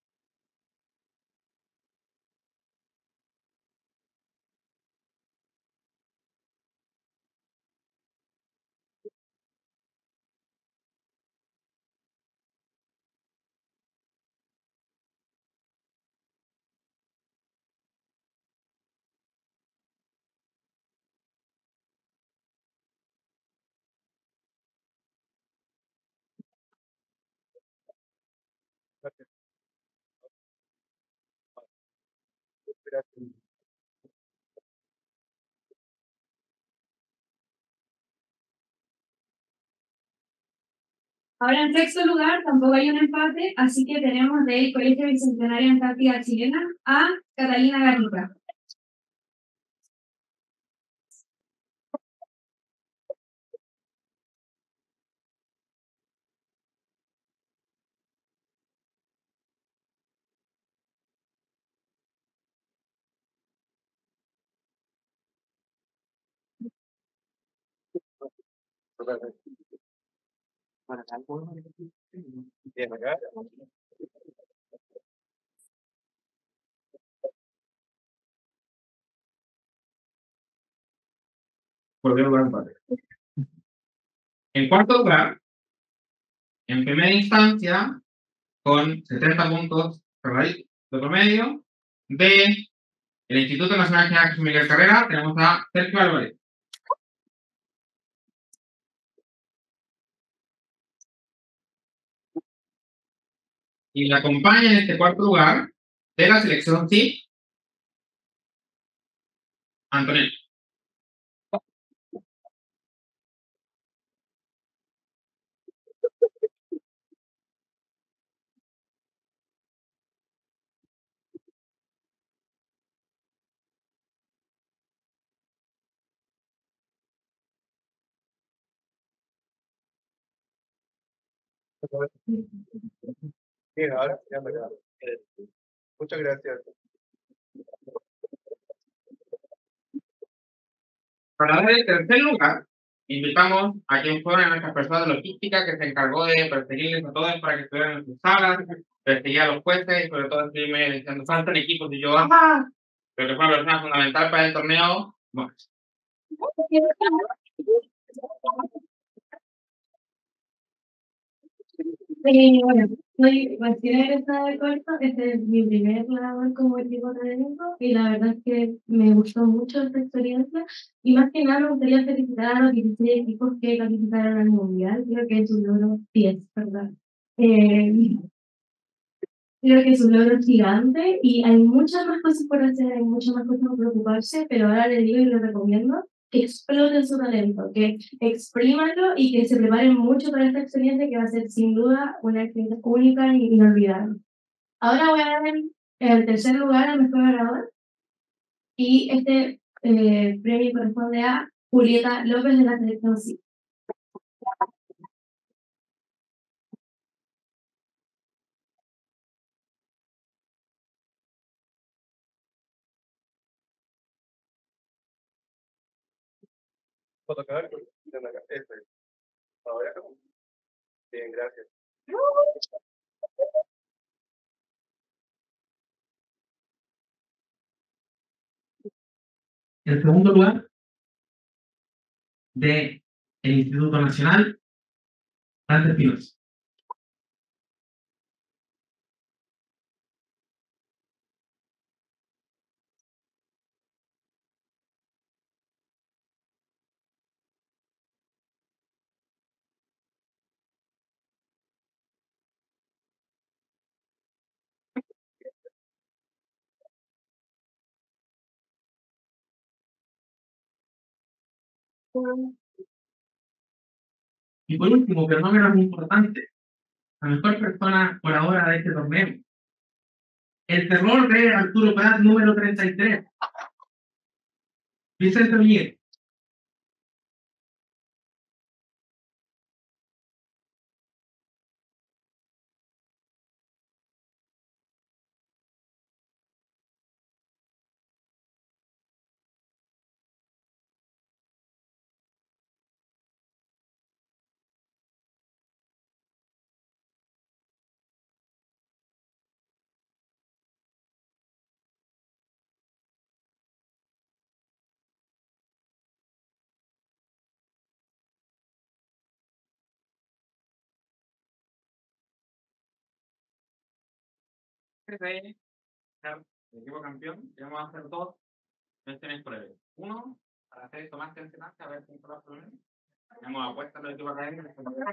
Ahora en sexto lugar tampoco hay un empate, así que tenemos del Colegio Bicentenario Antártica Chilena a Catalina Garriga. Bien, acá. Volver a lugar empate. En cuarto lugar, en primera instancia, con setenta puntos de promedio, de el Instituto Nacional de Jesús Miguel Carrera, tenemos a Sergio Álvarez. Y la acompaña en este cuarto lugar de la selección C I P, Antonio. Bien, ahora ya me quedo. Muchas gracias. Para dar el tercer lugar, invitamos a quien fuera nuestra persona de logística que se encargó de perseguirles a todos para que estuvieran en sus salas, perseguir a los jueces y sobre todo escribirme diciendo faltan equipos y yo, ¡ajá! Pero que fue una persona fundamental para el torneo. Bueno. Eh, bueno, soy recién egresada de cuarto, este es mi primer labor como equipo académico y la verdad es que me gustó mucho esta experiencia y más que nada me gustaría felicitar a los dieciséis equipos que calificaron al mundial, creo que es un logro diez, ¿verdad? Eh, Creo que es un logro gigante y hay muchas más cosas por hacer, hay muchas más cosas por preocuparse, pero ahora les digo y les recomiendo que exploten su talento, que exprímanlo y que se preparen mucho para esta experiencia que va a ser sin duda una experiencia única e inolvidable. Ahora voy a dar el, el tercer lugar al mejor orador y este eh, premio corresponde a Julieta López de la selección C I. Bien, gracias. En segundo lugar, de el Instituto Nacional, Dante Espinosa. Y por último, pero no menos importante, la mejor persona oradora de este torneo. El terror de Arturo Prat, número treinta y tres. Vicente Miguel. El equipo campeón, y vamos a hacer dos menciones breves. Uno, para hacer esto más tensionante, a ver quién se va a poner. Hemos apuesto en el equipo académico.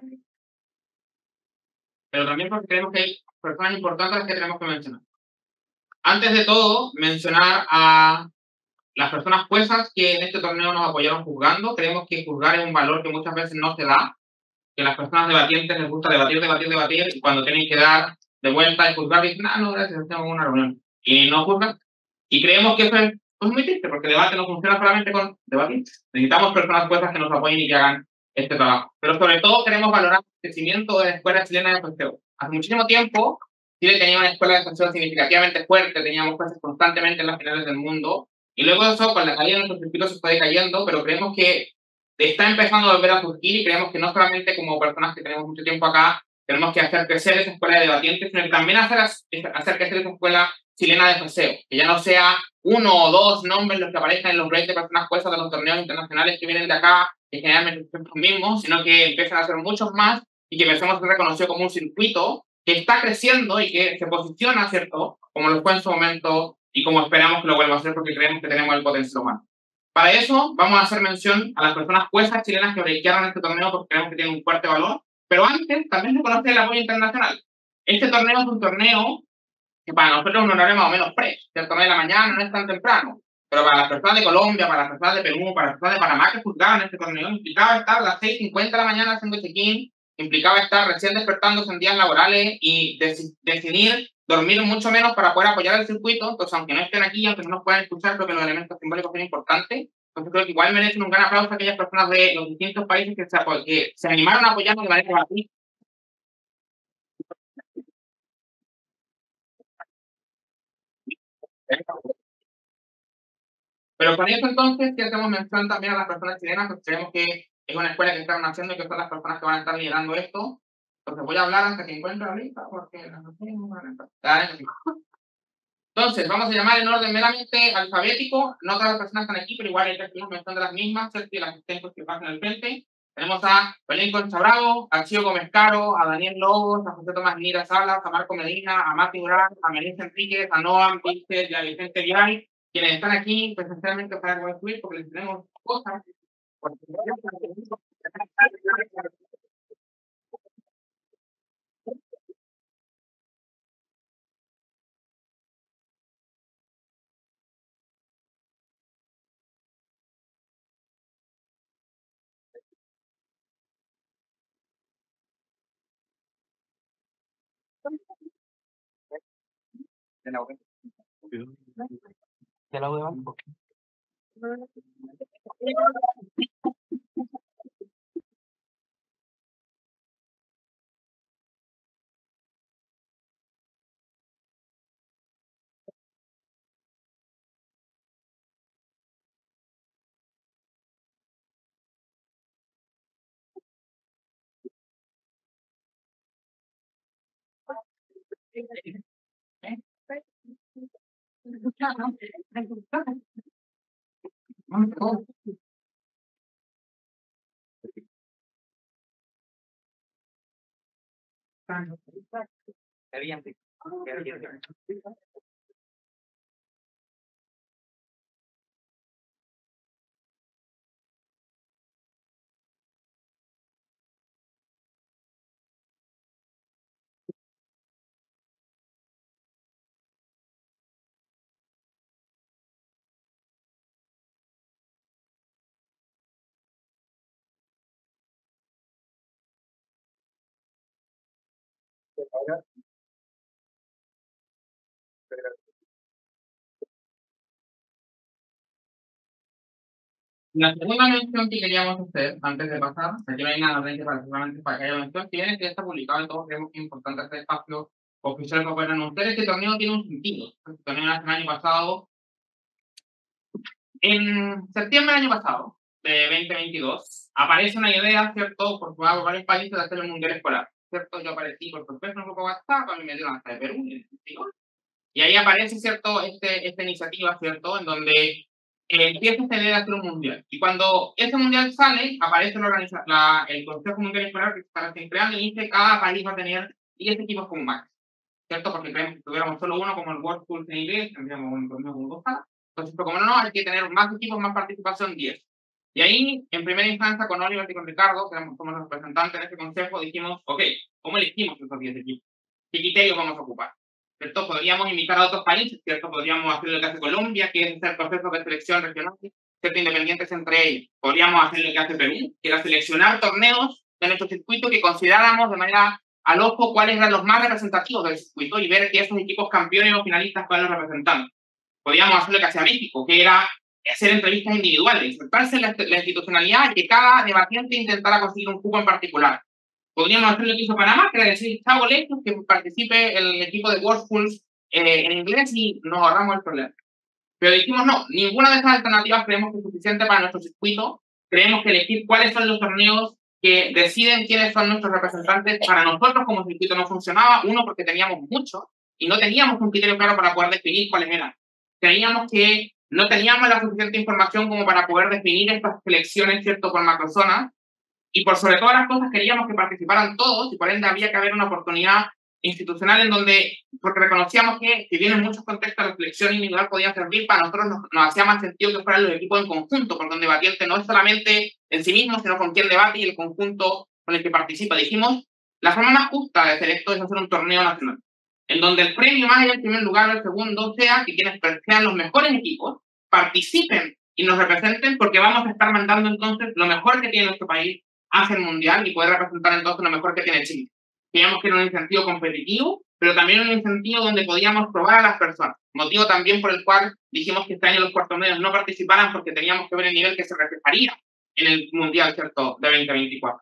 Pero también porque creemos que hay personas importantes a las que tenemos que mencionar. Antes de todo, mencionar a las personas juezas que en este torneo nos apoyaron juzgando. Creemos que juzgar es un valor que muchas veces no se da, que a las personas debatientes les gusta debatir, debatir, debatir, y cuando tienen que dar de vuelta y juzgar, dicen, ah, no, gracias, tengo una reunión. Y no juzgan. Y creemos que eso es pues, muy triste, porque el debate no funciona solamente con debatir. Necesitamos personas juezas que nos apoyen y que hagan este trabajo. Pero sobre todo queremos valorar el crecimiento de la Escuela Chilena de Festeo. Hace muchísimo tiempo, Chile tenía una escuela de festeo significativamente fuerte, teníamos jueces constantemente en las finales del mundo, y luego de eso, con la caída de nuestros circuitos se fue decayendo, pero creemos que está empezando a volver a surgir y creemos que no solamente como personas que tenemos mucho tiempo acá, tenemos que hacer crecer esa escuela de debatientes, sino que también hacer, hacer crecer esa escuela chilena de festeo, que ya no sea uno o dos nombres los que aparezcan en los breaks de personas juezas de los torneos internacionales que vienen de acá, que generalmente son los mismos, sino que empiezan a ser muchos más y que empecemos a ser reconocido como un circuito que está creciendo y que se posiciona, ¿cierto?, como lo fue en su momento y como esperamos que lo vuelva a hacer porque creemos que tenemos el potencial humano. Para eso, vamos a hacer mención a las personas juezas chilenas que breakearon este torneo porque creemos que tienen un fuerte valor, pero antes también reconocer el apoyo internacional. Este torneo es un torneo que para nosotros es un horario más o menos fresh, el torneo de la mañana no es tan temprano, pero para las personas de Colombia, para las personas de Perú, para las personas de Panamá que juzgaban este torneo, implicaba estar a las seis cincuenta de la mañana haciendo check-in, implicaba estar recién despertándose en días laborales y dec decidir dormir mucho menos para poder apoyar el circuito. Entonces, aunque no estén aquí, aunque no nos puedan escuchar, creo que los elementos simbólicos son importantes. Entonces, creo que igual merecen un gran aplauso a aquellas personas de los distintos países que se, que se animaron a apoyarnos de manera gratuita. Pero con eso entonces, que hacemos mención también a las personas chilenas, porque creemos que es una escuela que están haciendo y que son las personas que van a estar liderando esto. Entonces voy a hablar hasta que encuentre la lista, porque las no tengo. Entonces, vamos a llamar en orden meramente alfabético. No todas las personas están aquí, pero igual hay que hacer mención de las mismas, ¿cierto? Y las que estén que pasan al frente. Tenemos a Belén Concha Bravo, a Chío Gómez Caro, a Daniel Lobos, a José Tomás Nira Salas, a Marco Medina, a Mati Durán, a Melissa Enríquez, a Noam, Víctor y a Vicente Viay, quienes están aquí presencialmente para concluir porque les tenemos cosas. De la web. De la web. La segunda mención que queríamos hacer, antes de pasar, aquí no hay nada de para solamente para que haya mención, tiene que estar publicado en todos, creemos que es importante este espacio oficial para poder anunciar. Este torneo tiene un sentido. Este torneo nace el año pasado, en septiembre del año pasado, de veinte veintidós, aparece una idea, ¿cierto?, por varios países de hacer el mundial escolar, ¿cierto? Yo aparecí por sorpresa en un grupo WhatsApp, a mí me dieron hasta de Perú, y ahí aparece, ¿cierto?, este, esta iniciativa, ¿cierto?, en donde eh, empieza esta idea de hacer un mundial. Y cuando ese mundial sale, aparece la organiza la, el Consejo Mundial Escolar que se está recién creando y dice que cada país va a tener diez equipos como máximo, ¿cierto? Porque creemos que si tuviéramos solo uno, como el World Schools en inglés, tendríamos un torneo con dos salas. Entonces, pero como no, no, hay que tener más equipos, más participación, diez. Y ahí, en primera instancia, con Oliver y con Ricardo, que somos los representantes de este consejo, dijimos, ok, ¿cómo elegimos esos diez equipos? ¿Qué criterios vamos a ocupar? ¿Cierto? Podríamos invitar a otros países, ¿cierto? Podríamos hacer lo que hace Colombia, que es el proceso de selección regional, ¿cierto? Independientes entre ellos. Podríamos hacer lo que hace Perú, que era seleccionar torneos de nuestro circuito que consideráramos de manera al ojo cuáles eran los más representativos del circuito y ver que esos equipos campeones o finalistas fueran los representantes. Podríamos hacer lo que hacía México, que era hacer entrevistas individuales, insertarse en la, la institucionalidad y que cada debatiente intentara conseguir un cupo en particular. Podríamos hacer lo que hizo Panamá, que era decir, chao colegios, que participe el equipo de World Schools eh, en inglés y nos ahorramos el problema. Pero dijimos, no, ninguna de esas alternativas creemos que es suficiente para nuestro circuito. Creemos que elegir cuáles son los torneos que deciden quiénes son nuestros representantes para nosotros como circuito no funcionaba. Uno, porque teníamos mucho y no teníamos un criterio claro para poder definir cuáles eran. Creíamos que no teníamos la suficiente información como para poder definir estas selecciones, ¿cierto?, por macrozonas. Y por sobre todas las cosas queríamos que participaran todos y por ende había que haber una oportunidad institucional en donde, porque reconocíamos que, si bien en muchos contextos la selección individual podía servir, para nosotros nos, nos hacía más sentido que fueran los equipos en conjunto, porque un debatiente no es solamente en sí mismo, sino con quién debate y el conjunto con el que participa. Dijimos, la forma más justa de hacer esto es hacer un torneo nacional, en donde el premio más allá del primer lugar o el segundo sea que quienes sean los mejores equipos participen y nos representen, porque vamos a estar mandando entonces lo mejor que tiene nuestro país hacia el mundial y poder representar entonces lo mejor que tiene Chile. Creíamos que era un incentivo competitivo, pero también un incentivo donde podíamos probar a las personas. Motivo también por el cual dijimos que este año los cuartos medios no participaran porque teníamos que ver el nivel que se reflejaría en el mundial, ¿cierto?, de veinte veinticuatro.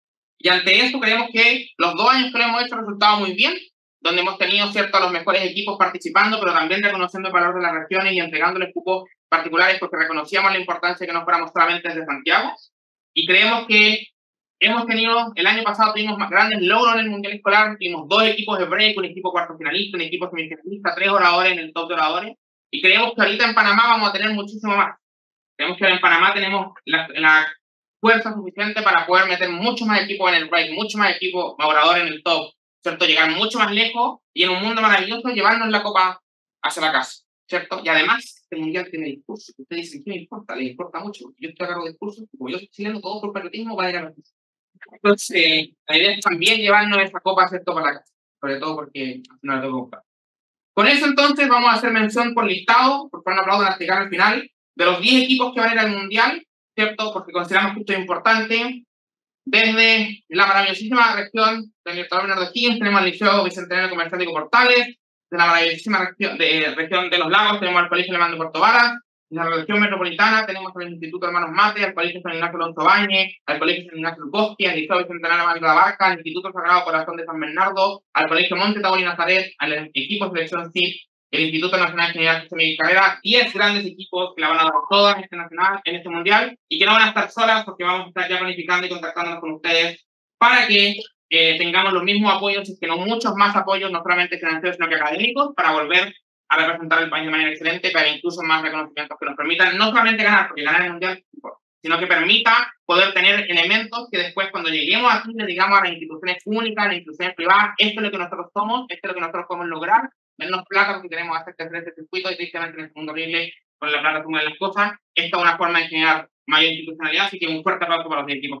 Y ante eso creemos que los dos años que lo hemos hecho han resultado muy bien, donde hemos tenido, ¿cierto?, a los mejores equipos participando, pero también reconociendo el valor de las regiones y entregándoles cupos particulares porque reconocíamos la importancia de que no fuéramos solamente desde Santiago. Y creemos que hemos tenido, el año pasado tuvimos más grandes logros en el Mundial Escolar, tuvimos dos equipos de break, un equipo cuarto finalista, un equipo semifinalista, tres oradores en el top de oradores, y creemos que ahorita en Panamá vamos a tener muchísimo más. Creemos que en Panamá tenemos la, la fuerza suficiente para poder meter mucho más equipo en el break, mucho más equipo orador en el top, ¿cierto? Llegar mucho más lejos y en un mundo maravilloso llevarnos la copa hacia la casa, ¿cierto? Y además, el mundial tiene discurso. Ustedes dicen, ¿qué me importa? Les importa mucho. Yo estoy a cargo de discursos, como yo soy chileno, todo por patriotismo va a ir a la casa. Entonces, la idea es también llevarnos esa copa, ¿cierto? Para la casa, sobre todo porque no la tengo que comprar. Con eso, entonces, vamos a hacer mención por listado, por favor, un aplauso a explicar al final, de los diez equipos que van a ir al mundial, ¿cierto? Porque consideramos que esto es importante. Desde la maravillosísima región del Libertador Bernardo Higgins tenemos el Liceo Bicentenario Comercial de Portales. De la maravillosísima región de, región de los Lagos tenemos el Colegio Alemán de Puerto Varas. De la región metropolitana tenemos el Instituto Hermanos Mate, al Colegio San Ignacio Alonso Bañez, al Colegio San Ignacio Bosque, al Liceo Bicentenario Manuel de la Barca, al Instituto Sagrado Corazón de San Bernardo, al Colegio Monte Tabor y Nazaret, al equipo Selección C I P, el Instituto Nacional General José Miguel Carrera, diez grandes equipos que la van a dar todas en este nacional, en este mundial, y que no van a estar solas porque vamos a estar ya planificando y contactándonos con ustedes para que eh, tengamos los mismos apoyos, y que no muchos más apoyos, no solamente financieros, sino que académicos, para volver a representar el país de manera excelente, pero incluso más reconocimientos que nos permitan no solamente ganar, porque ganar el mundial, sino que permita poder tener elementos que después, cuando lleguemos aquí, le digamos a las instituciones públicas, a las instituciones privadas, esto es lo que nosotros somos, esto es lo que nosotros podemos lograr, menos plata porque queremos hacer crecer este circuito, y tristemente en este mundo horrible, con la plata suma de las cosas, esta es una forma de generar mayor institucionalidad, así que un fuerte aplauso para los equipos.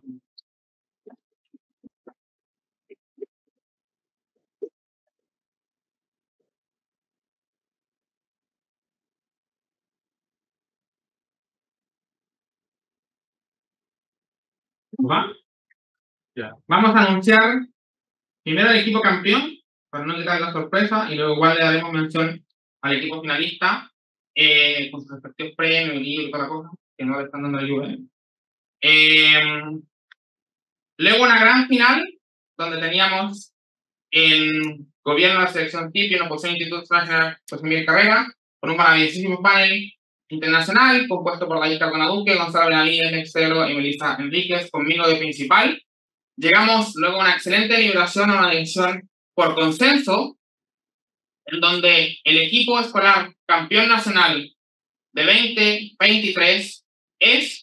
¿Va? Ya. Vamos a anunciar primero el equipo campeón, para no quitar la sorpresa, y luego igual le daremos mención al equipo finalista, eh, con sus respectivos premios, libros y toda la cosa, que no le están dando ayuda. Eh, luego una gran final, donde teníamos el gobierno de la selección T I P y una oposición Instituto Nacional José Miguel Carrera, con un maravillosísimo panel internacional, compuesto por David Cardona Duque, Gonzalo Benavides, Nexero y Melissa Enríquez, conmigo de principal. Llegamos luego a una excelente deliberación, a una decisión por consenso, en donde el equipo escolar campeón nacional de veinte veintitrés es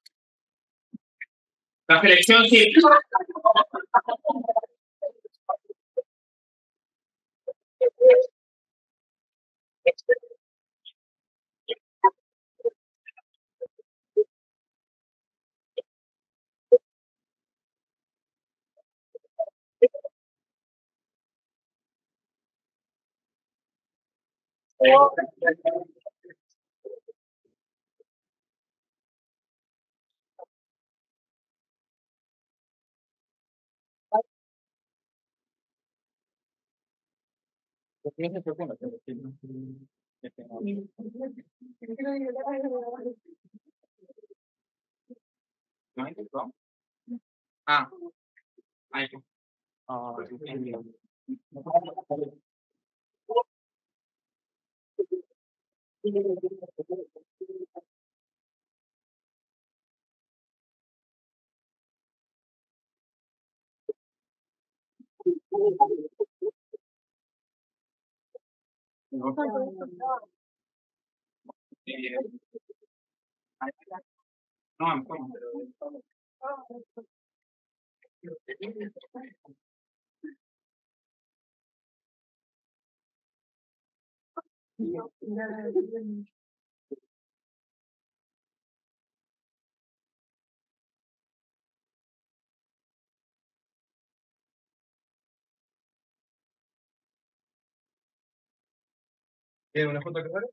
la selección C I P. Ah, ahí está. Ah, no, no. ¿Tiene una foto que sale?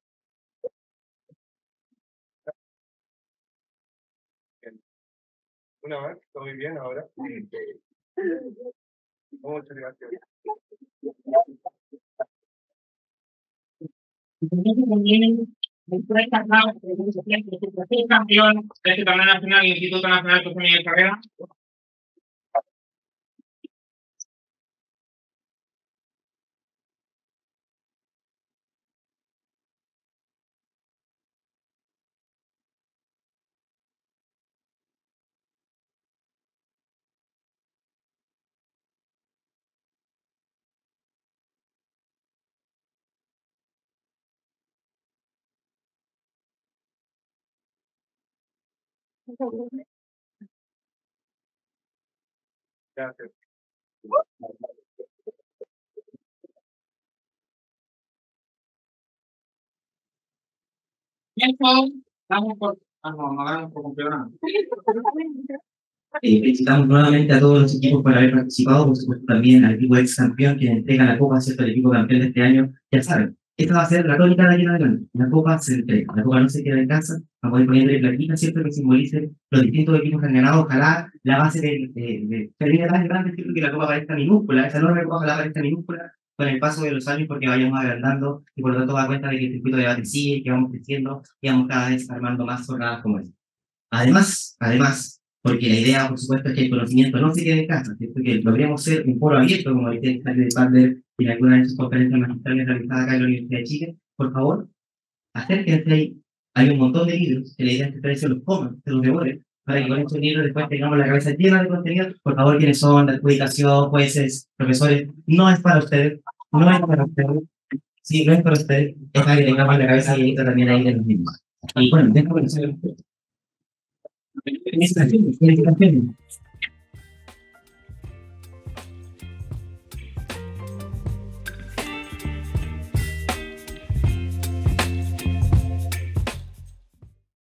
Una más, estoy bien ahora. Muchas gracias. Campeón de este torneo nacional, el Instituto Nacional José Miguel Carrera. Gracias. Tiempo. Damos por... Ah, no, no damos por cumplido. Eh, felicitamos nuevamente a todos los equipos por haber participado, por supuesto también al equipo ex campeón que entrega la copa, ¿cierto? El equipo campeón de este año. Ya saben, esta va a ser la tónica de aquí en adelante. La copa se entrega, la copa no se queda en casa, vamos a ir poniendo plaquitas, ¿cierto? Que simbolicen los distintos equipos que han ganado. Ojalá la base de, de, de termine tan grande, ¿cierto? Que la copa parezca minúscula, esa enorme copa ojalá parezca minúscula con el paso de los años, porque vayamos agrandando y por lo tanto da cuenta de que el circuito de debate sigue, que vamos creciendo y vamos cada vez armando más jornadas como esta. Además, además, porque la idea, por supuesto, es que el conocimiento no se quede en casa, ¿cierto? Que logremos ser un foro abierto, como dice el de Padler en alguna de sus conferencias magistrales realizadas acá en la Universidad de Chile. Por favor, acérquense ahí. Hay un montón de libros que la idea es que ustedes se los coman, se los devoren, para que con estos libros después tengamos la cabeza llena de contenido. Por favor, quienes son de adjudicación, jueces, profesores, no es para ustedes, no es para ustedes. Sí, no es para ustedes, es para que tengamos la cabeza llenita también ahí de los mismos. Y bueno, déjame decir. Felicitaciones, felicitaciones.